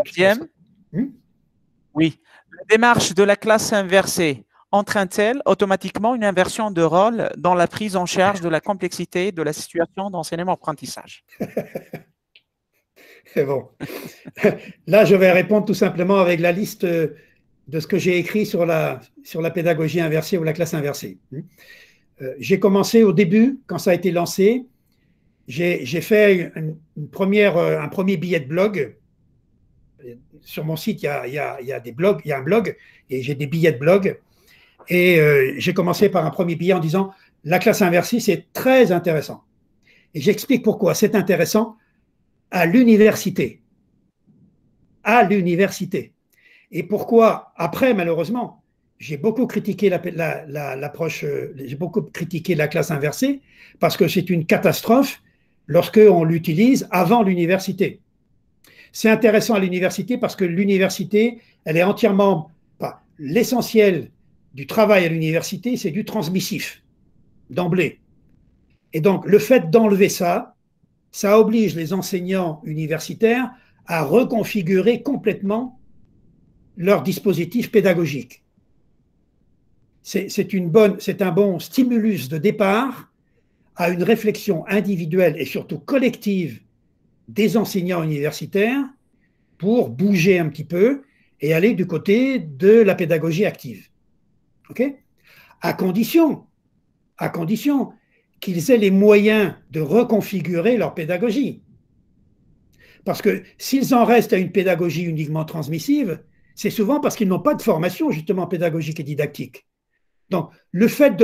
Oui. La démarche de la classe inversée entraîne-t-elle automatiquement une inversion de rôle dans la prise en charge de la complexité de la situation d'enseignement-apprentissage? C'est bon. Là, je vais répondre tout simplement avec la liste de ce que j'ai écrit sur la pédagogie inversée ou la classe inversée. J'ai commencé au début, quand ça a été lancé, j'ai fait un premier billet de blog. Sur mon site, il y a des blogs, il y a un blog, et j'ai des billets de blog. Et j'ai commencé par un premier billet en disant « La classe inversée, c'est très intéressant ». Et j'explique pourquoi c'est intéressant à l'université. À l'université. Et pourquoi, après, malheureusement, j'ai beaucoup critiqué l'approche, j'ai beaucoup critiqué la classe inversée, parce que c'est une catastrophe lorsqu'on l'utilise avant l'université. C'est intéressant à l'université parce que l'université, elle est entièrement… L'essentiel du travail à l'université, c'est du transmissif, d'emblée. Et donc, le fait d'enlever ça, ça oblige les enseignants universitaires à reconfigurer complètement leur dispositif pédagogique. c'est un bon stimulus de départ à une réflexion individuelle et surtout collective des enseignants universitaires pour bouger un petit peu et aller du côté de la pédagogie active. OK ? À condition qu'ils aient les moyens de reconfigurer leur pédagogie. Parce que s'ils en restent à une pédagogie uniquement transmissive, c'est souvent parce qu'ils n'ont pas de formation justement pédagogique et didactique. Donc, le fait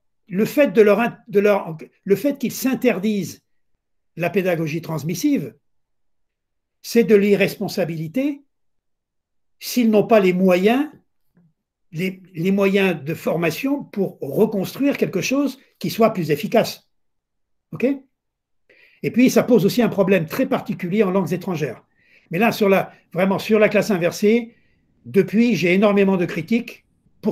qu'ils s'interdisent la pédagogie transmissive, c'est de l'irresponsabilité s'ils n'ont pas les moyens de formation pour reconstruire quelque chose qui soit plus efficace. OK ? Et puis, ça pose aussi un problème très particulier en langues étrangères. Mais là, vraiment sur la classe inversée, depuis, j'ai énormément de critiques. Pourquoi ?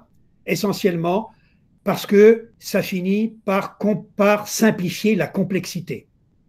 Essentiellement parce que ça finit par simplifier la complexité.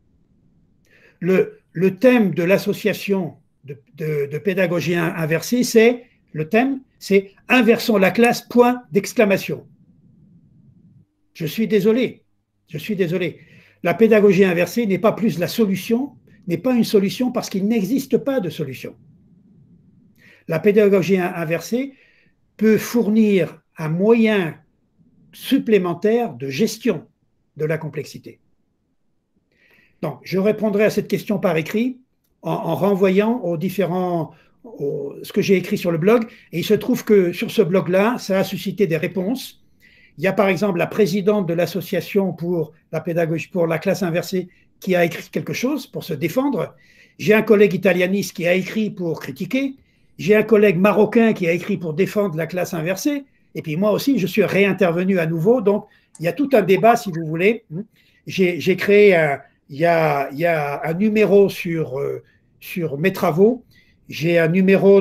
Le thème de l'association de pédagogie inversée, c'est inversons la classe, point d'exclamation. Je suis désolé. La pédagogie inversée n'est pas plus la solution, n'est pas une solution parce qu'il n'existe pas de solution. La pédagogie inversée peut fournir un moyen supplémentaire de gestion de la complexité. Donc, je répondrai à cette question par écrit en renvoyant ce que j'ai écrit sur le blog. Et il se trouve que sur ce blog-là, ça a suscité des réponses. Il y a par exemple la présidente de l'association pour la pédagogie, pour la classe inversée, qui a écrit quelque chose pour se défendre. J'ai un collègue italianiste qui a écrit pour critiquer. J'ai un collègue marocain qui a écrit pour défendre la classe inversée. Et puis moi aussi, je suis réintervenu à nouveau. Donc, il y a tout un débat, si vous voulez. J'ai créé il y a un numéro sur mes travaux. J'ai un numéro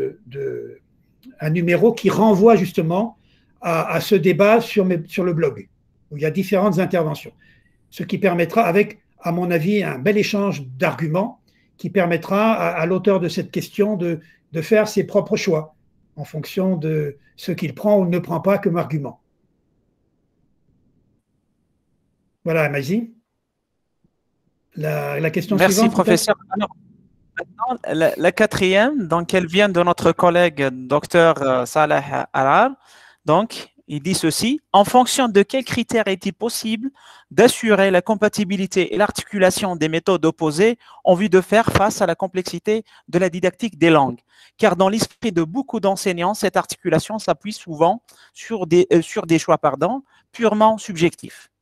qui renvoie justement à ce débat sur le blog, où il y a différentes interventions. Ce qui permettra, avec, à mon avis, un bel échange d'arguments qui permettra à l'auteur de cette question de faire ses propres choix en fonction de ce qu'il prend ou ne prend pas comme argument. Voilà, Maïzi. La question Merci, suivante. Merci, professeur. Alors, maintenant, la quatrième, donc, elle vient de notre collègue Dr Salah Arar. Donc, il dit ceci: en fonction de quels critères est-il possible d'assurer la compatibilité et l'articulation des méthodes opposées en vue de faire face à la complexité de la didactique des langues? Car dans l'esprit de beaucoup d'enseignants, cette articulation s'appuie souvent sur des choix purement subjectifs.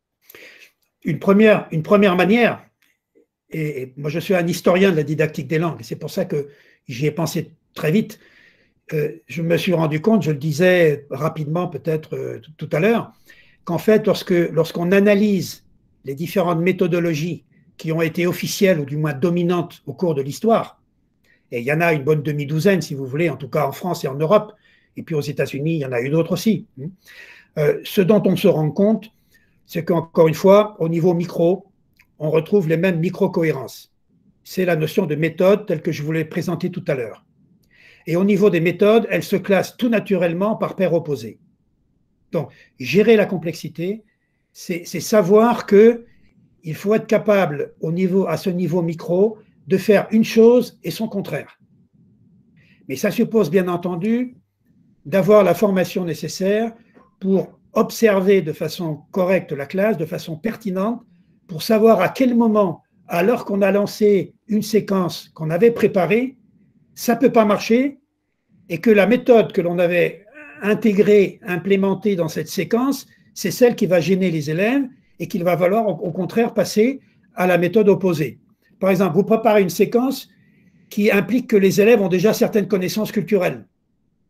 Une première manière, et moi je suis un historien de la didactique des langues, c'est pour ça que j'y ai pensé très vite. Je me suis rendu compte, je le disais rapidement peut-être tout à l'heure, qu'en fait, lorsqu'on analyse les différentes méthodologies qui ont été officielles ou du moins dominantes au cours de l'histoire, et il y en a une bonne demi-douzaine, si vous voulez, en tout cas en France et en Europe, et puis aux États-Unis, il y en a une autre aussi. Ce dont on se rend compte, c'est qu'encore une fois, au niveau micro, on retrouve les mêmes micro-cohérences. C'est la notion de méthode telle que je vous l'ai présentée tout à l'heure. Et au niveau des méthodes, elles se classent tout naturellement par paires opposées. Donc, gérer la complexité, c'est savoir qu'il faut être capable, à ce niveau micro, de faire une chose et son contraire. Mais ça suppose bien entendu d'avoir la formation nécessaire pour observer de façon correcte la classe, de façon pertinente, pour savoir à quel moment, alors qu'on a lancé une séquence qu'on avait préparée, ça ne peut pas marcher et que la méthode que l'on avait intégrée, implémentée dans cette séquence, c'est celle qui va gêner les élèves et qu'il va falloir au contraire passer à la méthode opposée. Par exemple, vous préparez une séquence qui implique que les élèves ont déjà certaines connaissances culturelles. D'accord ?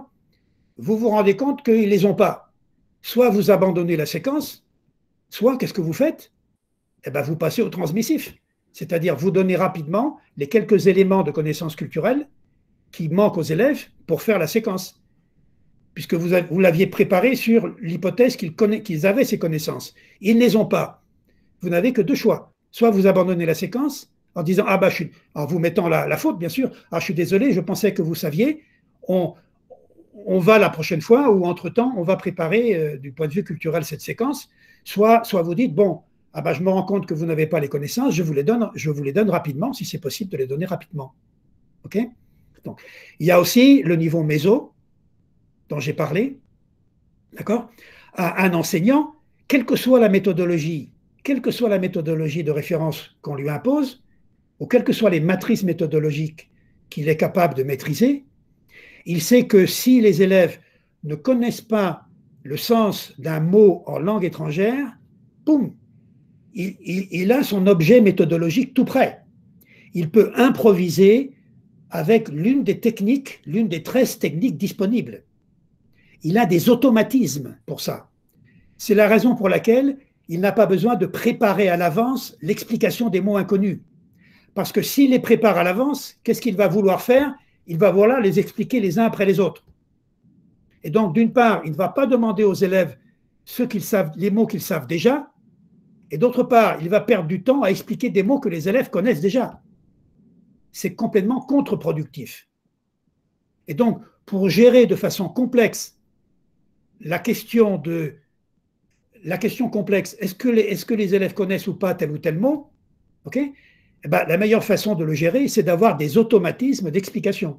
Vous vous rendez compte qu'ils ne les ont pas. Soit vous abandonnez la séquence, soit qu'est-ce que vous faites ? Eh bien, vous passez au transmissif. C'est-à-dire, vous donnez rapidement les quelques éléments de connaissances culturelles qui manquent aux élèves pour faire la séquence. Puisque vous l'aviez préparé sur l'hypothèse qu'ils avaient ces connaissances. Ils ne les ont pas. Vous n'avez que deux choix. Soit vous abandonnez la séquence en disant, en vous mettant la faute, bien sûr, je suis désolé, je pensais que vous saviez, on on va la prochaine fois ou entre-temps, on va préparer du point de vue culturel cette séquence. Soit vous dites, bon, ah ben, je me rends compte que vous n'avez pas les connaissances, je vous les donne rapidement, si c'est possible de les donner rapidement. OK? Donc, il y a aussi le niveau méso, dont j'ai parlé. D'accord? Un enseignant, quelle que soit la méthodologie de référence qu'on lui impose, ou quelles que soient les matrices méthodologiques qu'il est capable de maîtriser, il sait que si les élèves ne connaissent pas le sens d'un mot en langue étrangère, boum, il a son objet méthodologique tout prêt. Il peut improviser avec l'une des 13 techniques disponibles. Il a des automatismes pour ça. C'est la raison pour laquelle il n'a pas besoin de préparer à l'avance l'explication des mots inconnus. Parce que s'il les prépare à l'avance, qu'est-ce qu'il va vouloir faire? Il va vouloir les expliquer les uns après les autres. Et donc, d'une part, il ne va pas demander aux élèves les mots qu'ils savent déjà, et d'autre part, il va perdre du temps à expliquer des mots que les élèves connaissent déjà. C'est complètement contre-productif. Et donc, pour gérer de façon complexe la question complexe, est-ce que les élèves connaissent ou pas tel ou tel mot? Ok? Eh ben, la meilleure façon de le gérer, c'est d'avoir des automatismes d'explication.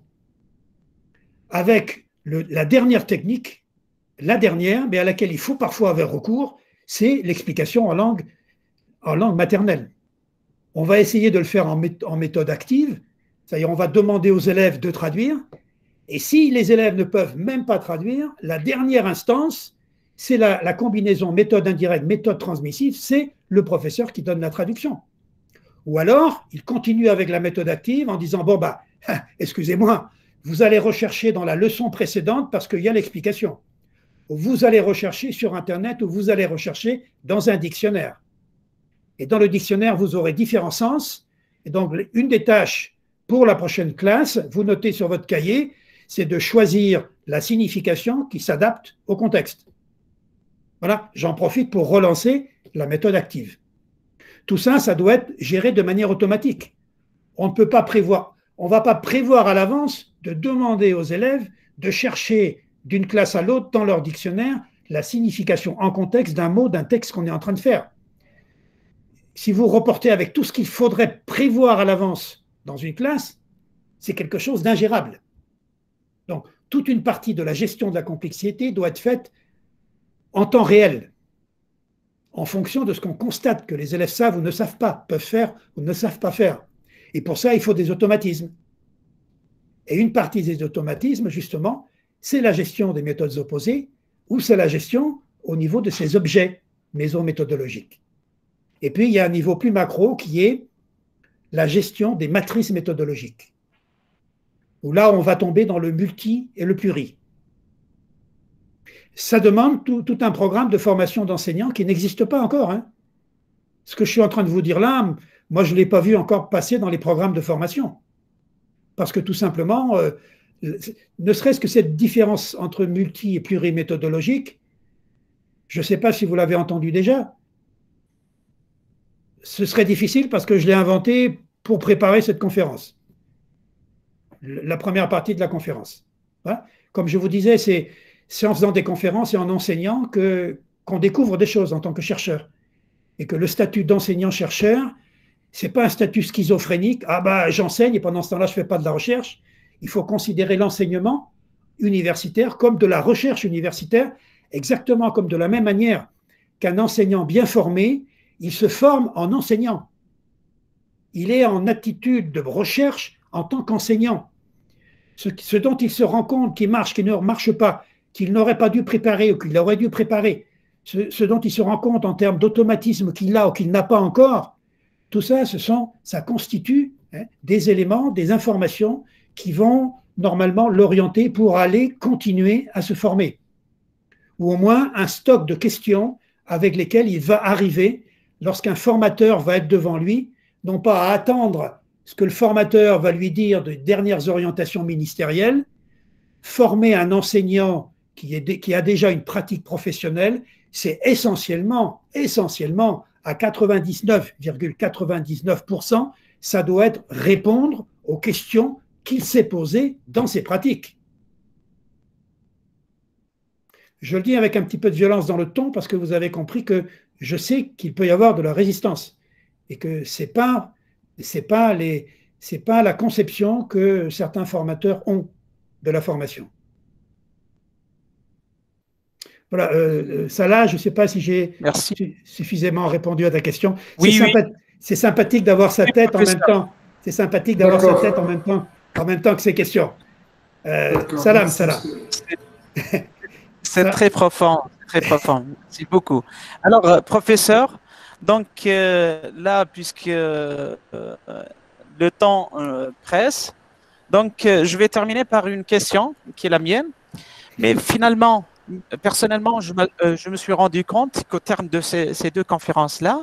Avec la dernière technique, mais à laquelle il faut parfois avoir recours, c'est l'explication en langue maternelle. On va essayer de le faire en méthode active, c'est-à-dire on va demander aux élèves de traduire, et si les élèves ne peuvent même pas traduire, la dernière instance, c'est la combinaison méthode indirecte, méthode transmissive, c'est le professeur qui donne la traduction. Ou alors, il continue avec la méthode active en disant, bon, bah, excusez-moi, vous allez rechercher dans la leçon précédente parce qu'il y a l'explication. Ou vous allez rechercher sur Internet ou vous allez rechercher dans un dictionnaire. Et dans le dictionnaire, vous aurez différents sens. Et donc, une des tâches pour la prochaine classe, vous notez sur votre cahier, c'est de choisir la signification qui s'adapte au contexte. Voilà, j'en profite pour relancer la méthode active. Tout ça, ça doit être géré de manière automatique. On ne va pas prévoir à l'avance de demander aux élèves de chercher d'une classe à l'autre dans leur dictionnaire la signification en contexte d'un mot, d'un texte qu'on est en train de faire. Si vous reportez avec tout ce qu'il faudrait prévoir à l'avance dans une classe, c'est quelque chose d'ingérable. Donc, toute une partie de la gestion de la complexité doit être faite en temps réel, en fonction de ce qu'on constate que les élèves savent ou ne savent pas, peuvent faire ou ne savent pas faire. Et pour ça, il faut des automatismes. Et une partie des automatismes, justement, c'est la gestion des méthodes opposées ou c'est la gestion au niveau de ces objets mésométhodologiques. Et puis, il y a un niveau plus macro qui est la gestion des matrices méthodologiques, où là, on va tomber dans le multi et le pluri. Ça demande tout un programme de formation d'enseignants qui n'existe pas encore. Hein. Ce que je suis en train de vous dire là, moi, je ne l'ai pas vu encore passer dans les programmes de formation. Parce que tout simplement, ne serait-ce que cette différence entre multi et pluriméthodologique, je ne sais pas si vous l'avez entendu déjà, ce serait difficile parce que je l'ai inventé pour préparer cette conférence, la première partie de la conférence. Hein. Comme je vous disais, c'est en faisant des conférences et en enseignant qu'on découvre des choses en tant que chercheur. Et que le statut d'enseignant-chercheur, ce n'est pas un statut schizophrénique. Ah bah j'enseigne et pendant ce temps-là, je ne fais pas de la recherche. Il faut considérer l'enseignement universitaire comme de la recherche universitaire, exactement comme de la même manière qu'un enseignant bien formé, il se forme en enseignant. Il est en attitude de recherche en tant qu'enseignant. Ce dont il se rend compte qui marche, qui ne marche pas, qu'il n'aurait pas dû préparer ou qu'il aurait dû préparer, ce dont il se rend compte en termes d'automatisme qu'il a ou qu'il n'a pas encore, tout ça, ça constitue des éléments, des informations qui vont normalement l'orienter pour aller continuer à se former. Ou au moins un stock de questions avec lesquelles il va arriver lorsqu'un formateur va être devant lui, non pas à attendre ce que le formateur va lui dire de dernières orientations ministérielles, former un enseignant qui a déjà une pratique professionnelle, c'est essentiellement à 99,99%, ça doit être répondre aux questions qu'il s'est posées dans ses pratiques. Je le dis avec un petit peu de violence dans le ton parce que vous avez compris que je sais qu'il peut y avoir de la résistance et que c'est pas la conception que certains formateurs ont de la formation. Voilà, Salah, je ne sais pas si j'ai suffisamment répondu à ta question. Oui, c'est sympathique d'avoir sa tête en même temps. C'est sympathique d'avoir sa tête en même temps que ses questions. Salam. C'est très profond, très profond. Merci beaucoup. Alors, professeur, donc là, puisque le temps presse, donc je vais terminer par une question qui est la mienne. Mais finalement, personnellement, je me suis rendu compte qu'au terme de ces deux conférences-là,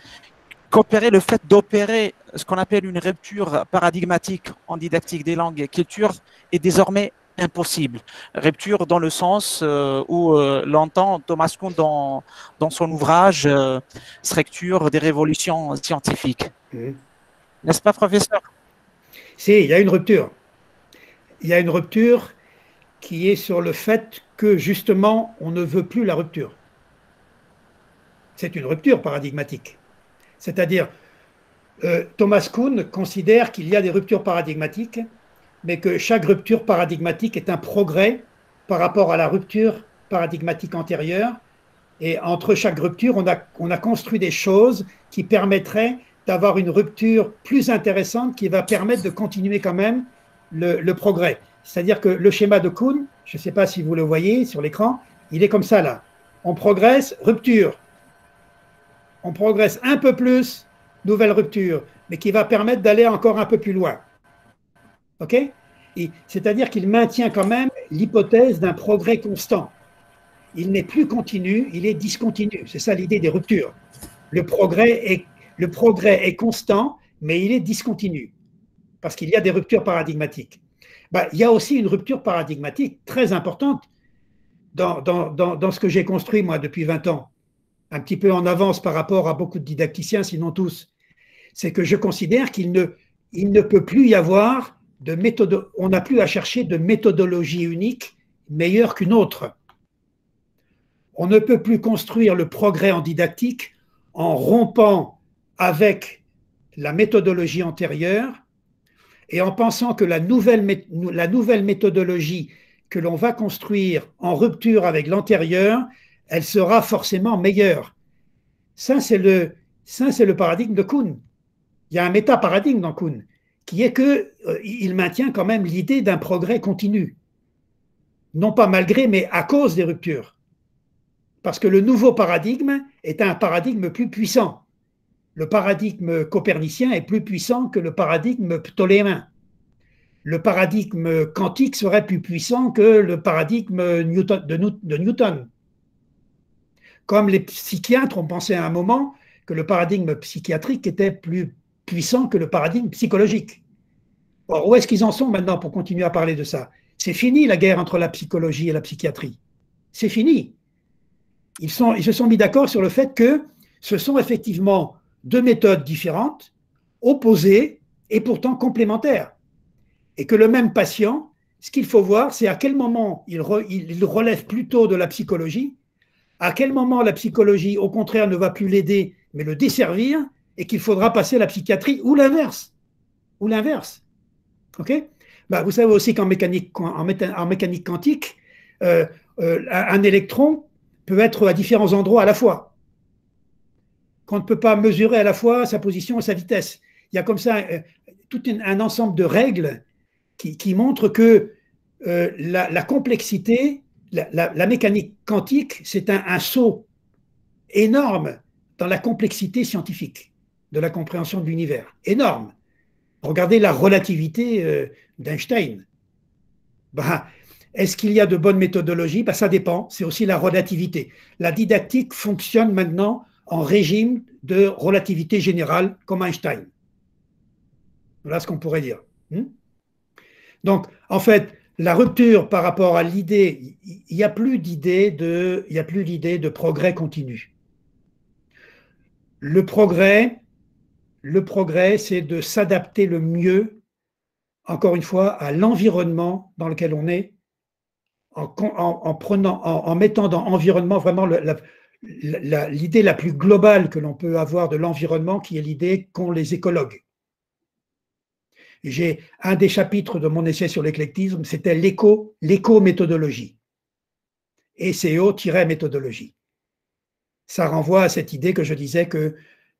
le fait d'opérer ce qu'on appelle une rupture paradigmatique en didactique des langues et cultures est désormais impossible. Rupture dans le sens où l'entend Thomas Kuhn dans son ouvrage Structure des révolutions scientifiques. N'est-ce pas, professeur? Si, il y a une rupture. Il y a une rupture qui est sur le fait que, justement, on ne veut plus la rupture. C'est une rupture paradigmatique. C'est-à-dire, Thomas Kuhn considère qu'il y a des ruptures paradigmatiques, mais que chaque rupture paradigmatique est un progrès par rapport à la rupture paradigmatique antérieure. Et entre chaque rupture, on a construit des choses qui permettraient d'avoir une rupture plus intéressante qui va permettre de continuer quand même le progrès. C'est-à-dire que le schéma de Kuhn, je ne sais pas si vous le voyez sur l'écran, il est comme ça là. On progresse, rupture. On progresse un peu plus, nouvelle rupture, mais qui va permettre d'aller encore un peu plus loin. OK? C'est-à-dire qu'il maintient quand même l'hypothèse d'un progrès constant. Il n'est plus continu, il est discontinu. C'est ça l'idée des ruptures. Le progrès est constant, mais il est discontinu, parce qu'il y a des ruptures paradigmatiques. Il y a aussi une rupture paradigmatique très importante dans ce que j'ai construit, moi, depuis 20 ans, un petit peu en avance par rapport à beaucoup de didacticiens, sinon tous. C'est que je considère qu'il ne peut plus y avoir de méthode, on n'a plus à chercher de méthodologie unique meilleure qu'une autre. On ne peut plus construire le progrès en didactique en rompant avec la méthodologie antérieure et en pensant que la nouvelle méthodologie que l'on va construire en rupture avec l'antérieure, elle sera forcément meilleure. Ça, c'est le paradigme de Kuhn. Il y a un méta-paradigme dans Kuhn, qui est qu'il maintient quand même l'idée d'un progrès continu. Non pas malgré, mais à cause des ruptures. Parce que le nouveau paradigme est un paradigme plus puissant. Le paradigme copernicien est plus puissant que le paradigme ptoléméen. Le paradigme quantique serait plus puissant que le paradigme de Newton. Comme les psychiatres ont pensé à un moment que le paradigme psychiatrique était plus puissant que le paradigme psychologique. Or, où est-ce qu'ils en sont maintenant pour continuer à parler de ça? C'est fini la guerre entre la psychologie et la psychiatrie. C'est fini. Ils se sont mis d'accord sur le fait que ce sont effectivement deux méthodes différentes, opposées et pourtant complémentaires. Et que le même patient, ce qu'il faut voir, c'est à quel moment il relève plutôt de la psychologie, à quel moment la psychologie, au contraire, ne va plus l'aider, mais le desservir, et qu'il faudra passer à la psychiatrie, ou l'inverse. Ou l'inverse. OK? Vous savez aussi qu'en mécanique quantique, un électron peut être à différents endroits à la fois. Qu'on ne peut pas mesurer à la fois sa position et sa vitesse. Il y a comme ça tout un ensemble de règles qui montrent que la complexité, la mécanique quantique, c'est un saut énorme dans la complexité scientifique de la compréhension de l'univers. Énorme. Regardez la relativité d'Einstein. Est-ce qu'il y a de bonnes méthodologies? Ça dépend, c'est aussi la relativité. La didactique fonctionne maintenant en régime de relativité générale comme Einstein. Voilà ce qu'on pourrait dire. Donc, en fait, la rupture par rapport à l'idée, il n'y a plus l'idée de progrès continu. Le progrès, c'est de s'adapter le mieux, encore une fois, à l'environnement dans lequel on est, en mettant dans environnement vraiment l'idée la plus globale que l'on peut avoir de l'environnement, qui est l'idée qu'ont les écologues. J'ai un des chapitres de mon essai sur l'éclectisme, c'était l'éco-méthodologie. ECO-méthodologie. Ça renvoie à cette idée que je disais que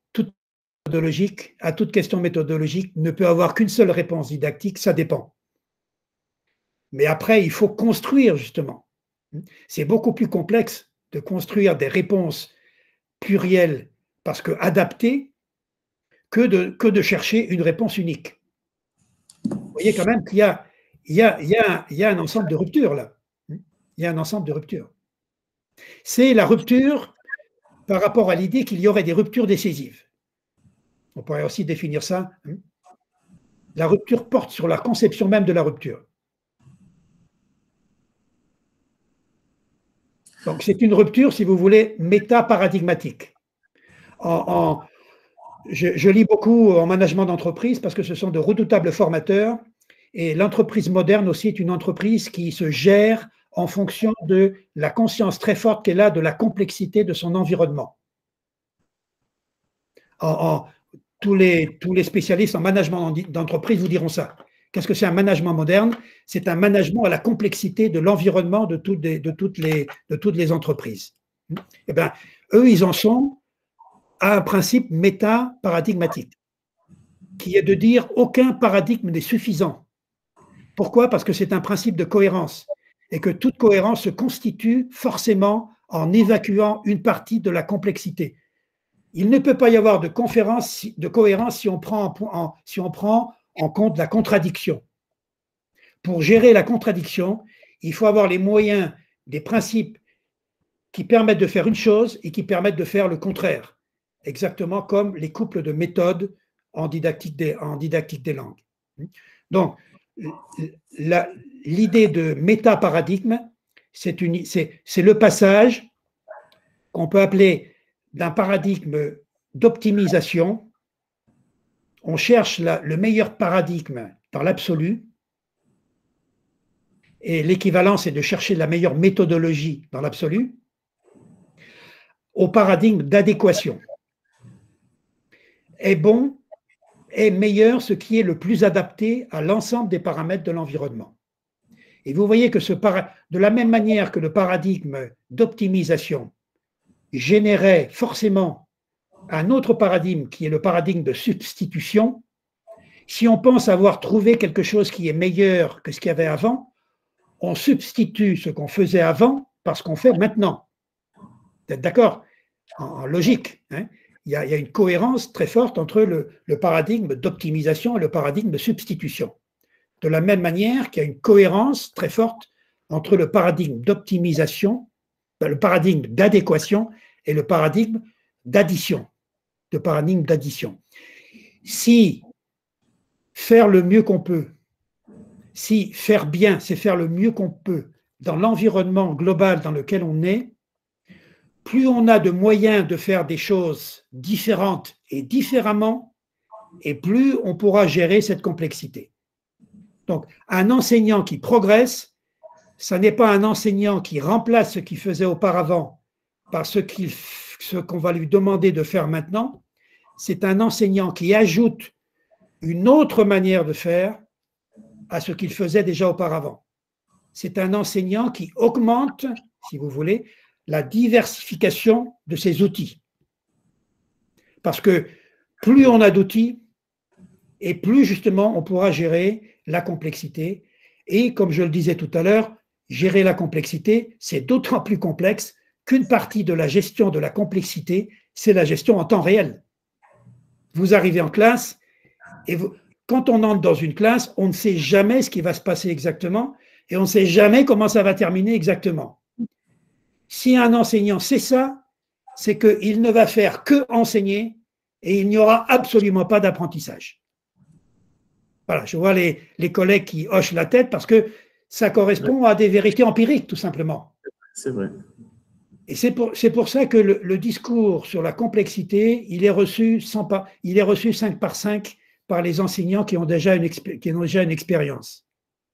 à toute question méthodologique ne peut avoir qu'une seule réponse didactique, ça dépend. Mais après, il faut construire, justement. C'est beaucoup plus complexe de construire des réponses plurielles parce que adaptées que de chercher une réponse unique. Vous voyez quand même qu'il y a un ensemble de ruptures là. Il y a un ensemble de ruptures. C'est la rupture par rapport à l'idée qu'il y aurait des ruptures décisives. On pourrait aussi définir ça. La rupture porte sur la conception même de la rupture. Donc c'est une rupture, si vous voulez, méta-paradigmatique. Je lis beaucoup en management d'entreprise parce que ce sont de redoutables formateurs, et l'entreprise moderne aussi est une entreprise qui se gère en fonction de la conscience très forte qu'elle a de la complexité de son environnement. Tous les spécialistes en management d'entreprise vous diront ça. Qu'est-ce que c'est un management moderne? C'est un management à la complexité de l'environnement de toutes les entreprises. Eh bien, eux, ils en sont à un principe méta-paradigmatique, qui est de dire aucun paradigme n'est suffisant. Pourquoi? Parce que c'est un principe de cohérence, et que toute cohérence se constitue forcément en évacuant une partie de la complexité. Il ne peut pas y avoir de cohérence si on prend en compte la contradiction. Pour gérer la contradiction, il faut avoir les moyens, des principes qui permettent de faire une chose et qui permettent de faire le contraire, exactement comme les couples de méthodes en didactique des langues. Donc, l'idée de méta-paradigme, c'est le passage qu'on peut appeler d'un paradigme d'optimisation. On cherche le meilleur paradigme dans l'absolu, et l'équivalent, c'est de chercher la meilleure méthodologie dans l'absolu, au paradigme d'adéquation. Est bon, est meilleur ce qui est le plus adapté à l'ensemble des paramètres de l'environnement. Et vous voyez que de la même manière que le paradigme d'optimisation générait forcément un autre paradigme qui est le paradigme de substitution, si on pense avoir trouvé quelque chose qui est meilleur que ce qu'il y avait avant, on substitue ce qu'on faisait avant par ce qu'on fait maintenant. Vous êtes d'accord? En logique, hein? Il y a une cohérence très forte entre le paradigme d'optimisation et le paradigme de substitution. De la même manière qu'il y a une cohérence très forte entre le paradigme d'optimisation, le paradigme d'adéquation et le paradigme d'addition. Si faire le mieux qu'on peut, si faire bien, c'est faire le mieux qu'on peut dans l'environnement global dans lequel on est, plus on a de moyens de faire des choses différentes et différemment, et plus on pourra gérer cette complexité. Donc, un enseignant qui progresse, ce n'est pas un enseignant qui remplace ce qu'il faisait auparavant par ce qu'on va lui demander de faire maintenant, c'est un enseignant qui ajoute une autre manière de faire à ce qu'il faisait déjà auparavant. C'est un enseignant qui augmente, si vous voulez, la diversification de ses outils. Parce que plus on a d'outils, et plus justement on pourra gérer la complexité. Et comme je le disais tout à l'heure, gérer la complexité, c'est d'autant plus complexe qu'une partie de la gestion de la complexité, c'est la gestion en temps réel. Vous arrivez en classe, et quand on entre dans une classe, on ne sait jamais ce qui va se passer exactement, et on ne sait jamais comment ça va terminer exactement. Si un enseignant sait ça, c'est qu'il ne va faire que enseigner et il n'y aura absolument pas d'apprentissage. Voilà, je vois les collègues qui hochent la tête parce que ça correspond à des vérités empiriques, tout simplement. C'est vrai. Et c'est pour ça que le discours sur la complexité, il est reçu 5 par 5 par les enseignants qui ont déjà une expérience.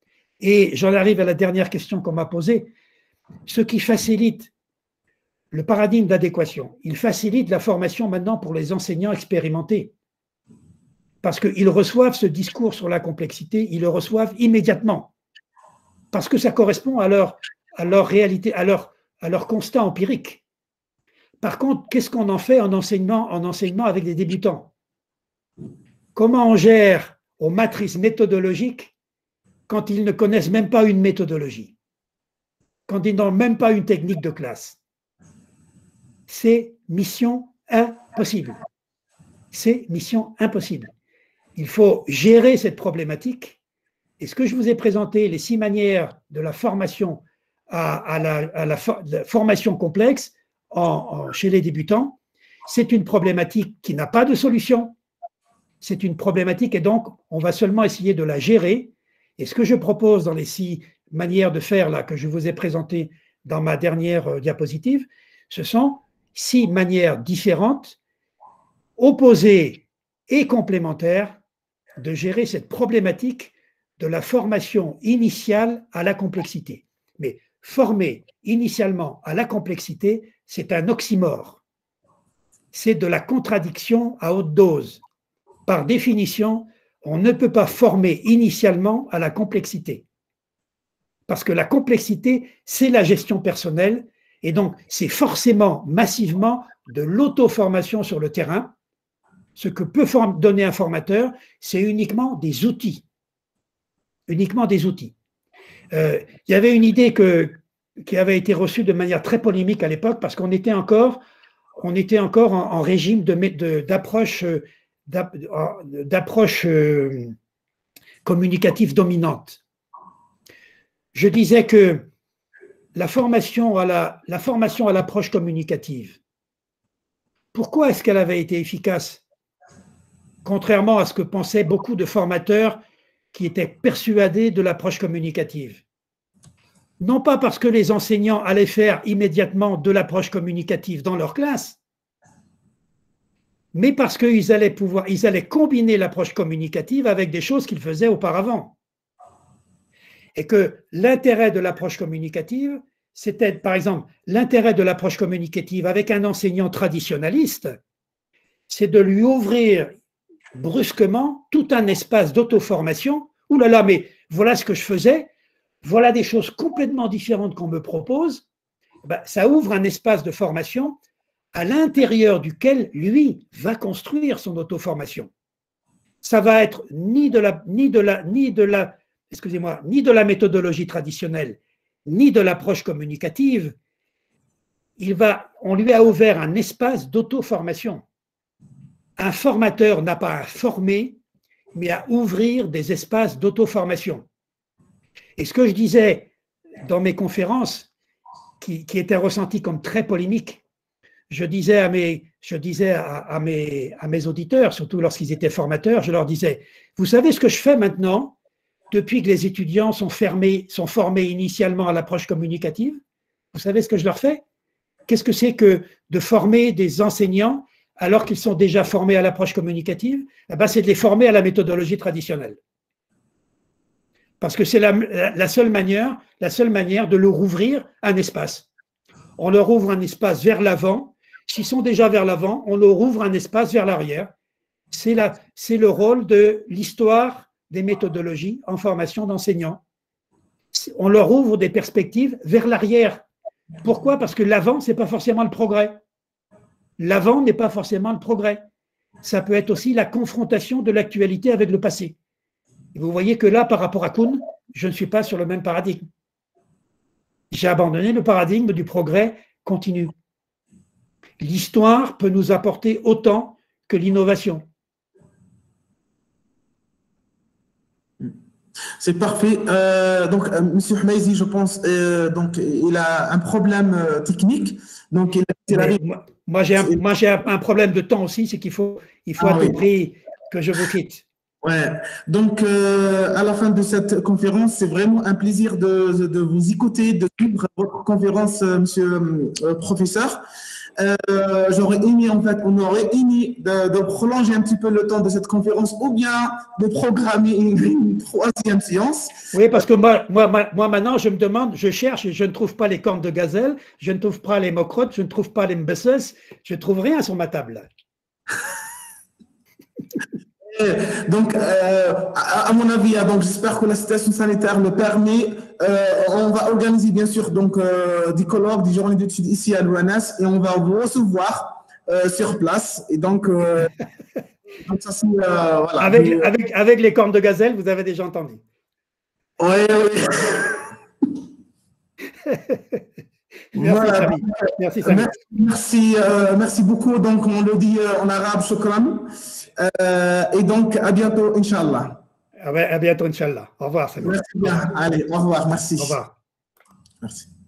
Et j'en arrive à la dernière question qu'on m'a posée. Ce qui facilite le paradigme d'adéquation, il facilite la formation maintenant pour les enseignants expérimentés. Parce qu'ils reçoivent ce discours sur la complexité, ils le reçoivent immédiatement. Parce que ça correspond à leur réalité, à leur constat empirique. Par contre, qu'est-ce qu'on en fait en enseignement avec des débutants? Comment on gère aux matrices méthodologiques quand ils ne connaissent même pas une méthodologie, quand ils n'ont même pas une technique de classe? C'est mission impossible. C'est mission impossible. Il faut gérer cette problématique. Et ce que je vous ai présenté, les 6 manières de la formation à la formation complexe chez les débutants, c'est une problématique qui n'a pas de solution. C'est une problématique et donc on va seulement essayer de la gérer. Et ce que je propose dans les 6 manières de faire là, que je vous ai présentées dans ma dernière diapositive, ce sont 6 manières différentes, opposées et complémentaires de gérer cette problématique de la formation initiale à la complexité. Mais former initialement à la complexité, c'est un oxymore. C'est de la contradiction à haute dose. Par définition, on ne peut pas former initialement à la complexité. Parce que la complexité, c'est la gestion personnelle, et donc c'est forcément, massivement, de l'auto-formation sur le terrain. Ce que peut donner un formateur, c'est uniquement des outils. Uniquement des outils. Il y avait une idée qui avait été reçue de manière très polémique à l'époque, parce qu'on était encore en régime d'approche communicative dominante. Je disais que la formation à l'approche communicative, pourquoi est-ce qu'elle avait été efficace? Contrairement à ce que pensaient beaucoup de formateurs qui étaient persuadés de l'approche communicative. Non pas parce que les enseignants allaient faire immédiatement de l'approche communicative dans leur classe, mais parce qu'ils allaient combiner l'approche communicative avec des choses qu'ils faisaient auparavant. Et que l'intérêt de l'approche communicative, c'était, par exemple, l'intérêt de l'approche communicative avec un enseignant traditionnaliste, c'est de lui ouvrir brusquement tout un espace d'auto-formation. Ouh là là, mais voilà ce que je faisais, voilà des choses complètement différentes qu'on me propose. Ben, ça ouvre un espace de formation à l'intérieur duquel lui va construire son auto-formation. Ça va être ni de la méthodologie traditionnelle, ni de l'approche communicative. On lui a ouvert un espace d'auto-formation. Un formateur n'a pas à former, mais à ouvrir des espaces d'auto-formation. Et ce que je disais dans mes conférences, qui étaient ressenties comme très polémiques, je disais à mes auditeurs, surtout lorsqu'ils étaient formateurs, je leur disais, vous savez ce que je fais maintenant, depuis que les étudiants sont formés initialement à l'approche communicative? Vous savez ce que je leur fais? Qu'est-ce que c'est que de former des enseignants alors qu'ils sont déjà formés à l'approche communicative? Eh ben, c'est de les former à la méthodologie traditionnelle. Parce que c'est la seule manière de leur ouvrir un espace. On leur ouvre un espace vers l'avant. S'ils sont déjà vers l'avant, on leur ouvre un espace vers l'arrière. C'est le rôle de l'histoire des méthodologies en formation d'enseignants. On leur ouvre des perspectives vers l'arrière. Pourquoi? Parce que l'avant, ce n'est pas forcément le progrès. L'avant n'est pas forcément le progrès. Ça peut être aussi la confrontation de l'actualité avec le passé. Et vous voyez que là, par rapport à Kuhn, je ne suis pas sur le même paradigme. J'ai abandonné le paradigme du progrès continu. L'histoire peut nous apporter autant que l'innovation. C'est parfait. Donc, M. Hmeizi, je pense, donc, il a un problème technique. Donc, moi, j'ai un problème de temps aussi, c'est qu'il faut à tout prix que je vous quitte. Ouais. Donc, à la fin de cette conférence, c'est vraiment un plaisir de vous écouter, de suivre votre conférence, monsieur professeur. J'aurais aimé, en fait, on aurait aimé de prolonger un petit peu le temps de cette conférence ou bien de programmer une troisième séance. Oui, parce que moi, maintenant, je me demande, je cherche et je ne trouve pas les cornes de gazelle, je ne trouve pas les mokrottes, je ne trouve pas les mbesses, je ne trouve rien sur ma table. Donc, à mon avis, donc j'espère que la situation sanitaire le permet. On va organiser bien sûr donc des colloques, des journées d'études ici à l'ONS et on va vous recevoir sur place. Et donc ça c'est voilà. Avec les cornes de gazelle, vous avez déjà entendu. Oui, Merci, voilà. Samy. Merci, Samy. Merci beaucoup. Donc on le dit en arabe, shukran. Et donc à bientôt, Inch'Allah. À bientôt, Inch'Allah. Au revoir, Samy. Merci bien. Allez, au revoir. Merci. Au revoir. Merci.